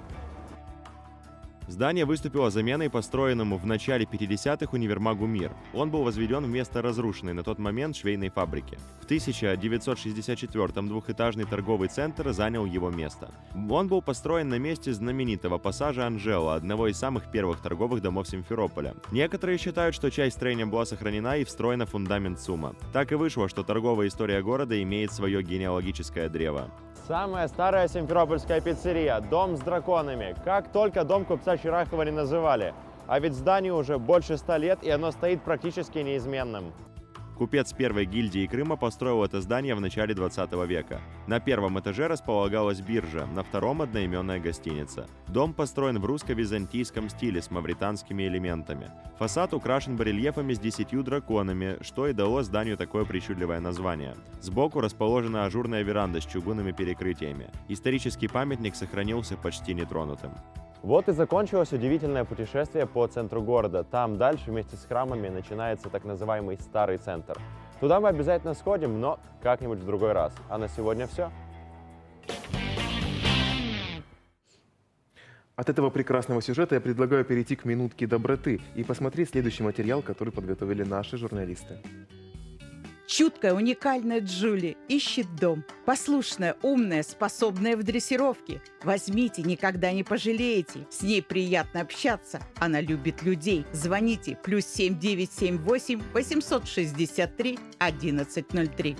Здание выступило заменой построенному в начале 50-х универмагу «Мир». Он был возведен вместо разрушенной на тот момент швейной фабрики. В 1964-м двухэтажный торговый центр занял его место. Он был построен на месте знаменитого пассажа Анжела, одного из самых первых торговых домов Симферополя. Некоторые считают, что часть строения была сохранена и встроена в фундамент ЦУМа. Так и вышло, что торговая история города имеет свое генеалогическое древо. Самая старая симферопольская пиццерия – дом с драконами. Как только дом купца Чирахова не называли. А ведь зданию уже больше 100 лет, и оно стоит практически неизменным. Купец первой гильдии Крыма построил это здание в начале 20 века. На первом этаже располагалась биржа, на втором – одноименная гостиница. Дом построен в русско-византийском стиле с мавританскими элементами. Фасад украшен барельефами с 10 драконами, что и дало зданию такое причудливое название. Сбоку расположена ажурная веранда с чугунными перекрытиями. Исторический памятник сохранился почти нетронутым. Вот и закончилось удивительное путешествие по центру города. Там дальше вместе с храмами начинается так называемый Старый центр. Туда мы обязательно сходим, но как-нибудь в другой раз. А на сегодня все. От этого прекрасного сюжета я предлагаю перейти к минутке доброты и посмотреть следующий материал, который подготовили наши журналисты. Чуткая, уникальная Джули ищет дом. Послушная, умная, способная в дрессировке. Возьмите, никогда не пожалеете. С ней приятно общаться. Она любит людей. Звоните +7 978 863 1103.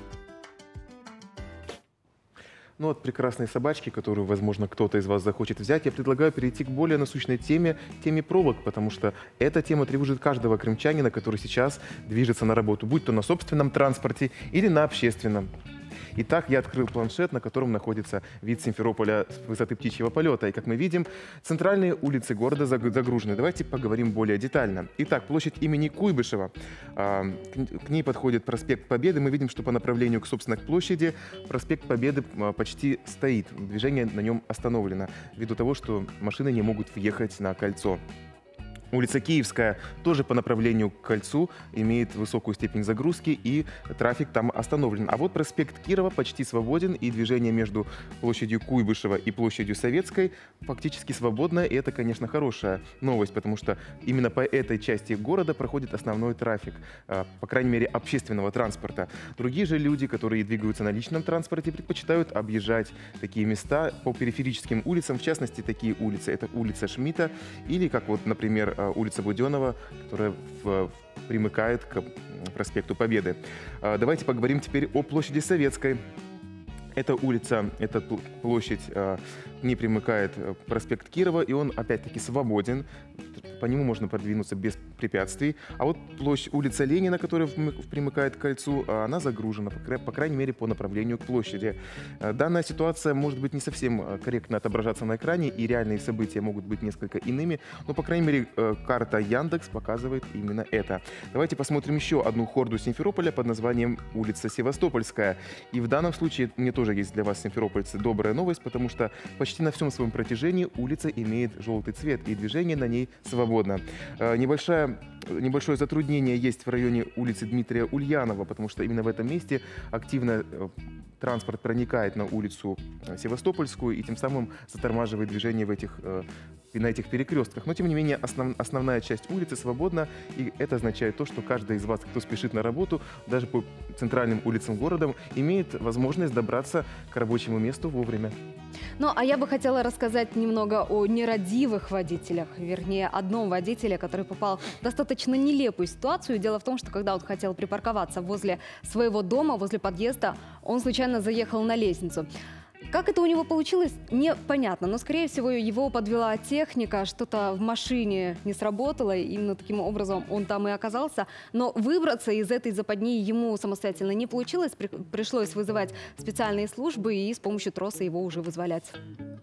Ну, от прекрасной собачки, которую, возможно, кто-то из вас захочет взять, я предлагаю перейти к более насущной теме пробок, потому что эта тема тревожит каждого крымчанина, который сейчас движется на работу, будь то на собственном транспорте или на общественном. Итак, я открыл планшет, на котором находится вид Симферополя с высоты птичьего полета. И, как мы видим, центральные улицы города загружены. Давайте поговорим более детально. Итак, площадь имени Куйбышева. К ней подходит проспект Победы. Мы видим, что по направлению, собственно, к площади проспект Победы почти стоит. Движение на нем остановлено, ввиду того, что машины не могут въехать на кольцо. Улица Киевская тоже по направлению к кольцу имеет высокую степень загрузки, и трафик там остановлен. А вот проспект Кирова почти свободен, и движение между площадью Куйбышева и площадью Советской фактически свободно. И это, конечно, хорошая новость, потому что именно по этой части города проходит основной трафик, по крайней мере, общественного транспорта. Другие же люди, которые двигаются на личном транспорте, предпочитают объезжать такие места по периферическим улицам. В частности, такие улицы — это улица Шмидта или, как вот, например, улица Буденова, которая примыкает к проспекту Победы. Давайте поговорим теперь о площади Советской. Эта улица, эта площадь не примыкает проспект Кирова, и он опять-таки свободен. По нему можно продвинуться без препятствий. А вот улица Ленина, которая примыкает к кольцу, она загружена, по крайней мере, по направлению к площади. Данная ситуация может быть не совсем корректно отображаться на экране, и реальные события могут быть несколько иными, но, по крайней мере, карта Яндекс показывает именно это. Давайте посмотрим еще одну хорду Симферополя под названием улица Севастопольская. И в данном случае мне тоже есть для вас, симферопольцы, добрая новость, потому что почти на всем своем протяжении улица имеет желтый цвет, и движение на ней свободно. Небольшое затруднение есть в районе улицы Дмитрия Ульянова, потому что именно в этом месте активно транспорт проникает на улицу Севастопольскую и тем самым затормаживает движение на этих перекрестках. Но, тем не менее, основная часть улицы свободна, и это означает то, что каждый из вас, кто спешит на работу, даже по центральным улицам города, имеет возможность добраться к рабочему месту вовремя. Ну, а я бы хотела рассказать немного о нерадивых водителях, вернее, одном водителе, который попал в достаточно нелепую ситуацию. Дело в том, что когда он хотел припарковаться возле своего дома, возле подъезда, он случайно заехал на лестницу. Как это у него получилось, непонятно, но, скорее всего, его подвела техника, что-то в машине не сработало, и именно таким образом он там и оказался. Но выбраться из этой западни ему самостоятельно не получилось, пришлось вызывать специальные службы и с помощью троса его уже вызволять.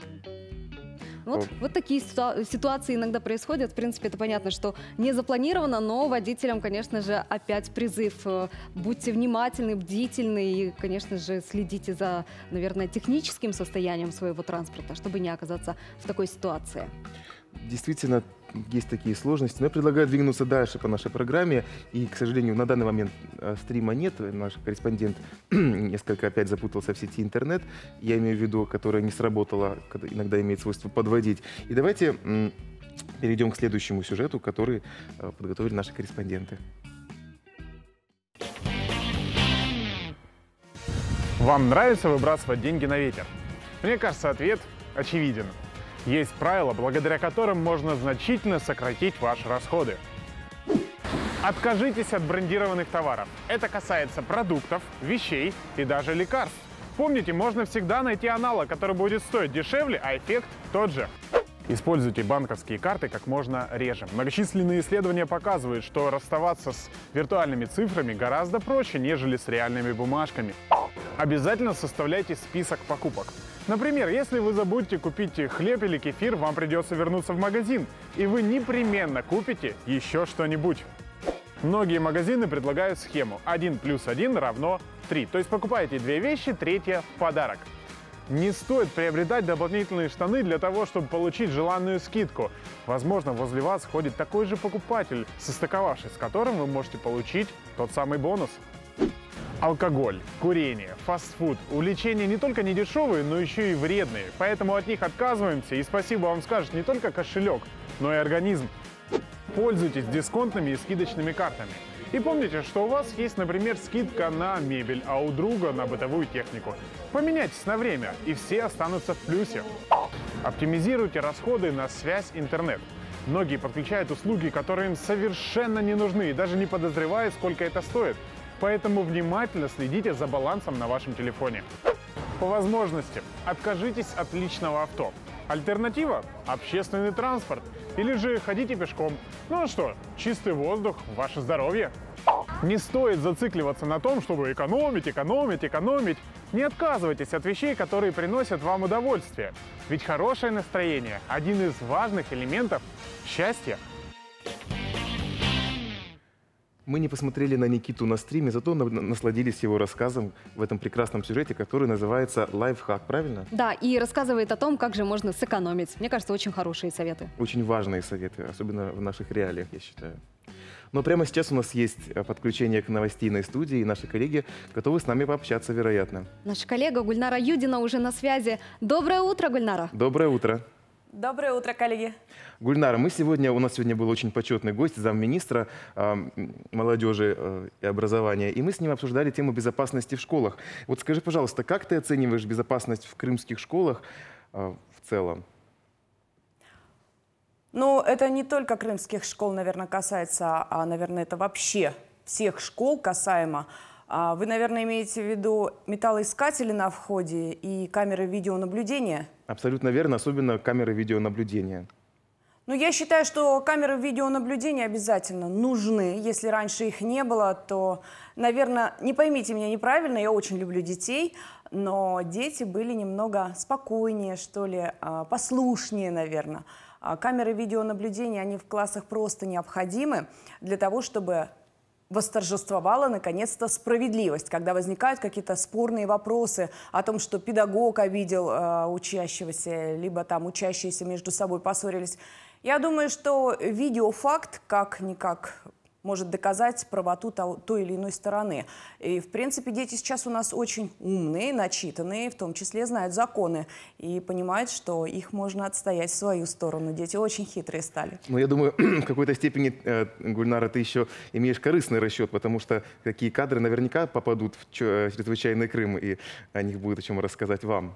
Вот такие ситуации иногда происходят. В принципе, это понятно, что не запланировано, но водителям, конечно же, опять призыв. Будьте внимательны, бдительны и, конечно же, следите за, наверное, техническим состоянием своего транспорта, чтобы не оказаться в такой ситуации. Действительно, есть такие сложности. Но я предлагаю двинуться дальше по нашей программе. И, к сожалению, на данный момент стрима нет. Наш корреспондент несколько опять запутался в сети интернет. Я имею в виду, которая не сработала, иногда имеет свойство подводить. И давайте перейдем к следующему сюжету, который подготовили наши корреспонденты. Вам нравится выбрасывать деньги на ветер? Мне кажется, ответ очевиден. Есть правила, благодаря которым можно значительно сократить ваши расходы. Откажитесь от брендированных товаров. Это касается продуктов, вещей и даже лекарств. Помните, можно всегда найти аналог, который будет стоить дешевле, а эффект тот же. Используйте банковские карты как можно реже. Многочисленные исследования показывают, что расставаться с виртуальными цифрами гораздо проще, нежели с реальными бумажками. Обязательно составляйте список покупок. Например, если вы забудете купить хлеб или кефир, вам придется вернуться в магазин, и вы непременно купите еще что-нибудь. Многие магазины предлагают схему 1 + 1 равно 3, то есть покупаете 2 вещи, третья в подарок. Не стоит приобретать дополнительные штаны для того, чтобы получить желанную скидку. Возможно, возле вас ходит такой же покупатель, состыковавшись с которым вы можете получить тот самый бонус. Алкоголь, курение, фастфуд, увлечения не только не дешевые, но еще и вредные. Поэтому от них отказываемся, и спасибо вам скажет не только кошелек, но и организм. Пользуйтесь дисконтными и скидочными картами. И помните, что у вас есть, например, скидка на мебель, а у друга на бытовую технику. Поменяйтесь на время, и все останутся в плюсе. Оптимизируйте расходы на связь, интернет. Многие подключают услуги, которые им совершенно не нужны, и даже не подозревая, сколько это стоит. Поэтому внимательно следите за балансом на вашем телефоне. По возможности откажитесь от личного авто. Альтернатива – общественный транспорт. Или же ходите пешком. Ну а что, чистый воздух, ваше здоровье. Не стоит зацикливаться на том, чтобы экономить. Не отказывайтесь от вещей, которые приносят вам удовольствие. Ведь хорошее настроение – один из важных элементов счастья. Мы не посмотрели на Никиту на стриме, зато насладились его рассказом в этом прекрасном сюжете, который называется «Лайфхак», правильно? Да, и рассказывает о том, как же можно сэкономить. Мне кажется, очень хорошие советы. Очень важные советы, особенно в наших реалиях, я считаю. Но прямо сейчас у нас есть подключение к новостейной студии, и наши коллеги готовы с нами пообщаться, вероятно. Наша коллега Гульнара Юдина уже на связи. Доброе утро, Гульнара. Доброе утро. Доброе утро, коллеги. Гульнара, у нас сегодня был очень почетный гость, замминистра молодежи и образования, и мы с ним обсуждали тему безопасности в школах. Вот скажи, пожалуйста, как ты оцениваешь безопасность в крымских школах в целом? Ну, это не только крымских школ, наверное, касается, а, наверное, это вообще всех школ касаемо. Вы, наверное, имеете в виду металлоискатели на входе и камеры видеонаблюдения? Абсолютно верно, особенно камеры видеонаблюдения. Ну, я считаю, что камеры видеонаблюдения обязательно нужны. Если раньше их не было, то, наверное, не поймите меня неправильно, я очень люблю детей, но дети были немного спокойнее, что ли, послушнее, наверное. Камеры видеонаблюдения, они в классах просто необходимы для того, чтобы восторжествовала наконец-то справедливость, когда возникают какие-то спорные вопросы о том, что педагог обидел учащегося, либо там учащиеся между собой поссорились. Я думаю, что видеофакт как-никак может доказать правоту той или иной стороны. И, в принципе, дети сейчас у нас очень умные, начитанные, в том числе знают законы и понимают, что их можно отстоять в свою сторону. Дети очень хитрые стали. Ну, я думаю, в какой-то степени, Гульнара, ты еще имеешь корыстный расчет, потому что такие кадры наверняка попадут в чрезвычайный Крым, и о них будет о чем рассказать вам.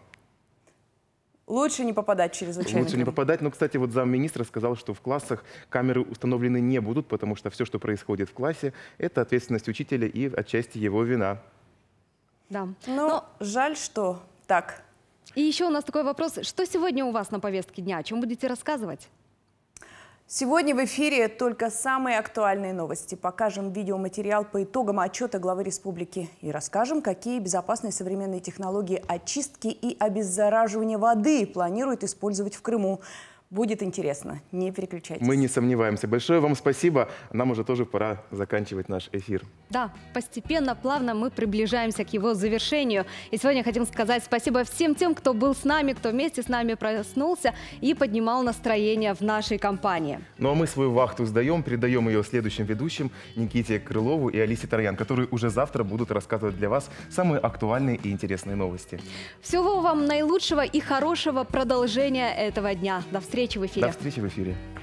Лучше не попадать в чрезвычайный Лучше не попадать. Но, кстати, вот замминистра сказал, что в классах камеры установлены не будут, потому что все, что происходит в классе, это ответственность учителя и отчасти его вина. Да. Но жаль, что так. И еще у нас такой вопрос. Что сегодня у вас на повестке дня? О чем будете рассказывать? Сегодня в эфире только самые актуальные новости. Покажем видеоматериал по итогам отчета главы республики и расскажем, какие безопасные современные технологии очистки и обеззараживания воды планируют использовать в Крыму. Будет интересно. Не переключайтесь. Мы не сомневаемся. Большое вам спасибо. Нам уже тоже пора заканчивать наш эфир. Да, постепенно, плавно мы приближаемся к его завершению. И сегодня хотим сказать спасибо всем тем, кто был с нами, кто вместе с нами проснулся и поднимал настроение в нашей компании. Ну а мы свою вахту сдаем, передаем ее следующим ведущим Никите Крылову и Алисе Тарьян, которые уже завтра будут рассказывать для вас самые актуальные и интересные новости. Всего вам наилучшего и хорошего продолжения этого дня. До встречи в эфире. До встречи в эфире.